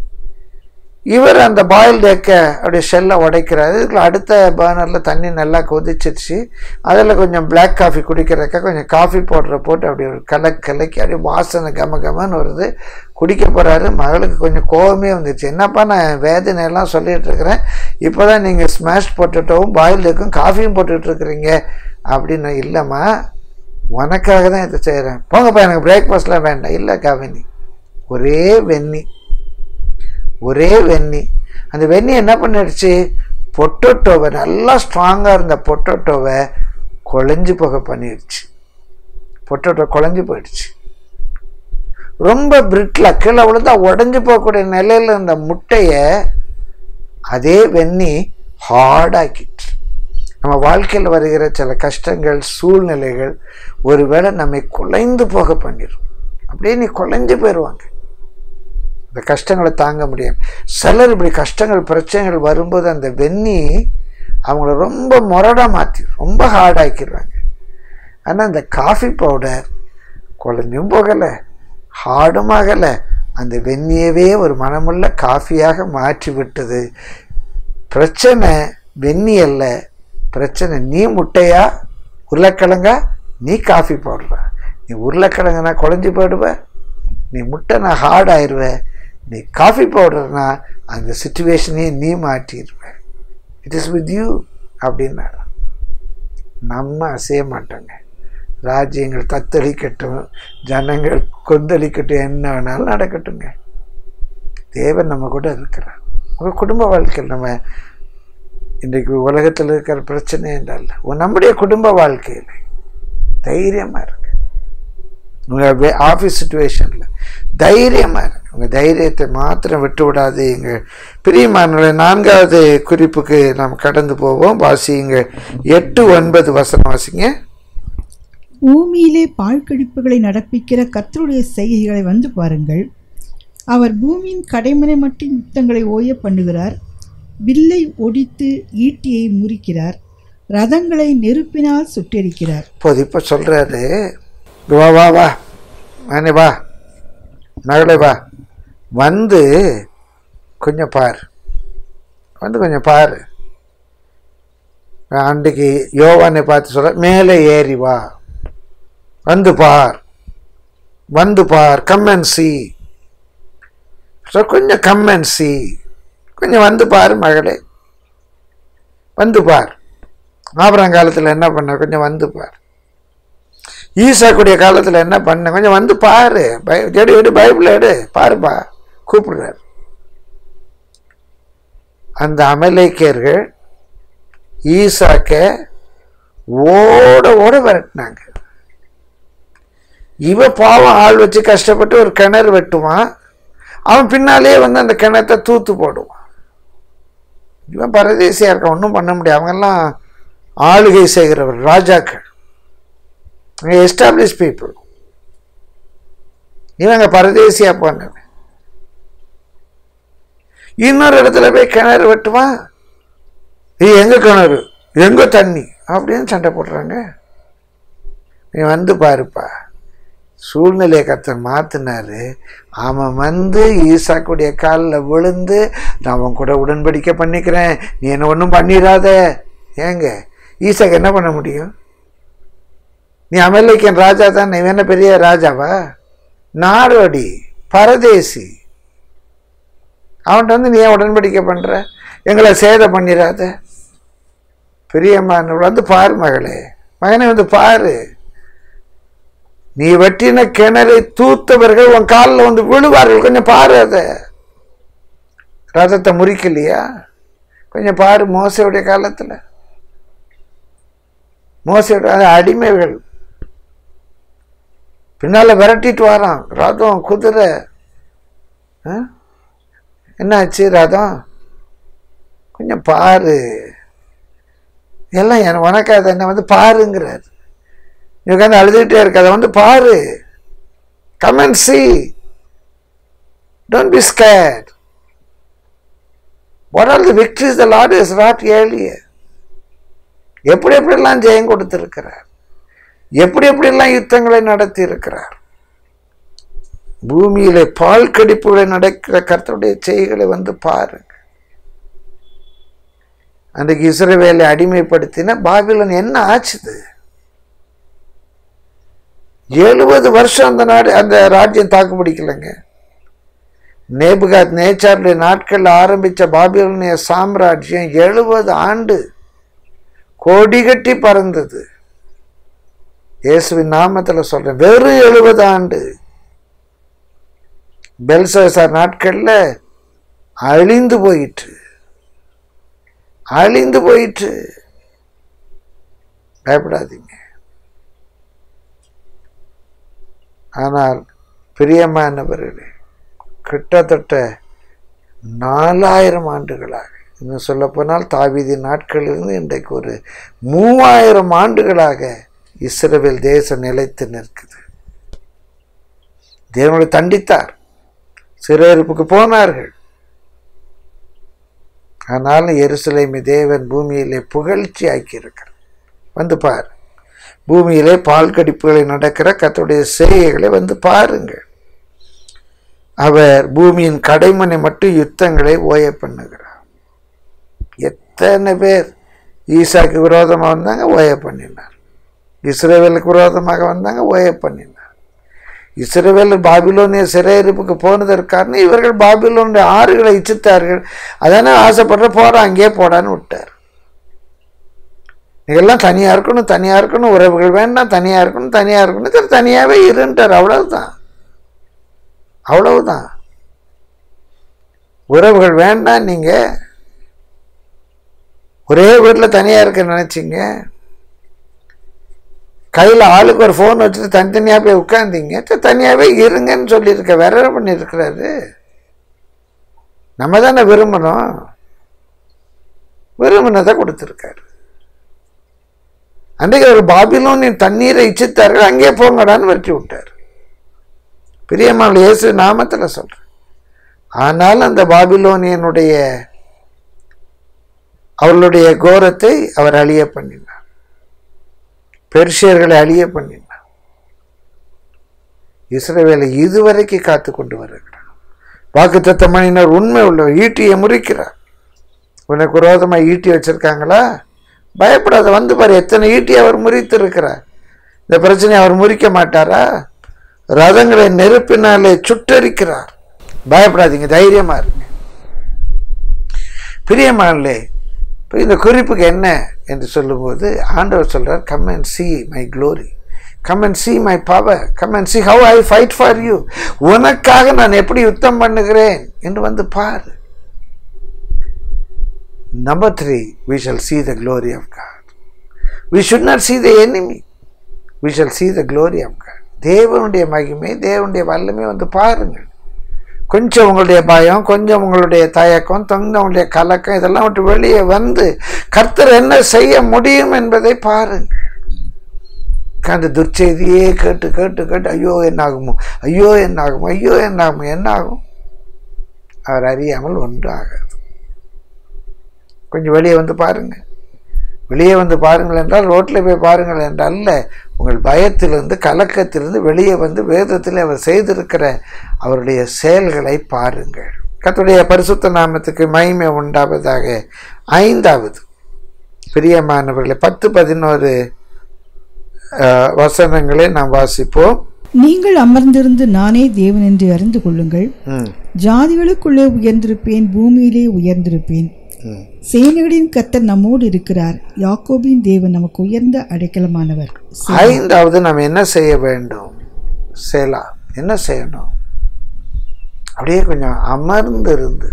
இவர் அந்த பாயில்டு எக்கை அப்படியே ஷெல்லை உடைக்கிறாரு. இதுக்குள்ள அடுத்த பேனரில் தண்ணி நல்லா கொதிச்சிருச்சு. அதில் கொஞ்சம் பிளாக் காஃபி குடிக்கிறதுக்காக கொஞ்சம் காஃபி பவுடரை போட்டு அப்படி ஒரு கலை கலக்கி அப்படியே வாசனை கம கமன்னு வருது. குடிக்க போகிறாரு. மகளுக்கு கொஞ்சம் கோபமே வந்துச்சு. என்னப்பா நான் வேதனையெல்லாம் சொல்லிகிட்டு இருக்கிறேன், இப்போ தான் நீங்கள் ஸ்மாஷ் பொட்டேட்டோவும் பாயில்டு எக்கும் காஃபியும் போட்டுட்ருக்குறீங்க அப்படின்னு. இல்லைம்மா, உனக்காக தான் இதை செய்கிறேன், போங்கப்பா, எனக்கு பிரேக்ஃபாஸ்ட்லாம் வேண்டாம். இல்லை கவினி, ஒரே வெந்நி, ஒரே வெந்நி. அந்த வெந்நி என்ன பண்ணிடுச்சு? பொட்டேட்டோவை, நல்லா ஸ்ட்ராங்காக இருந்த பொட்டேட்டோவை குழஞ்சி போக பண்ணிடுச்சு. பொட்டேட்டோ குழஞ்சி போயிடுச்சு. ரொம்ப பிரிட்டில் கீழே விழுந்தா உடஞ்சி போகக்கூடிய நிலையில் இருந்த முட்டையை அதே வெந்நி ஹார்டாக்கிடுச்சு. நம்ம வாழ்க்கையில் வருகிற சில கஷ்டங்கள், சூழ்நிலைகள் ஒருவேளை நம்மை குலைந்து போக பண்ணிடும். அப்படியே நீ குலைஞ்சு போயிடுவாங்க. இந்த கஷ்டங்களை தாங்க முடியும். சிலர் இப்படி கஷ்டங்கள் பிரச்சனைகள் வரும்போது அந்த வெந்நி அவங்கள ரொம்ப முரடாக மாற்றி ரொம்ப ஹார்டாக்கிடுவாங்க. ஆனால் அந்த காஃபி பவுடர் குழஞ்சும் போகலை, ஹார்டும் ஆகலை. அந்த வெந்நியவே ஒரு மனமுள்ள காஃபியாக மாற்றி விட்டது. பிரச்சனை வெந்நி அல்ல, பிரச்சனை நீ முட்டையா உருளைக்கிழங்கா, நீ காஃபி பவுடரா. நீ உருளைக்கிழங்குனா குழஞ்சி போயிடுவ, நீ முட்டை நான் ஹார்ட் ஆயிடுவேன். நீ காஃபி பவுடர்னா அந்த சிச்சுவேஷனையே நீ மாற்றிடுவேன். இட் இஸ் வித் யூ அப்படின்னா நம்ம அசைய மாட்டோங்க. ராஜ்யங்கள் தத்தளிக்கட்டும், ஜனங்கள் கொந்தளிக்கட்டும், என்ன வேணாலும் நடக்கட்டுங்க. தேவன் நம்ம கூட இருக்கிறார். உங்கள் குடும்ப வாழ்க்கையில் நம்ம இன்றைக்கு உலகத்தில் இருக்கிற பிரச்சனை என்றால் நம்முடைய குடும்ப வாழ்க்கையில் தைரியமாக இருங்க. உங்கள் ஆஃபீஸ் சுச்சுவேஷனில் தைரியமாக இருங்க. உங்கள் தைரியத்தை மாத்திரம் விட்டு விடாது. எங்கள் பிரியமானவர்களே, நான்காவது குறிப்புக்கு நாம் கடந்து போவோம். வாசிங்க, எட்டு ஒன்பது வசனம் வாசிங்க. பூமியிலே பாழ்கடிப்புகளை நடப்பிக்கிற கர்த்தருடைய செய்கைகளை வந்து பாருங்கள். அவர் பூமியின் கடைமனை மட்டும் யுத்தங்களை ஓய பண்ணுகிறார். வில்லை ஒடித்து ஈட்டியை முறிக்கிறார். ரதங்களை நெருப்பினால் சுட்டெரிக்கிறார். இப்போது இப்போ சொல்கிறாரு, வா வா வா நானே வா மகளே வா, வந்து கொஞ்சம் பார், வந்து கொஞ்சம் பார். அன்றைக்கு யோவானை பார்த்து சொல்ல, மேலே ஏறி வா, வந்து பார், வந்து பார், கம் அண்ட் சீ. ஸோ கொஞ்சம் கம் அண்ட் சீ, கொஞ்சம் வந்து பார் மகளே, வந்து பார். ஆபிரகாம் காலத்தில் என்ன பண்ண, கொஞ்சம் வந்து பார். ஈசாக்குடைய காலத்தில் என்ன பண்ண, கொஞ்சம் வந்து பாரு. எடு எடு பைபிள் எடு பாருப்பா, கூப்பிடுறாரு. அந்த அமலேக்கியர்கள் ஈசாக்க ஓட ஓட விரட்டினாங்க. இவ பாவம் ஆள் வச்சு கஷ்டப்பட்டு ஒரு கிணறு வெட்டுவான், அவன் பின்னாலே வந்து அந்த கிணத்தை தூத்து போடுவான். இவன் பரதேசியாக இருக்கான், ஒன்றும் பண்ண முடியாது. அவங்கெல்லாம் ஆளுகை செய்கிறவர், ராஜாக்கள், எஸ்டாப்ளிஷ் பீப்புள். இவங்க பரதேசியா போனவன். இன்னொரு இடத்துல போய் கிணறு வெட்டுவான், இது எங்க கிணறு, எங்க தண்ணி அப்படின்னு சண்டை போடுறாங்க. நீ வந்து பாருப்பா, சூழ்நிலையை கர்த்தர் மாற்றினாரு. அவன் வந்து ஈசாக்குடைய காலில் விழுந்து, நான் அவன் கூட உடன்படிக்கை பண்ணிக்கிறேன், நீ என்ன ஒன்றும் பண்ணிடாத. ஏங்க ஈசாக்கு என்ன பண்ண முடியும்? நீ அமெரிக்கன் ராஜா தான், நீ என்ன பெரிய ராஜாவா? நாடோடி, பரதேசி. அவன்கிட்ட வந்து நீ ஏன் உடன்படிக்கை பண்ற? எங்களை சேதம் பண்ணிடாத. பெரியம்மா வந்து பாரு மகளே, மகனை வந்து பாரு, நீ வெட்டின கிணறை தூத்தவர்கள் உன் காலில் வந்து விழுவார்கள், கொஞ்சம் பாரு. அதை ரதத்தை முறிக்கலையா? கொஞ்சம் பாரு. மோசையுடைய காலத்தில் மோசையுடைய அடிமைகள் பின்னால விரட்டிட்டு வரான், ரதம் குதிரை. என்னாச்சு ரதம்? கொஞ்சம் பாரு. எல்லாம் என உனக்காத என்ன வந்து பாருங்கிறார். நீ உட்காந்து அழுதுகிட்டே இருக்க, அதை வந்து பாரு. Come and see, don't be scared. What are the victories the Lord has wrought earlier? எப்படி எப்படிலாம் ஜெயம் கொடுத்திருக்கிறார், எப்படி எப்படிலாம் யுத்தங்களை நடத்தி இருக்கிறார். பூமியிலே பால் கடிப்புகளை நடக்கிற கர்த்தருடைய செய்களை வந்து பாருங்க. அன்றைக்கு இஸ்ரவேலை அடிமைப்படுத்தின பாபிலோன் என்ன ஆச்சுது? எழுபது வருஷம் அந்த நாடு அந்த ராஜ்யம் தாக்கு பிடிக்கலைங்க. நேபுகாத் நேச்சாருடைய நாட்கள் ஆரம்பிச்ச பாபிலோனிய சாம்ராஜ்யம் எழுபது ஆண்டு கோடி கட்டி பறந்தது. இயேசுவின் நாமத்தில் சொல்றேன், வெறும் எழுபது ஆண்டு. பெல்சாசார் நாட்கள்ல அழிந்து போயிற்று, அழிந்து போயிற்று. பயப்படாதீங்க. ஆனால் பிரியமானவர்களே, கிட்டத்தட்ட நாலாயிரம் ஆண்டுகளாக, இன்னும் சொல்ல போனால் தாவீதின் நாட்களிலிருந்து இன்றைக்கு ஒரு மூவாயிரம் ஆண்டுகளாக இஸ்ரவேல் தேசம் நிலைத்து நிற்குது. தேவனை தண்டித்தார், சிறையிருப்புக்கு போனார்கள். ஆனாலும் எருசலேமை தேவன் பூமியிலே புகழ்ச்சி ஆக்கியிருக்கிறார். வந்து பாரு, பூமியிலே பால் கடிப்புகளை நடக்கிற கர்த்தருடைய செய்கைகளை வந்து பாருங்கள். அவர் பூமியின் கடைமனை மட்டும் யுத்தங்களை ஓய பண்ணுகிறார். எத்தனை பேர் ஈசாக்கு விரோதமாக வந்தாங்க, ஓய பண்ணினார். இஸ்ரவேலுக்கு விரோதமாக வந்தாங்க, ஓய பண்ணினார். இஸ்ரவேல் பாபிலோனிய சிறையிருப்புக்கு போனதற்கான இவர்கள் பாபிலோனுடைய ஆறுகளை இச்சித்தார்கள். அதானே ஆசைப்படுற போற அங்கேயே போடான்னு விட்டார். நீங்கள்லாம் தனியாக இருக்கணும், தனியாக இருக்கணும், உறவுகள் வேண்டாம், தனியாக இருக்கணும், தனியாக இருக்கணும், சரி தனியாகவே இருன்றார். அவ்வளவுதான், அவ்வளவுதான். உறவுகள் வேண்டாம். நீங்க ஒரே வீட்டில் தனியாக இருக்க நினைச்சிங்க, கையில் ஆளுக்கு ஒரு ஃபோன் வச்சுட்டு தனித்தனியாக போய் உட்கார்ந்தீங்க. தனியாகவே இருங்கன்னு சொல்லியிருக்க, வேற என்ன பண்ணியிருக்கிறாரு? நம்ம தானே விரும்பணும், விரும்பினதை கொடுத்துருக்காரு. அன்றைக்கு ஒரு பாபிலோனின் தண்ணீரை இச்சித்தார்கள், அங்கே போங்கடான்னு வெட்டி விட்டார். பிரியமான இயேசு நாமத்தில் சொல்றேன். ஆனால் அந்த பாபிலோனியனுடைய அவர்களுடைய கோரத்தை அவர் அழிய பண்ணினார், பெர்ஷியர்களை அழிய பண்ணினார். இஸ்ரவேலை இதுவரைக்கு காத்து கொண்டு வருகிறார். வாக்குத்தத்தம் பண்ணினார், உண்மை உள்ளவர், ஈட்டியை முறிக்கிறார். உனக்கு விரோதமாக ஈட்டி வச்சிருக்காங்களா? பயப்படாத, வந்து பாரு, எத்தனை ஈட்டி அவர் முறித்து இருக்கிறார். இந்த பிரச்சனையை அவர் முறிக்க மாட்டாரா? ரதங்களை நெருப்பினாலே சுட்டரிக்கிறார். பயப்படாதீங்க, தைரியமா இருங்க. பிரியமானே, இந்த குறிப்புக்கு என்ன என்று சொல்லும்போது ஆண்டவர் சொல்றார், come and see my glory, come and see my power, come and see how I fight for you. உனக்காக நான் எப்படி யுத்தம் பண்ணுகிறேன் என்று வந்து பாரு. Number three, we shall see the glory of God. We should not see the enemy. We shall see the glory of God. தேவனுடைய மகிமை, தேவனுடைய வல்லமை வந்து பாருங்கள். கொஞ்சம் உங்களுடைய பயம், கொஞ்சம் உங்களுடைய தயக்கம், கொஞ்சம் உங்களுடைய கலக்கம், இதெல்லாம் விட்டு வெளியே வந்து கர்த்தர் என்ன செய்ய முடியும் என்பதை பாருங்கள். அந்த துர்ச்செய்தியே கேட்டு கேட்டு கேட்டு ஐயோ என்னாகுமோ, ஐயோ என்னாகுமோ, ஐயோ என்னாகுமோ, என்னாகும்? அவர் அறியாமல் ஒன்று ஆகாது. கொஞ்சம் வெளியே வந்து பாருங்க. வெளியே வந்து பாருங்கள் என்றால் ரோட்டில் போய் பாருங்கள் என்றால் அல்ல, உங்கள் பயத்திலிருந்து கலக்கத்திலிருந்து வெளியே வந்து வேதத்தில் அவர் செய்திருக்கிற அவருடைய செயல்களை பாருங்கள். கர்த்தருடைய பரிசுத்த நாமத்துக்கு மகிமை உண்டாவதாக. ஐந்தாவது, பிரியமானவர்களே, பத்து பதினோரு வசனங்களை நாம் வாசிப்போம். நீங்கள் அமர்ந்திருந்து நானே தேவன் என்று அறிந்து கொள்ளுங்கள். ஜாதிகளுக்குள்ளே உயர்ந்திருப்பேன், பூமியிலே உயர்ந்திருப்பேன். சேனைகளின் கர்த்தர் நம்மோடு இருக்கிறார், யாக்கோபின் தேவன் நமக்கு உயர்ந்த அடைக்கலமானவர். ஐந்தாவது, நாம் என்ன செய்ய வேண்டும்? சேலா. என்ன செய்யணும்? அப்படியே கொஞ்சம் அமர்ந்திருந்து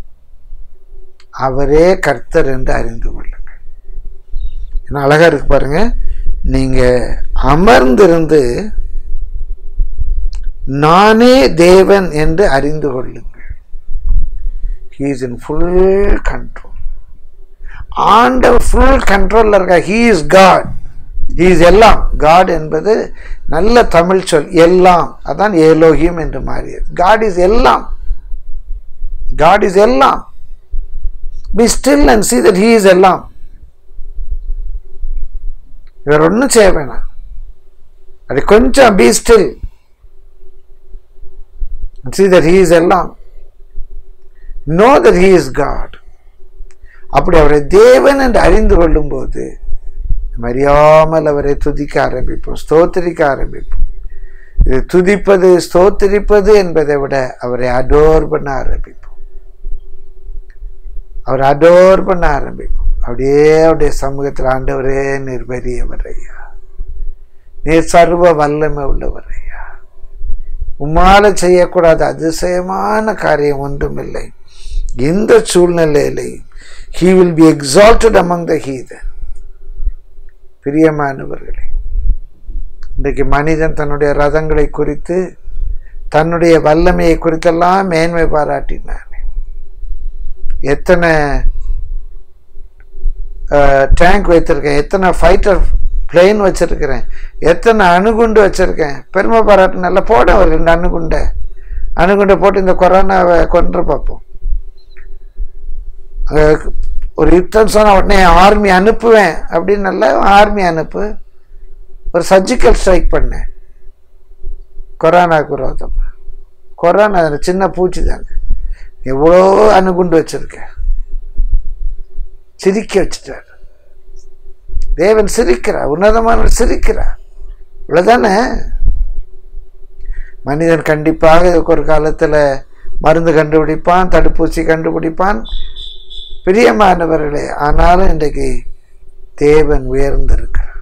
அவரே கர்த்தர் என்று அறிந்து கொள்ளுங்கள். என்ன அழகா இருக்கு பாருங்க. நீங்க அமர்ந்திருந்து நானே தேவன் என்று அறிந்து கொள்ளுங்கள். He is in full control. ஆண்டவர் full control இருக்க. He is God. He is எல்லாம். God என்பது நல்ல தமிழ் சொல். எல்லாம். அதான் எலோஹிம் என்று மாறியது. God is எல்லாம். God is எல்லாம். Be still and see that He is எல்லாம். இவர் ஒன்றும் செய்ய வேணாம். அது கொஞ்சம் be still and see that He is எல்லாம். Know that He is God. அப்படி அவரை தேவன் என்று அறிந்து கொள்ளும் போது அறியாமல் அவரை துதிக்க ஆரம்பிப்போம், ஸ்தோத்திரிக்க ஆரம்பிப்போம். இது துதிப்பது ஸ்தோத்திரிப்பது என்பதை விட அவரை அடோர் பண்ண ஆரம்பிப்போம். அவரை அடோர் பண்ண ஆரம்பிப்போம். அப்படியே அவருடைய சமூகத்தில், ஆண்டவரே நீர் பெரியவரையா, நீர் சர்வ வல்லமை உள்ளவரையா, உம்மால செய்யக்கூடாத அதிசயமான காரியம் ஒன்றுமில்லை. இந்த சூழ்நிலையிலே he will be exalted among the heathen. பிரியமானவர்களே, இன்றைக்கு மனிதன் தன்னுடைய ரதங்களை குறித்து, தன்னுடைய வல்லமையை குறித்தெல்லாம் மேன்மை பாராட்டினான். எத்தனை டேங்க் வைத்திருக்கேன், எத்தனை ஃபைட்டர் பிளேன் வச்சிருக்கிறேன், எத்தனை அணுகுண்டு வச்சிருக்கேன், பெருமை பாராட்டு. நல்லா போட ஒரு ரெண்டு அணுகுண்டை அணுகுண்டை போட்டு இந்த கொரோனாவை கொன்று பார்ப்போம். ஒரு யுத்தம் சொன்ன உடனே ஆர்மி அனுப்புவேன் அப்படின்னு, நல்லா ஆர்மி அனுப்பு. ஒரு சர்ஜிக்கல் ஸ்ட்ரைக் பண்ணேன் கொரோனாவுக்கு விரோதம். கொரோனா சின்ன பூச்சி தாங்க, எவ்வளோ அணுகுண்டு வச்சிருக்கேன். சிரிக்க வச்சுட்டார் தேவன். சிரிக்கிறார், உன்னதமானவர் சிரிக்கிறார். இவ்வளவுதானே. மனிதன் கண்டிப்பாக ஒரு காலத்துல மருந்து கண்டுபிடிப்பான், தடுப்பூசி கண்டுபிடிப்பான். பிரியமானவர்களே, ஆனாலும் இன்றைக்கு தேவன் உயர்ந்திருக்கிறார்.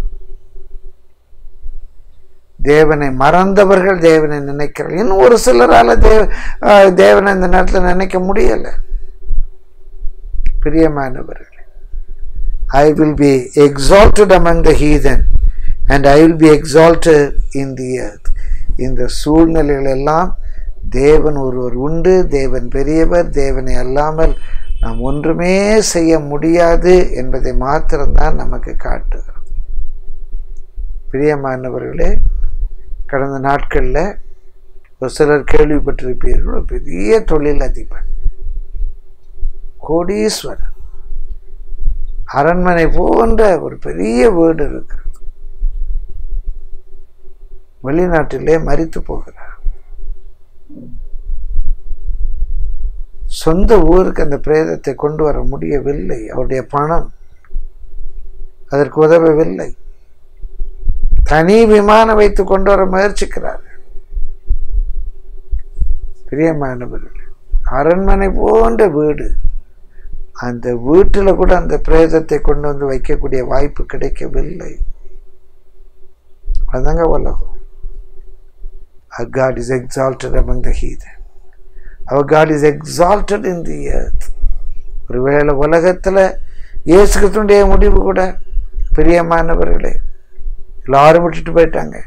தேவனை மறந்தவர்கள் தேவனை நினைக்கிறார்கள். இன்னும் ஒரு சிலரால தேவ தேவனை இந்த நேரத்தில் நினைக்க முடியல. பிரியமானவர்களே, I will be exalted among the heathen and I will be exalted in the earth. இந்த சூழ்நிலைகள் எல்லாம் தேவன் ஒருவர் உண்டு, தேவன் பெரியவர், தேவனை அல்லாமல் நாம் ஒன்றுமே செய்ய முடியாது என்பதை மாத்திரம்தான் நமக்கு காட்டுகிறோம். பிரியமானவர்களே, கடந்த நாட்களில் ஒரு சிலர் கேள்விப்பட்டிருப்பீர்கள், ஒரு பெரிய தொழில் அதிபர், கோடீஸ்வரன், அரண்மனை போன்ற ஒரு பெரிய வீடு இருக்கிறது, வெளிநாட்டிலே மரித்து போகிறார். சொந்த ஊருக்கு அந்த பிரேதத்தை கொண்டு வர முடியவில்லை. அவருடைய பணம் அதற்கு உதவவில்லை. தனி விமானம் வைத்து கொண்டு வர முயற்சிக்கிறார். பிரியமானவர்கள், அரண்மனை போன்ற வீடு, அந்த வீட்டில் கூட அந்த பிரேதத்தை கொண்டு வந்து வைக்கக்கூடிய வாய்ப்பு கிடைக்கவில்லை. அதுதாங்க உலகம். Our God is exalted among the heathen. Our God is exalted in the earth. ஒருவேளை உலகத்தில் இயேசு கிறிஸ்துவினுடைய முடிவு கூட, பிரியமானவர்களே, எல்லாரும் விட்டுட்டு போயிட்டாங்க.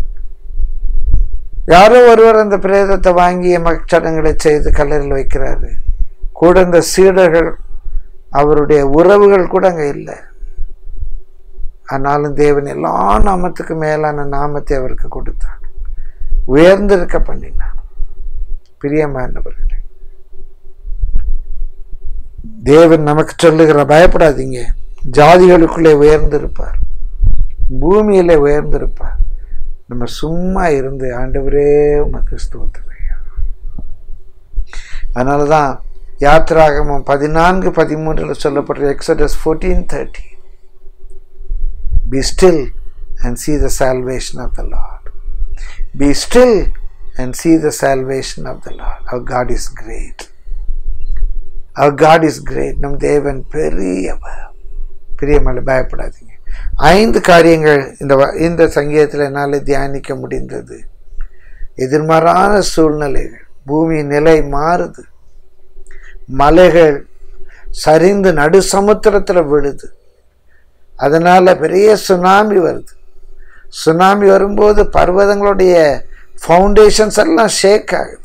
யாரோ ஒருவர் அந்த பிரேதத்தை வாங்கி மச்சடங்களை செய்து கல்லறையில் வைக்கிறாரு. கூட இந்த சீடர்கள், அவருடைய உறவுகள் கூட அங்கே இல்லை. ஆனாலும் தேவன் எல்லா நாமத்துக்கு மேலான நாமத்தை அவருக்கு கொடுத்தார், உயர்ந்திருக்க பண்ணினார். பிரியமானவர்களே, தேவன் நமக்கு சொல்லுகிற பயப்படாதீங்க, ஜாதிகளுக்குள்ளே உயர்ந்திருப்பார், பூமியிலே உயர்ந்திருப்பார். நம்ம சும்மா இருந்து ஆண்டவரே உமக்கு ஸ்தோத்திரம். அதனால தான் யாத்திராகமம் பதினான்கு பதிமூன்றில் சொல்லப்பட்ட Exodus fourteen thirty, be still and see the salvation of the Lord. Be still and see the salvation of the Lord. Our God is great. Our God is great. நம் தேவன் பெரியவர். பெரியமல்ல, பயப்படாதீங்க. ஐந்து காரியங்கள் இந்த இந்த சங்கீதத்தில் என்னால் தியானிக்க முடிந்தது. எதிர்மாறான சூழ்நிலைகள், பூமி நிலை மாறுது, மலைகள் சரிந்து நடு சமுத்திரத்தில் விழுது, அதனால பெரிய சுனாமி வருது. சுனாமி வரும்போது பர்வதங்களுடைய ஃபவுண்டேஷன்ஸ் எல்லாம் ஷேக் ஆகுது,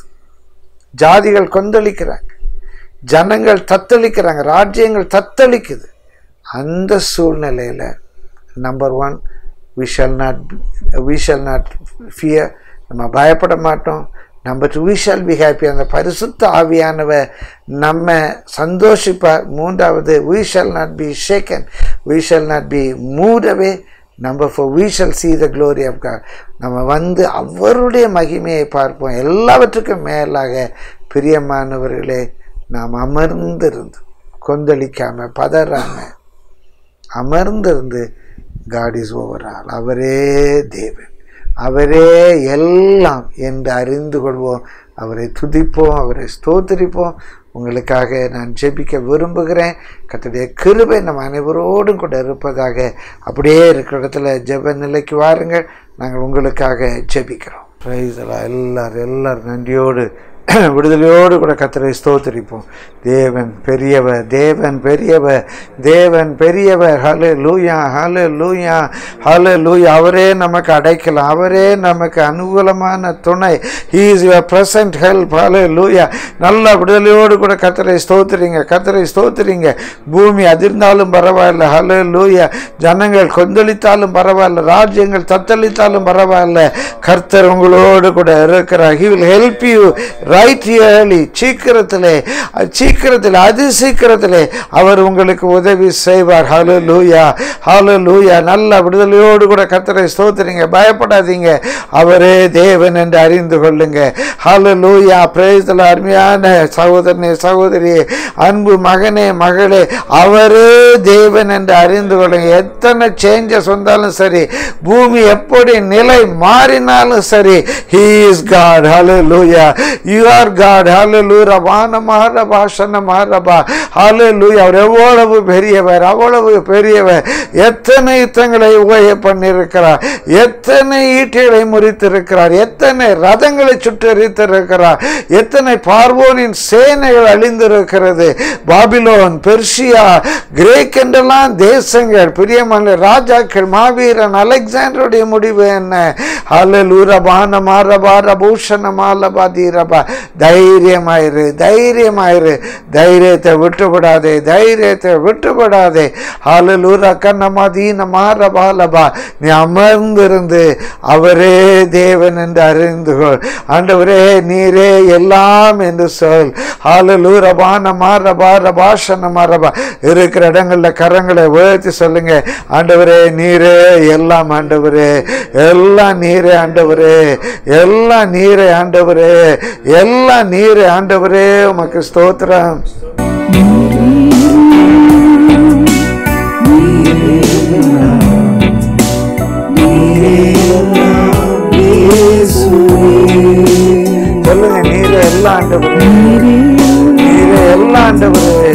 ஜாதிகள் கொந்தளிக்கிறாங்க, ஜனங்கள் தத்தளிக்கிறாங்க, ராஜ்யங்கள் தத்தளிக்குது. அந்த சூழ்நிலையில் number one, we shall not we shall not fear, நம்ம பயப்பட மாட்டோம். Number two, we shall be happy, அந்த பரிசுத்த ஆவியானவ நம்ம சந்தோஷிப்பார். மூன்றாவது, we shall not be shaken, we shall not be moved away. Number four, we shall see the glory of God. நம்ம வந்து அவருடைய மகிமையை பார்ப்போம். எல்லாவற்றுக்கும் மேலாக பிரியமானவர்களே, நாம் அமர்ந்திருந்து கொந்தளிக்காம பதறாம அமர்ந்திருந்து God is over all, அவரே தேவன், அவரே எல்லாம் என்று அறிந்து கொள்வோம். அவரை துதிப்போம், அவரை ஸ்தோத்திரிப்போம். உங்களுக்காக நான் ஜெபிக்க விரும்புகிறேன். கர்த்தருடைய கிருபை நம்ம அனைவரோடும் கூட இருப்பதாக. அப்படியே இருக்கிற இடத்துல ஜெப நிலைக்கு வாருங்கள், நாங்கள் உங்களுக்காக ஜெபிக்கிறோம். பிரைஸ் எல்லாம் எல்லாரும் எல்லாரும் நன்றியோடு விடுதலையோடு கூட கர்த்தரை ஸ்தோத்திரிப்போம். தேவன் பெரியவர், தேவன் பெரியவர், தேவன் பெரியவர். ஹல்லேலூயா, ஹல்லேலூயா, ஹல்லேலூயா. அவரே நமக்கு அடைக்கலாம், அவரே நமக்கு அனுகூலமான துணை. He is your present help. ஹல்லேலூயா. நல்ல விடுதலையோடு கூட கர்த்தரை ஸ்தோத்திரிங்க, கர்த்தரை ஸ்தோத்திரிங்க. பூமி அதிர்ந்தாலும் பரவாயில்ல, ஹல்லேலூயா. ஜனங்கள் கொந்தளித்தாலும் பரவாயில்ல, ராஜ்யங்கள் தத்தளித்தாலும் பரவாயில்ல, கர்த்தர் உங்களோடு கூட இருக்கிறார். He will help you right early. சீக்கிரத்திலே சீக்கிரத்தில் அதி சீக்கிரத்திலே அவர் உங்களுக்கு உதவி செய்வார். ஹல்லேலூயா, ஹல்லேலூயா. நல்ல விடுதலையோடு கூட கர்த்தரை ஸ்தோத்திரிங்க, பயப்படாதீங்க. அவரே தேவன் என்று அறிந்து கொள்ளுங்க. ஹல்லேலூயா. Praise the lord. அருமையான சகோதரனே, சகோதரியே, அன்பு மகனே, மகளே, அவரே தேவன் என்று அறிந்து கொள்ளுங்க. எத்தனை சேஞ்சஸ் வந்தாலும் சரி, பூமி எப்படி நிலை மாறினாலும் சரி, He is God. Hallelujah. You are God. Hallelujah. வானமாற பாஷனமாறபா. Hallelujah. அவர் எவ்வளவு பெரியவர், அவ்வளவு பெரியவர். எத்தனை யுத்தங்களை உபய பண்ணியிருக்கிறார், எத்தனை ஈட்டிகளை முறித்திருக்கிறார், எத்தனை ரதங்களை சுட்டெரித்திருக்கிறார், எத்தனை பார்வோனின் சேனைகள் அழிந்திருக்கிறது. பாபிலோன், பெர்ஷியா, கிரேக் என்றெல்லாம் தேசங்கள், பிரியமான ராஜாக்கள், மாவீரன் அலெக்சாண்டருடைய முடிவு என்ன? ஹல்லேலூயா. வானமாறபா ரபூஷனமாலபா தீரபா. தைரியமாயிரு, தைரியமாயிரு. தைரியத்தை விட்டுவிடாதே, தைரியத்தை விட்டுவிடாதே. ஹல்லேலூயா. கண்ணமா தீனமாரபாலபா. நீ அமர்ந்திருந்து அவரே தேவன் என்று அறிந்து கொள். ஆண்டவரே நீரே எல்லாம் என்று சொல். ஹல்லேலூயா. வானமாரபா ரபாஷனமாரபா. இருக்கிற இடங்கள்ல கரங்களை உயர்த்தி சொல்லுங்க. ஆண்டவரே நீரே எல்லாம், ஆண்டவரே எல்லாம் நீரே, ஆண்டவரே எல்லாம் நீரே, ஆண்டவரே எல்லாம் நீரே, ஆண்டவரே உமக்கு ஸ்தோத்திரம். சொல்லுங்க, நீரே எல்லாம் ஆண்டவரே, நீரே எல்லாம் ஆண்டவரே,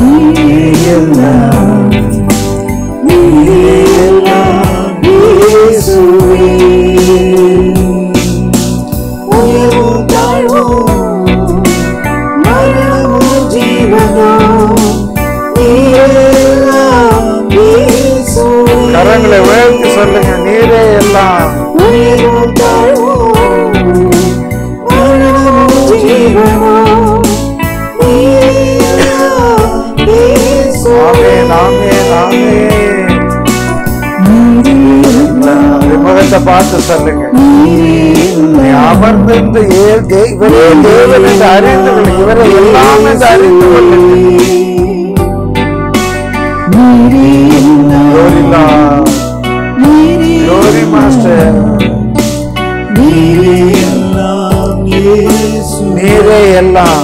கரங்களை உயர்த்தி சொல்லுங்க, நீரே எல்லாம். முகத்தை பார்த்து சொல்லுங்க, அமர்ந்திருந்து இவரே தேவன் என்று அறிந்து கொள்ளுங்க, இவரை எல்லாம் என்று அறிந்து கொள்ளுங்க. எல்லாம்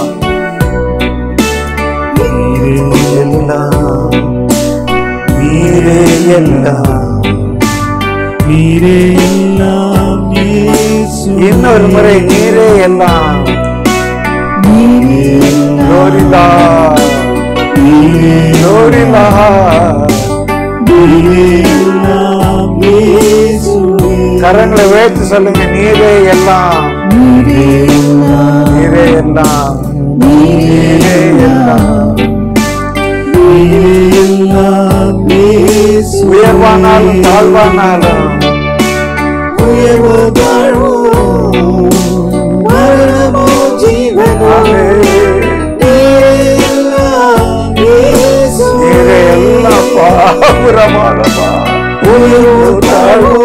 எல்லாம் நீரே எல்லாம் நீரே எல்லாம் இயேசு. இன்னொரு முறை நீரே எல்லாம். Glory Lord, Glory Lord. கரங்களை உயர்த்தி சொல்லுங்க, நீரே எல்லாம், நீரே எல்லாம், நீரே எல்லாம். உயர்வானாலும் தாழ்வானாலும், உயர்வோ தாழ்வோ மரணமோ ஜீவனோ நீரே எல்லாம் பாபுரமானமா. உயர்வோ தாழ்வோ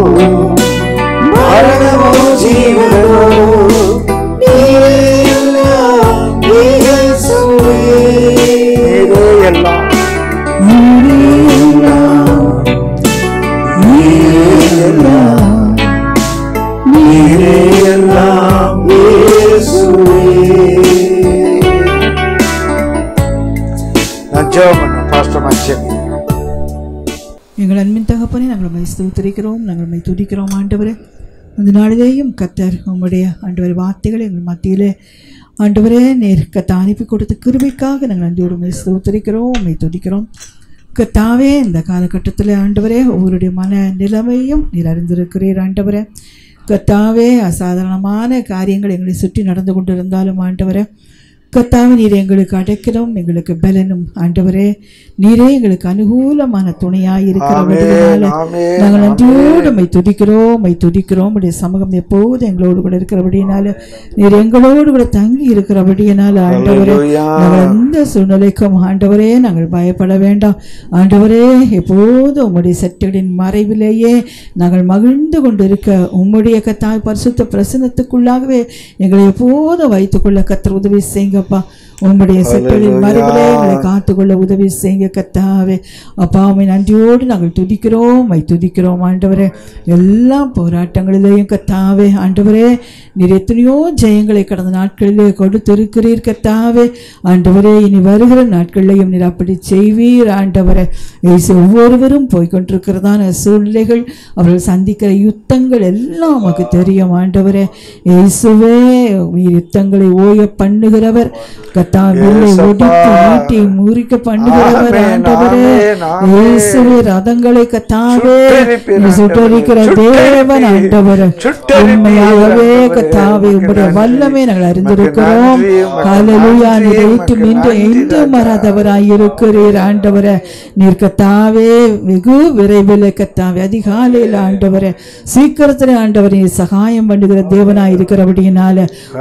மரணமோ ஜீவனோ நீரே எல்லாம் இயேசுவே. நீரே எல்லாம், நீரே எல்லாம் இயேசுவே. நான் ஜெபம் பண்ணேன் பாஸ்டர் மச்சன். எங்கள் அன்பின் தகப்பனே, நாங்கள் உம்மை ஸ்தோத்திரிக்கிறோம், நாங்கள் உம்மை துதிக்கிறோம் ஆண்டவரே. அந்த நாளிலேயும் கர்த்தர் உம்முடைய ஆண்டவர் வார்த்தைகளை எங்கள் மத்தியிலே ஆண்டவரே நீர் கத்த அனுப்பி கொடுத்த கிருபைக்காக நாங்கள் நன்றியோடு உம்மை ஸ்தோத்திரிக்கிறோம், உம்மை துதிக்கிறோம். கர்த்தாவே, இந்த காலகட்டத்தில் ஆண்டவரே ஒவ்வொருடைய மன நிலைமையும் நீர் அறிந்திருக்கிறீர் ஆண்டவரே. கர்த்தாவே, அசாதாரணமான காரியங்கள் எங்களை சுற்றி நடந்து கொண்டிருந்தாலும் ஆண்டவரே, கர்த்தாவே நீர் எங்களுக்கு அடைக்கலும் எங்களுக்கு பலனும் ஆண்டவரே. நீரே எங்களுக்கு அனுகூலமான துணையாய் இருக்கிறபடியால நாங்கள் நன்றியோடு உம்மை துதிக்கிறோம், உம்மை துதிக்கிறோம். உடைய சமூகம் எப்போது எங்களோடு கூட இருக்கிறபடியினால, நீர் எங்களோடு கூட தங்கி இருக்கிறபடியினால ஆண்டவரே, நாங்கள் எந்த சூழ்நிலைக்கும் ஆண்டவரே நாங்கள் பயப்பட வேண்டாம் ஆண்டவரே. எப்போது உம்முடைய சட்டங்களின் மறைவிலேயே நாங்கள் மகிழ்ந்து கொண்டு இருக்க உம்முடைய கர்த்தாவே பரிசுத்த பிரசன்னத்துக்குள்ளாகவே எங்களை எப்போதும் வைத்துக்கொள்ள கர்த்தர் உதவி செய்யுங்கப்பா. உம்முடைய சட்டங்களின் மறைவிலே எங்களை காத்துக்கொள்ள உதவி செய்யுங்க கர்த்தாவே. அப்பா, உம்மை நன்றியோடு நாங்கள் துதிக்கிறோம், உம்மை துதிக்கிறோம் ஆண்டவரே. எல்லா போராட்டங்களிலேயும் கர்த்தாவே ஆண்டவரே நீர் எத்தனையோ ஜெயங்களை கடந்த நாட்களிலே கொடுத்திருக்கிறீர் கர்த்தாவே ஆண்டவரே. இனி வருகிற நாட்களிலேயும் நீர் அப்படி செய்வீர் ஆண்டவரே. இயேசு ஒவ்வொருவரும் போய்கொண்டிருக்கிறதான சூழ்நிலைகள், அவர்கள் சந்திக்கிற யுத்தங்கள் எல்லாம் நமக்கு தெரியும் ஆண்டவரே. இயேசுவே, நீர் யுத்தங்களை ஓய பண்ணுகிறவர் கர்த்தாவே, ஒடுக்கி நீட்டி முறிக்க பண்ணுகிறவர் ஆண்டவரே. இயேசுவே, ரதங்களை கர்த்தாவே சுட்டரிக்கிற தேவன் ஆண்டவரே. உண்மையாகவே கர்த்தாவே உம்முடைய வல்லமை நாங்கள் அறிந்திருக்கிறோம். ஹல்லேலூயா. நீர் ஏற்றும் இன்றும் என்றும் மாறாதவராய் இருக்கிறீர் ஆண்டவரே. நீர் கர்த்தாவே வெகு விரைவில் கர்த்தாவே அதிகாலையில் ஆண்டவரே சீக்கிரத்தில் ஆண்டவரே சகாயம் பண்ணுகிற தேவனாய் இருக்கிறபடியினால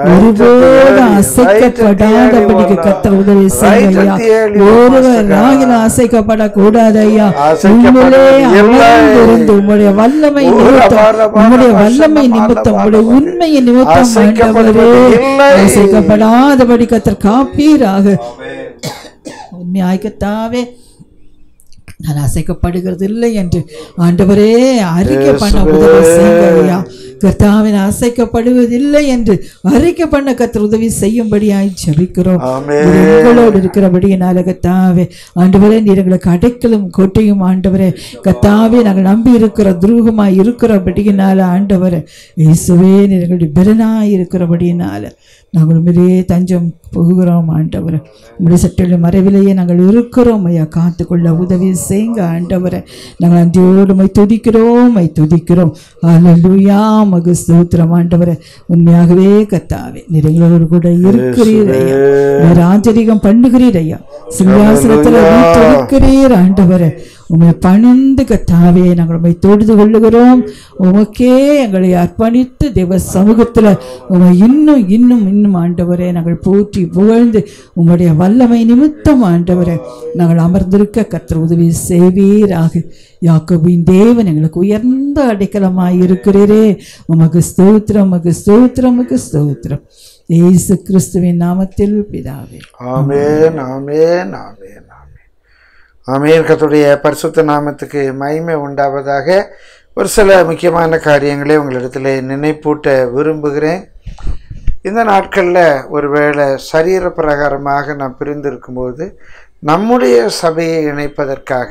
ஒருபோது அசைக்கப்படாதபடிக்கு கர்த்தர் உதவி செய்யுங்க. ஒருவர் ராகில அசைக்கப்படக்கூடாது ஐயா. உண்மையிலே அமர்ந்திருந்து உம்முடைய வல்லமை நிமித்தம், உம்முடைய வல்லமை நிமித்தம், உம்முடைய உண்மையின் நிமித்தம் ஆண்டவரே அசைக்கப்படாதபடி கர்த்தர் காப்பீராக. உண்மையாய் கர்த்தாவே நான் அசைக்கப்படுகிறது இல்லை என்று ஆண்டவரே அறிக்கை பண்ண உதவி செய்யுங்க. கர்த்தாவின் அசைக்கப்படுவதில்லை என்று அறிக்கை பண்ண கர்த்தர் உதவி செய்யும்படியாய் ஜெபிக்கிறோம். எங்களோடு இருக்கிறபடியினால கர்த்தாவே ஆண்டவரே நீர் எங்களுக்கு அடைக்கலும் கோட்டையும் ஆண்டவரே. கர்த்தாவே, நாங்கள் நம்பி இருக்கிற துருகமாய் இருக்கிறபடியினால ஆண்டவரே இயேசுவே நீர் எங்களுடைய பலனாய் இருக்கிறபடியினால நாங்கள் உண்மையிலேயே தஞ்சம் போகிறோம் ஆண்டவரை. உங்களுடைய சட்டங்களின் மறைவிலேயே நாங்கள் இருக்கிறோம் ஐயா. காத்துக்கொள்ள உதவி செய்யுங்க ஆண்டவரை. நாங்கள் அன்றையோடு மை துதிக்கிறோம், மை துதிக்கிறோம். ஹல்லேலூயா. மகு ஸ்தோத்திரம் ஆண்டவரை. உண்மையாகவே கர்த்தாவே நீர் எங்களோடு கூட இருக்கிறீர் ஐயா. நீர் ஆச்சரியம் பண்ணுகிறீர் ஐயா. சிங்காசனத்தில் வீற்றிருக்கிறீர் ஆண்டவரை. உம்மை பணிந்து கர்த்தாவே நாங்கள் உம்மை தொழுது கொள்ளுகிறோம். உமக்கே எங்களை அர்ப்பணித்து தேவ சமூகத்தில் உம்மை இன்னும் இன்னும் இன்னும் ஆண்டவரே நாங்கள் போற்றி புகழ்ந்து உம்முடைய வல்லமை நிமித்தம் ஆண்டவரே நாங்கள் அமர்ந்திருக்க கர்த்தர் உதவி செய்வீராக. யாக்கோபின் தேவன் எங்களுக்கு உயர்ந்த அடைக்கலமாய் இருக்கிறீரே. உமக்கு ஸ்தோத்திரம், உமக்கு ஸ்தோத்திரம், உமக்கு ஸ்தோத்திரம். இயேசு கிறிஸ்துவின் நாமத்தில் பிதாவே. ஆமென், ஆமென், ஆமென், ஆமென், ஆமென். கர்த்தருடைய பரிசுத்த நாமத்துக்கு மகிமை உண்டாவதாக. ஒரு சில முக்கியமான காரியங்களை உங்களிடத்தில் நினைப்பூட்ட விரும்புகிறேன். இந்த நாட்களில் ஒருவேளை சரீர பிரகாரமாக நாம் பிரிந்து இருக்கும்போது நம்முடைய சபையை இணைப்பதற்காக,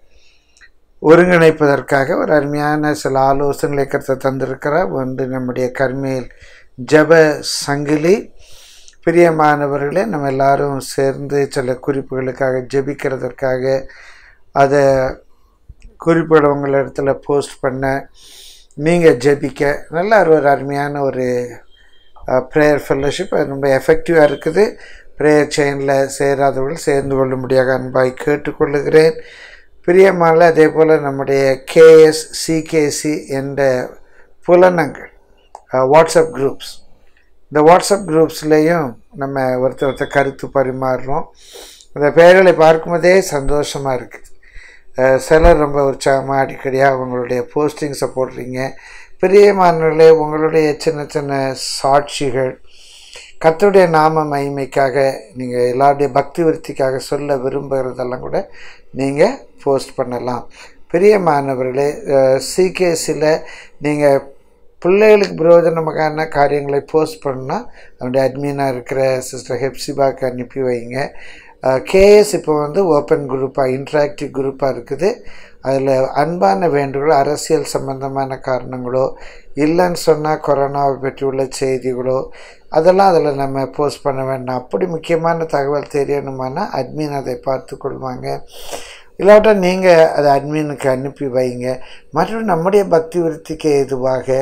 ஒருங்கிணைப்பதற்காக ஒரு அருமையான சில ஆலோசனைகளை கருத்தை தந்திருக்கிறார். ஒன்று நம்முடைய கர்மேல் ஜப சங்கிலி. பிரியமானவர்களே, நம்ம எல்லாரும் சேர்ந்து சில குறிப்புகளுக்காக ஜெபிக்கிறதற்காக அதை குறிப்பிடவங்கள இடத்துல போஸ்ட் பண்ண, நீங்கள் ஜெபிக்க நல்ல ஒரு அருமையான ஒரு ப்ரேயர் ஃபெல்லோஷிப். அது ரொம்ப எஃபெக்டிவாக இருக்குது. ப்ரேயர் செயினில் சேராதவர்கள் சேர்ந்து கொள்ளும்படியாக அன்பாய் கேட்டுக்கொள்ளுகிறேன். பிரியமான அதே போல் நம்முடைய கேஎஸ் சிகேசி என்ற புலனங்கள் வாட்ஸ்அப் குரூப்ஸ், இந்த வாட்ஸ்அப் குரூப்ஸ்லேயும் நம்ம ஒருத்தர் ஒருத்தர் கருத்து பரிமாறுறோம். அந்த பெயர்களை பார்க்கும்போதே சந்தோஷமாக இருக்குது. சிலர் ரொம்ப உற்சாகமாக அடிக்கடியாக அவங்களுடைய போஸ்டிங்ஸை போடுறீங்க. பிரியமானவர்களே, உங்களுடைய சின்ன சின்ன சாட்சிகள் கர்த்தருடைய நாம மகிமைக்காக, நீங்கள் எல்லாருடைய பக்தி விருத்திக்காக சொல்ல விரும்புகிறதெல்லாம் கூட நீங்கள் போஸ்ட் பண்ணலாம். பிரியமானவர்களே, சிகேசியில் நீங்கள் பிள்ளைகளுக்கு பிரயோஜனமான காரியங்களை போஸ்ட் பண்ணால் அவனுடைய அட்மினாக இருக்கிற சிஸ்டர் ஹெப்சிபாக்கு அனுப்பி வைங்க. கேஎஸ் இப்போ வந்து ஓப்பன் குரூப்பாக, இன்ட்ராக்டிவ் குரூப்பாக இருக்குது. அதில் அன்பான வேண்டுகளோ, அரசியல் சம்பந்தமான காரணங்களோ, இல்லைன்னு சொன்னால் கொரோனாவை பற்றி உள்ள செய்திகளோ, அதெல்லாம் அதில் நம்ம போஸ்ட் பண்ண வேண்டாம். அப்படி முக்கியமான தகவல் தெரியணுமானா அட்மின் அதை பார்த்து கொள்வாங்க. இல்லாட்டா நீங்கள் அதை அட்மினுக்கு அனுப்பி வைங்க. மற்றும் நம்முடைய பக்தி விருத்திக்கு எதுவாக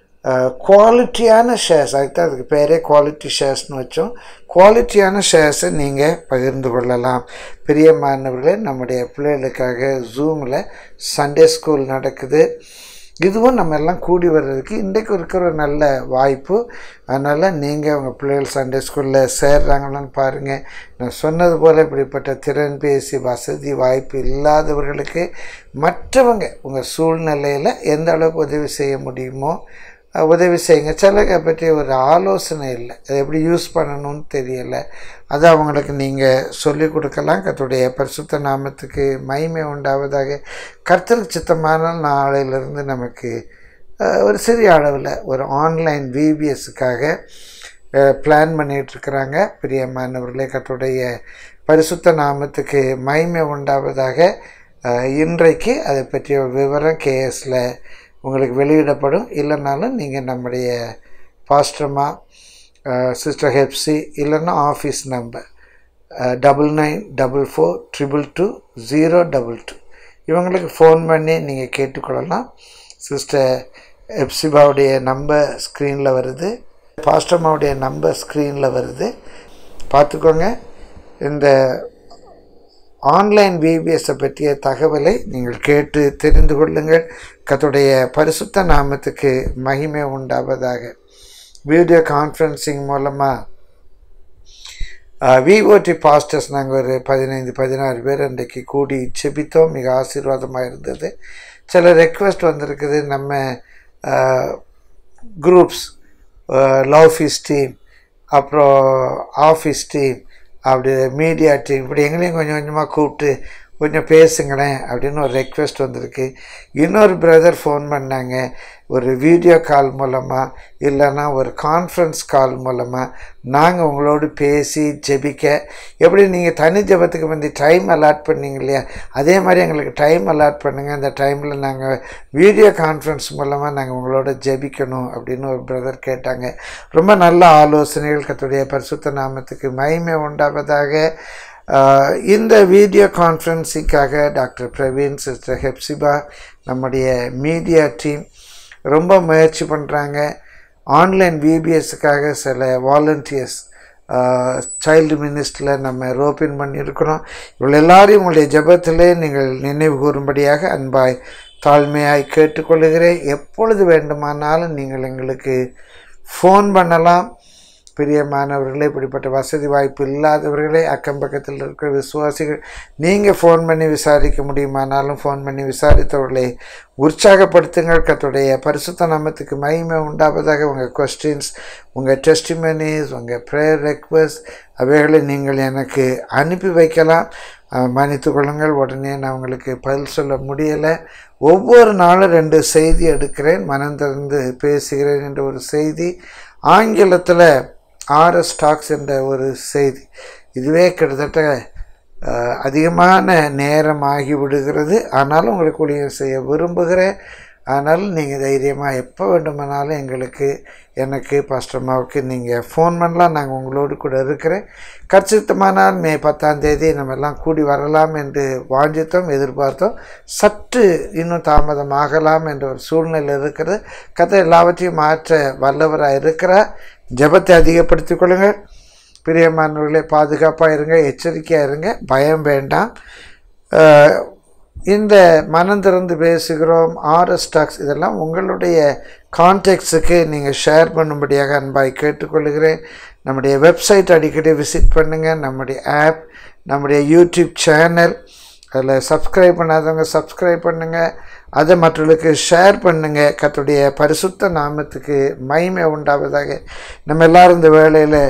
குவாலிட்டியான ஷேர்ஸ், அதுதான் அதுக்கு பேரே குவாலிட்டி ஷேர்ஸ்னு வச்சோம். குவாலிட்டியான ஷேர்ஸை நீங்கள் பகிர்ந்து கொள்ளலாம். பிரியமானவர்களே, நம்முடைய பிள்ளைகளுக்காக ஜூமில் சண்டே ஸ்கூல் நடக்குது. இதுவும் நம்ம எல்லாம் கூடி வர்றதுக்கு இன்றைக்கு இருக்கிற ஒரு நல்ல வாய்ப்பு. அதனால் நீங்கள் உங்கள் பிள்ளைகள் சண்டே ஸ்கூலில் சேர்றாங்களான்னு பாருங்கள். நான் சொன்னது போல் இப்படிப்பட்ட திறன் பேசி வசதி வாய்ப்பு இல்லாதவர்களுக்கு மற்றவங்க உங்கள் சூழ்நிலையில் எந்த அளவுக்கு உதவி செய்ய முடியுமோ உதவி செய்யுங்க. சிலரை பற்றி ஒரு ஆலோசனை இல்லை, அதை எப்படி யூஸ் பண்ணணும்னு தெரியலை, அதை அவங்களுக்கு நீங்கள் சொல்லிக் கொடுக்கலாம். கர்த்தருடைய பரிசுத்த நாமத்துக்கு மகிமை உண்டாவதாக. கர்த்தருக்கு சித்தமான நாளையிலிருந்து நமக்கு ஒரு சிறிய அளவில் ஒரு ஆன்லைன் விபிஎஸ்ஸுக்காக பிளான் பண்ணிகிட்ருக்குறாங்க. பிரியமானவர்களே, கர்த்தருடைய பரிசுத்த நாமத்துக்கு மகிமை உண்டாவதாக. இன்றைக்கு அதை பற்றிய விவரம் கேஎஸில் உங்களுக்கு வெளியிடப்படும். இல்லைனாலும் நீங்கள் நம்முடைய பாஸ்டர்மா சிஸ்டர் ஹெப்சி இல்லைன்னா office number double nine double four triple two zero double two இவங்களுக்கு ஃபோன் பண்ணி நீங்கள் கேட்டுக்கொள்ளலாம். சிஸ்டர் ஹெப்சிபாவுடைய நம்பர் ஸ்க்ரீனில் வருது, பாஸ்டர்மாவுடைய நம்பர் ஸ்க்ரீனில் வருது, பார்த்துக்கோங்க. இந்த ஆன்லைன் விபிஎஸை பற்றிய தகவலை நீங்கள் கேட்டு தெரிந்து கொள்ளுங்கள். கர்த்தருடைய பரிசுத்த நாமத்துக்கு மகிமை உண்டாவதாக. வீடியோ கான்ஃபரன்சிங் மூலமாக விஓடி பாஸ்டர்ஸ் நாங்கள் ஒரு பதினைந்து பதினாறு பேர் அன்றைக்கு கூடி செபித்தோம். மிக ஆசீர்வாதமாக இருந்தது. சில ரெக்வெஸ்ட் வந்திருக்குது. நம்ம குரூப்ஸ், லவ்ஃபீஸ் டீம், அப்புறம் ஆஃபீஸ் டீம், அப்படி மீடியா டீம், இப்படி எங்களையும் கொஞ்சம் கொஞ்சமாக கூப்பிட்டு கொஞ்சம் பேசுங்களேன் அப்படின்னு ஒரு ரெக்வெஸ்ட் வந்திருக்கு. இன்னொரு பிரதர் ஃபோன் பண்ணாங்க, ஒரு வீடியோ கால் மூலமாக இல்லைன்னா ஒரு கான்ஃபரன்ஸ் கால் மூலமாக நாங்கள் உங்களோடு பேசி ஜெபிக்க, எப்படி நீங்கள் தனி ஜெபத்துக்கு வந்து டைம் அலாட் பண்ணிங்க இல்லையா, அதே மாதிரி எங்களுக்கு டைம் அலாட் பண்ணுங்கள். அந்த டைமில் நாங்கள் வீடியோ கான்ஃபரன்ஸ் மூலமாக நாங்கள் உங்களோட ஜெபிக்கணும் அப்படின்னு ஒரு பிரதர் கேட்டாங்க. ரொம்ப நல்ல ஆலோசனைகள். கர்த்தருடைய பரிசுத்த நாமத்துக்கு மகிமை உண்டாவதாக. இந்த வீடியோ கான்ஃபரன்ஸிங்காக டாக்டர் பிரவீன், சிஸ்டர் ஹெப்சிபா, நம்முடைய மீடியா டீம் ரொம்ப முயற்சி பண்ணுறாங்க. ஆன்லைன் விபிஎஸ்ஸுக்காக சில வாலண்டியர்ஸ் சைல்டு மினிஸ்டரில் நம்ம ரோப்பின் பண்ணியிருக்கிறோம். இவ்வளோ எல்லாரையும் உங்களுடைய ஜெபத்திலே நீங்கள் நினைவு கூறும்படியாக அன்பாய் தாழ்மையாய் கேட்டுக்கொள்கிறேன். எப்பொழுது வேண்டுமானாலும் நீங்கள் எங்களுக்கு ஃபோன் பண்ணலாம். பிரியமானவர்களே, இப்படிப்பட்ட வசதி வாய்ப்பு இல்லாதவர்களே, அக்கம் பக்கத்தில் இருக்கிற விசுவாசிகள், நீங்கள் ஃபோன் பண்ணி விசாரிக்க முடியுமானாலும் ஃபோன் பண்ணி விசாரித்தவர்களை உற்சாகப்படுத்துங்கள். கர்த்தருடைய பரிசுத்த நாமத்துக்கு மகிமை உண்டாவதாக. உங்கள் கொஸ்டின்ஸ், உங்கள் டெஸ்டிமனிஸ், உங்கள் ப்ரேயர் ரெக்வெஸ்ட் அவைகளை நீங்கள் எனக்கு அனுப்பி வைக்கலாம். மன்னித்து கொள்ளுங்கள், உடனே நான் உங்களுக்கு பதில் சொல்ல முடியலை. ஒவ்வொரு நாளும் ரெண்டு செய்தி எடுக்கிறேன். மனம் திறந்து பேசுகிறேன் என்ற ஒரு செய்தி, ஆங்கிலத்தில் ஆர்எஸ் டாக்ஸ் என்ற ஒரு செய்தி. இதுவே கிட்டத்தட்ட அதிகமான நேரம் ஆகிவிடுகிறது. ஆனாலும் உங்களுக்கு ஊழியம் செய்ய விரும்புகிறேன். ஆனாலும் நீங்கள் தைரியமாக எப்போ வேண்டுமானாலும் எங்களுக்கு எனக்கு பாஸ்டர்மாவுக்கு நீங்கள் ஃபோன் பண்ணலாம். நாங்கள் உங்களோடு கூட இருக்கிறேன். கச்சித்தமானால் மே பத்தாம் தேதி நம்ம எல்லாம் கூடி வரலாம் என்று வாஞ்சித்தோம், எதிர்பார்த்தோம். சற்று இன்னும் தாமதமாகலாம் என்ற ஒரு சூழ்நிலை இருக்கிறது. கதை எல்லாவற்றையும் மாற்ற வல்லவராக இருக்கிறார். ஜெபத்தை அதிகப்படுத்திக் கொள்ளுங்கள். பிரியமானவர்களே, பாதுகாப்பாக இருங்க, எச்சரிக்கையாக இருங்க, பயம் வேண்டாம். இந்த மனம் திறந்து பேசுகிறோம், ஆர்எஸ் டாக்ஸ் இதெல்லாம் உங்களுடைய கான்டெக்ட்ஸுக்கு நீங்கள் ஷேர் பண்ணும்படியாக அன்பாய் கேட்டுக்கொள்கிறேன். நம்முடைய வெப்சைட் அடிக்கடி விசிட் பண்ணுங்கள். நம்முடைய ஆப், நம்முடைய யூடியூப் சேனல், அதில் சப்ஸ்கிரைப் பண்ணாதவங்க சப்ஸ்கிரைப் பண்ணுங்கள். அதை மற்றவர்களுக்கு ஷேர் பண்ணுங்கள். கர்த்தருடைய பரிசுத்த நாமத்துக்கு மகிமை உண்டாவதாக. நம்ம எல்லோரும் இந்த வேளையில்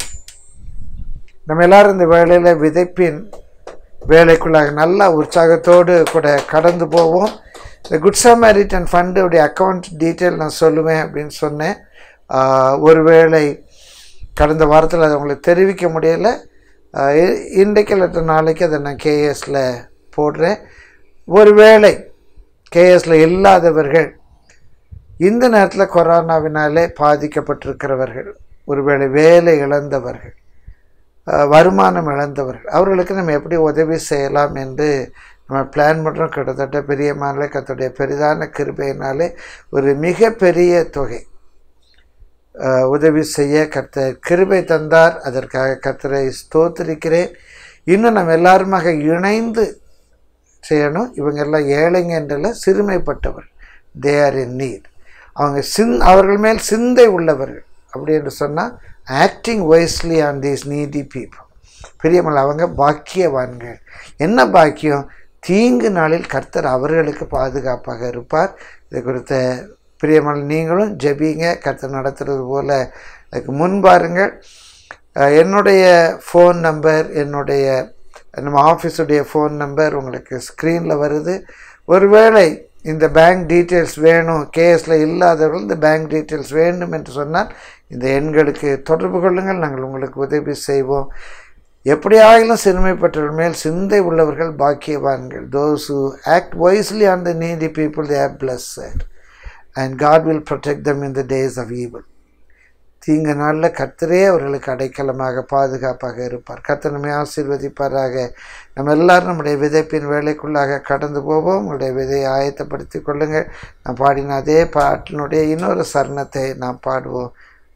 நம்ம எல்லோரும் இந்த வேளையில் விதைப்பின் வேலைக்குள்ளாக நல்ல உற்சாகத்தோடு கூட கடந்து போவோம். இந்த குட் சமாரிட்டன் ஃபண்டுடைய அக்கௌண்ட் டீட்டெயில் நான் சொல்லுவேன் அப்படின்னு சொன்னேன். ஒருவேளை கடந்த வாரத்தில் அதை உங்களுக்கு தெரிவிக்க முடியலை. இன்றைக்கு இல்லாட்ட நாளைக்கு அதை நான் கேஎஸில் போடுறேன். ஒருவேளை கேஎஸில் இல்லாதவர்கள், இந்த நேரத்தில் கொரோனாவினாலே பாதிக்கப்பட்டிருக்கிறவர்கள், ஒருவேளை வேலை இழந்தவர்கள், வருமானம் இழந்தவர்கள், அவர்களுக்கு நம்ம எப்படி உதவி செய்யலாம் என்று நம்ம பிளான் பண்ணுறோம். கிட்டத்தட்ட பெரியமானே கர்த்தருடைய பெரிதான கிருபையினாலே ஒரு மிகப்பெரிய தொகை உதவி செய்ய கர்த்தர் கிருபை தந்தார். அதற்காக கர்த்தரை ஸ்தோத்திரிக்கிறேன். இன்னும் நம்ம எல்லாருமாக இணைந்து செய்யணும். இவங்க எல்லாம் ஏழைங்க என்றல்ல, சிறுமைப்பட்டவர், தே ஆர் இன் நீட். அவங்க சிந் அவர்கள் மேல் சிந்தை உள்ளவர்கள் அப்படி என்று சொன்னால் acting wisely on these needy people. பெரியமல் அவங்க பாக்கியவான்கள். என்ன பாக்கியம்? தீங்கு நாளில் கர்த்தர் அவர்களுக்கு பாதுகாப்பாக இருப்பார். இதை குறித்த பிரியமல் நீங்களும் ஜெபிங்க. கர்த்தர் நடத்துகிறது போல் அதுக்கு முன்பாருங்கள். என்னுடைய ஃபோன் நம்பர், என்னுடைய நம்ம ஆஃபீஸுடைய ஃபோன் நம்பர் உங்களுக்கு ஸ்க்ரீனில் வருது. ஒருவேளை இந்த பேங்க் டீட்டெயில்ஸ் வேணும், கேஎஸில் இல்லாதவர்கள் இந்த பேங்க் டீட்டெயில்ஸ் வேண்டும் என்று சொன்னால் இந்த எண்களுக்கு தொடர்பு கொள்ளுங்கள். நாங்கள் உங்களுக்கு உதவி செய்வோம். எப்படியாகிலும் சிறுமைப்பட்டவர்கள் மேல் சிந்தை உள்ளவர்கள் பாக்கியவான்கள். those who act wisely on the needy people, they are blessed and God will protect them in the days of evil. தீங்கு நாளில் கர்த்தரே அவர்களுக்கு அடைக்கலமாக பாதுகாப்பாக இருப்பார். கர்த்தர் நம்மை ஆசீர்வதிப்பாராக. நம்ம எல்லாரும் நம்முடைய விதைப்பின் வேலைக்குள்ளாக கடந்து போவோம். உங்களுடைய விதையை ஆயத்தப்படுத்தி கொள்ளுங்கள். நான் பாடின அதே பாட்டினுடைய இன்னொரு சரணத்தை நாம் பாடுவோம்.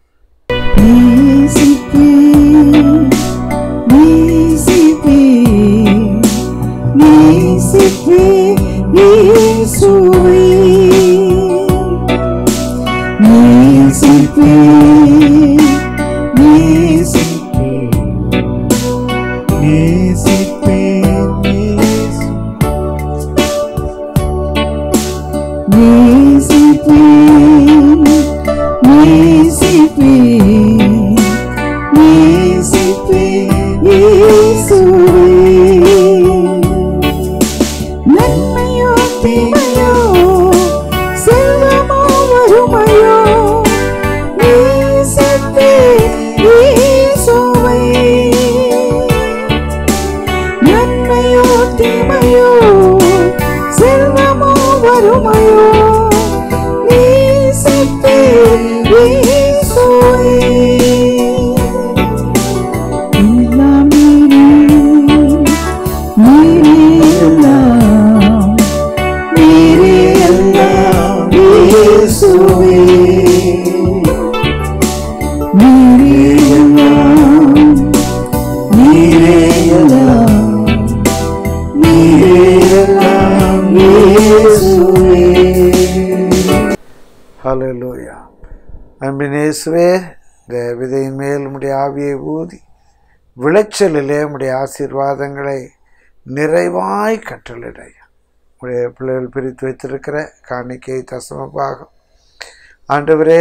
ஹல்லேலூயா. அன்பின் இயேசுவே, இந்த விதையின் மேல் உம்முடைய ஆவியை ஊதி விளைச்சலிலே உம்முடைய ஆசீர்வாதங்களை நிறைவாய் கட்டளிட உடைய பிள்ளைகள் பிரித்து வைத்திருக்கிற காணிக்கை தசமபாகம் ஆண்டவரே,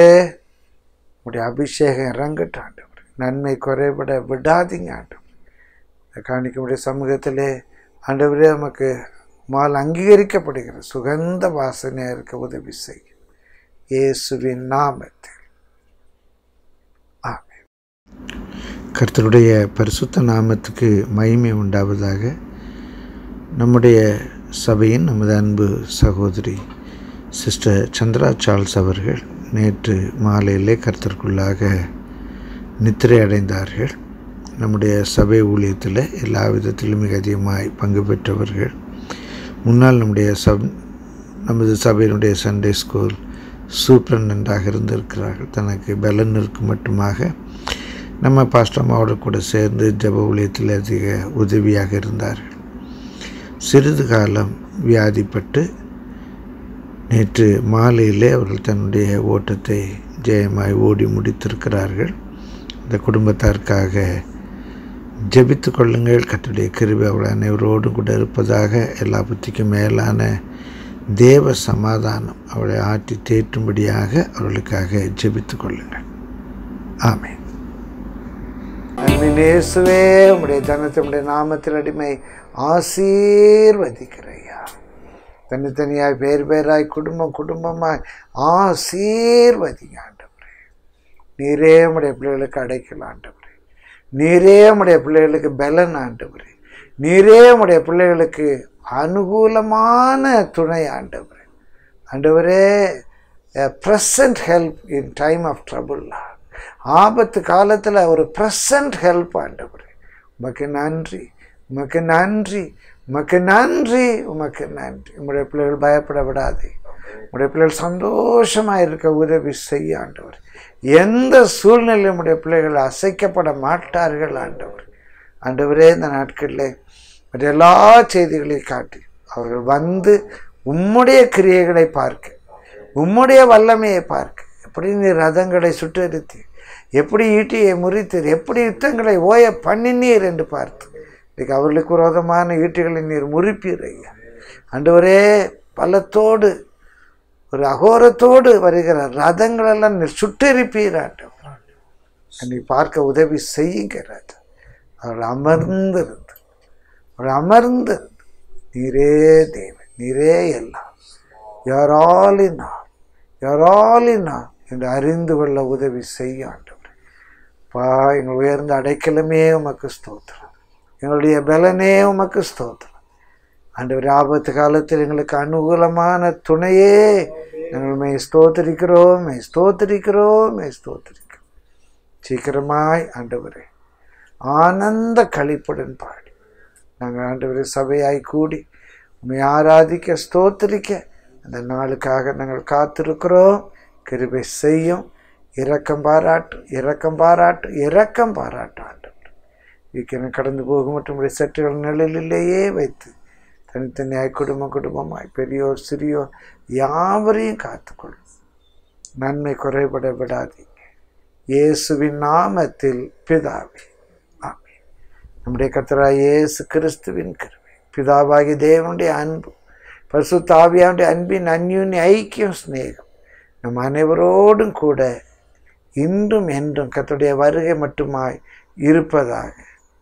உடைய அபிஷேகம் இறங்கட்டும் ஆண்டவர். நன்மை குறைபட விடாதீங்க ஆண்டவர். இந்த காணிக்கையுடைய சமூகத்திலே ஆண்டவரே நமக்கு மால் அங்கீகரிக்கப்படுகிற சுகந்த வாசனையாக இருக்க உதவி செய்யும். இயேசுவின் நாமத்தில் ஆமென். கர்த்தருடைய பரிசுத்த நாமத்துக்கு மகிமை உண்டாவதாக. நம்முடைய சபையின் நமது அன்பு சகோதரி சிஸ்டர் சந்திரா சார்ல்ஸ் அவர்கள் நேற்று மாலையிலே கர்த்தருக்குள்ளாக நித்திரை அடைந்தார்கள். நம்முடைய சபை ஊழியத்தில் எல்லா விதத்திலும் மிக அதிகமாய் பங்கு பெற்றவர்கள். முன்னால் நம்முடைய சப் நமது சபையினுடைய சண்டே ஸ்கூல் சூப்பரண்டாக இருந்திருக்கிறார்கள். தனக்கு பலன் இருக்கும் மட்டுமாக நம்ம பாஸ்டம்மாவோடு கூட சேர்ந்து ஜெப ஊழியத்தில் அதிக உதவியாக இருந்தார்கள். சிறிது காலம் வியாதிப்பட்டு நேற்று மாலையிலே அவர்கள் தன்னுடைய ஓட்டத்தை ஜெயமாய் ஓடி முடித்திருக்கிறார்கள். இந்த குடும்பத்தாருக்காக ஜெபித்து கொள்ளுங்கள். கர்த்தருடைய கிருபை அவர்கள் அனைவரோடு கூட இருப்பதாக. எல்லா புத்திக்கும் மேலான தேவ சமாதானம் அவளை ஆற்றி தேற்றும்படியாக அவர்களுக்காக ஜெபித்து கொள்ளுங்கள். ஆமென். இயேசுவே, உம்முடைய ஜனத்தினுடைய நாமத்தில் அடிமை ஆசீர்வதிக்கிறையா. தனித்தனியாய் பேர் பேராய் குடும்பம் குடும்பமாய் ஆசீர்வதிங்க ஆண்டவரே. நீரே உம்முடைய பிள்ளைகளுக்கு அடைக்கல ஆண்டவரே. நீரே உம்முடைய பிள்ளைகளுக்கு பலன் ஆண்டவரே. நீரே உம்முடைய பிள்ளைகளுக்கு அனுகூலமான துணை ஆண்டவரே. ஆண்டவரே, present help in time of trouble. ஆபத்து காலத்தில் ஒரு ப்ரெசன்ட் ஹெல்ப் ஆண்டவரே. உமக்கு நன்றி, உமக்கு நன்றி, உமக்கு நன்றி, உமக்கு நன்றி. உங்களுடைய பிள்ளைகள் பயப்பட விடாதே. உங்களுடைய பிள்ளைகள் சந்தோஷமாக இருக்க உதவி செய்ய ஆண்டவர். எந்த சூழ்நிலையும் உடைய பிள்ளைகள் அசைக்கப்பட மாட்டார்கள் ஆண்டவர். ஆண்டவரே, இந்த நாட்களில் மற்ற எல்லா செய்திகளையும் காட்டி அவர்கள் வந்து உம்முடைய கிரியைகளை பார்க்க, உம்முடைய வல்லமையை பார்க்க, எப்படி நீர் ரதங்களை சுட்டெடுத்து, எப்படி ஈட்டியை முறித்தீர், எப்படி யுத்தங்களை ஓய பண்ணினீர் என்று பார்த்து இன்றைக்கு அவர்களுக்கு விரோதமான ஈட்டிகளை நீர் முறிப்பீர் ஐயா. ஆண்டவரே, பலத்தோடு ஒரு அகோரத்தோடு வருகிற ரதங்களெல்லாம் நீர் சுட்டெரிப்பீர் ஆண்டவர். என்னை பார்க்க உதவி செய்யுங்க ராஜா. அவர்கள் அமர்ந்திருந்து அவர்கள் அமர்ந்திருந்து நீரே தேவன், நீரே எல்லாம், you're all in all, you're all in all என்று அறிந்து கொள்ள உதவி செய்ய ஆண்டவர். பா, எங்கள் உயர்ந்த அடைக்கலமே உமக்கு ஸ்தோத்திரம், எங்களுடைய பலனே உமக்கு ஸ்தோத்திரம் ஆண்டவர். ஆபத்து காலத்தில் எங்களுக்கு அனுகூலமான துணையே நாங்கள் மே ஸ்தோத்திரிக்கிறோம், மே ஸ்தோத்திரிக்கிறோம், மே ஸ்தோத்திரிக்கிறோம். சீக்கிரமாய் ஆண்டவரே ஆனந்த களிப்புடன் பாடி நாங்கள் ஆண்டவரே சபையாய் கூடி உம்மை ஆராதிக்க ஸ்தோத்திரிக்க அந்த நாளுக்காக நாங்கள் காத்திருக்கிறோம். கிருபை செய்யும், இரக்கம் பாராட்டு, இரக்கம் பாராட்டு, இரக்கம் பாராட்டு ஆண்டவர். வீக்கென கடந்து போகும் மற்றும் சற்றுகள் நிழலிலேயே வைத்து தனித்தனியாய் குடும்பம் குடும்பமாய் பெரியோர் சிறியோர் யாவரையும் காத்துக்கொள்ளும். நன்மை குறைபட விடாதீங்க. இயேசுவின் நாமத்தில் பிதாவே, ஆமென். நம்முடைய கர்த்தராகிய இயேசு கிறிஸ்துவின் கிருபை, பிதாவாகிய தேவனுடைய அன்பு, பரிசுத்த ஆவியானுடைய அன்பின் அந்யோன்ய ஐக்கியம் சிநேகம் நம் அனைவரோடும் கூட இன்றும் என்றும் கர்த்தருடைய வருகை மட்டுமாய் இருப்பதாக.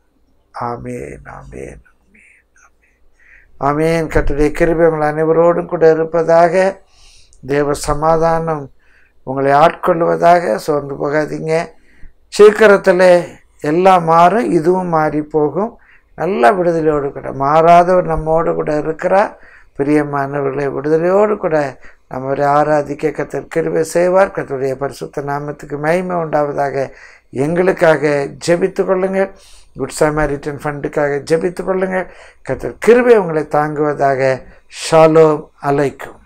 ஆமென், ஆமென், ஆமென், ஆமென், ஆமென். கர்த்தருடைய கிருபை உங்கள் அனைவரோடும் கூட இருப்பதாக. தேவ சமாதானம் உங்களை ஆட்கொள்வதாக. சோர்ந்து போகாதீங்க. சீக்கிரத்தில் எல்லாம் மாறும், இதுவும் மாறி போகும். நல்ல விடுதலையோடு கூட, மாறாதவர் நம்மோடு கூட இருக்கிறார். பிரியமானவர்களை விடுதலையோடு கூட நம்ம அவரை ஆராதிக்க கர்த்தர் கிருபை செய்வார். கர்த்தருடைய பரிசுத்த நாமத்துக்கு மகிமை உண்டாவதாக. எங்களுக்காக ஜெபித்து கொள்ளுங்கள். குட் சமாரிட்டன் ஃபண்டுக்காக ஜெபித்து கொள்ளுங்கள். கர்த்தர் கிருபை உங்களை தாங்குவதாக. ஷாலோம் அலைக்கும்.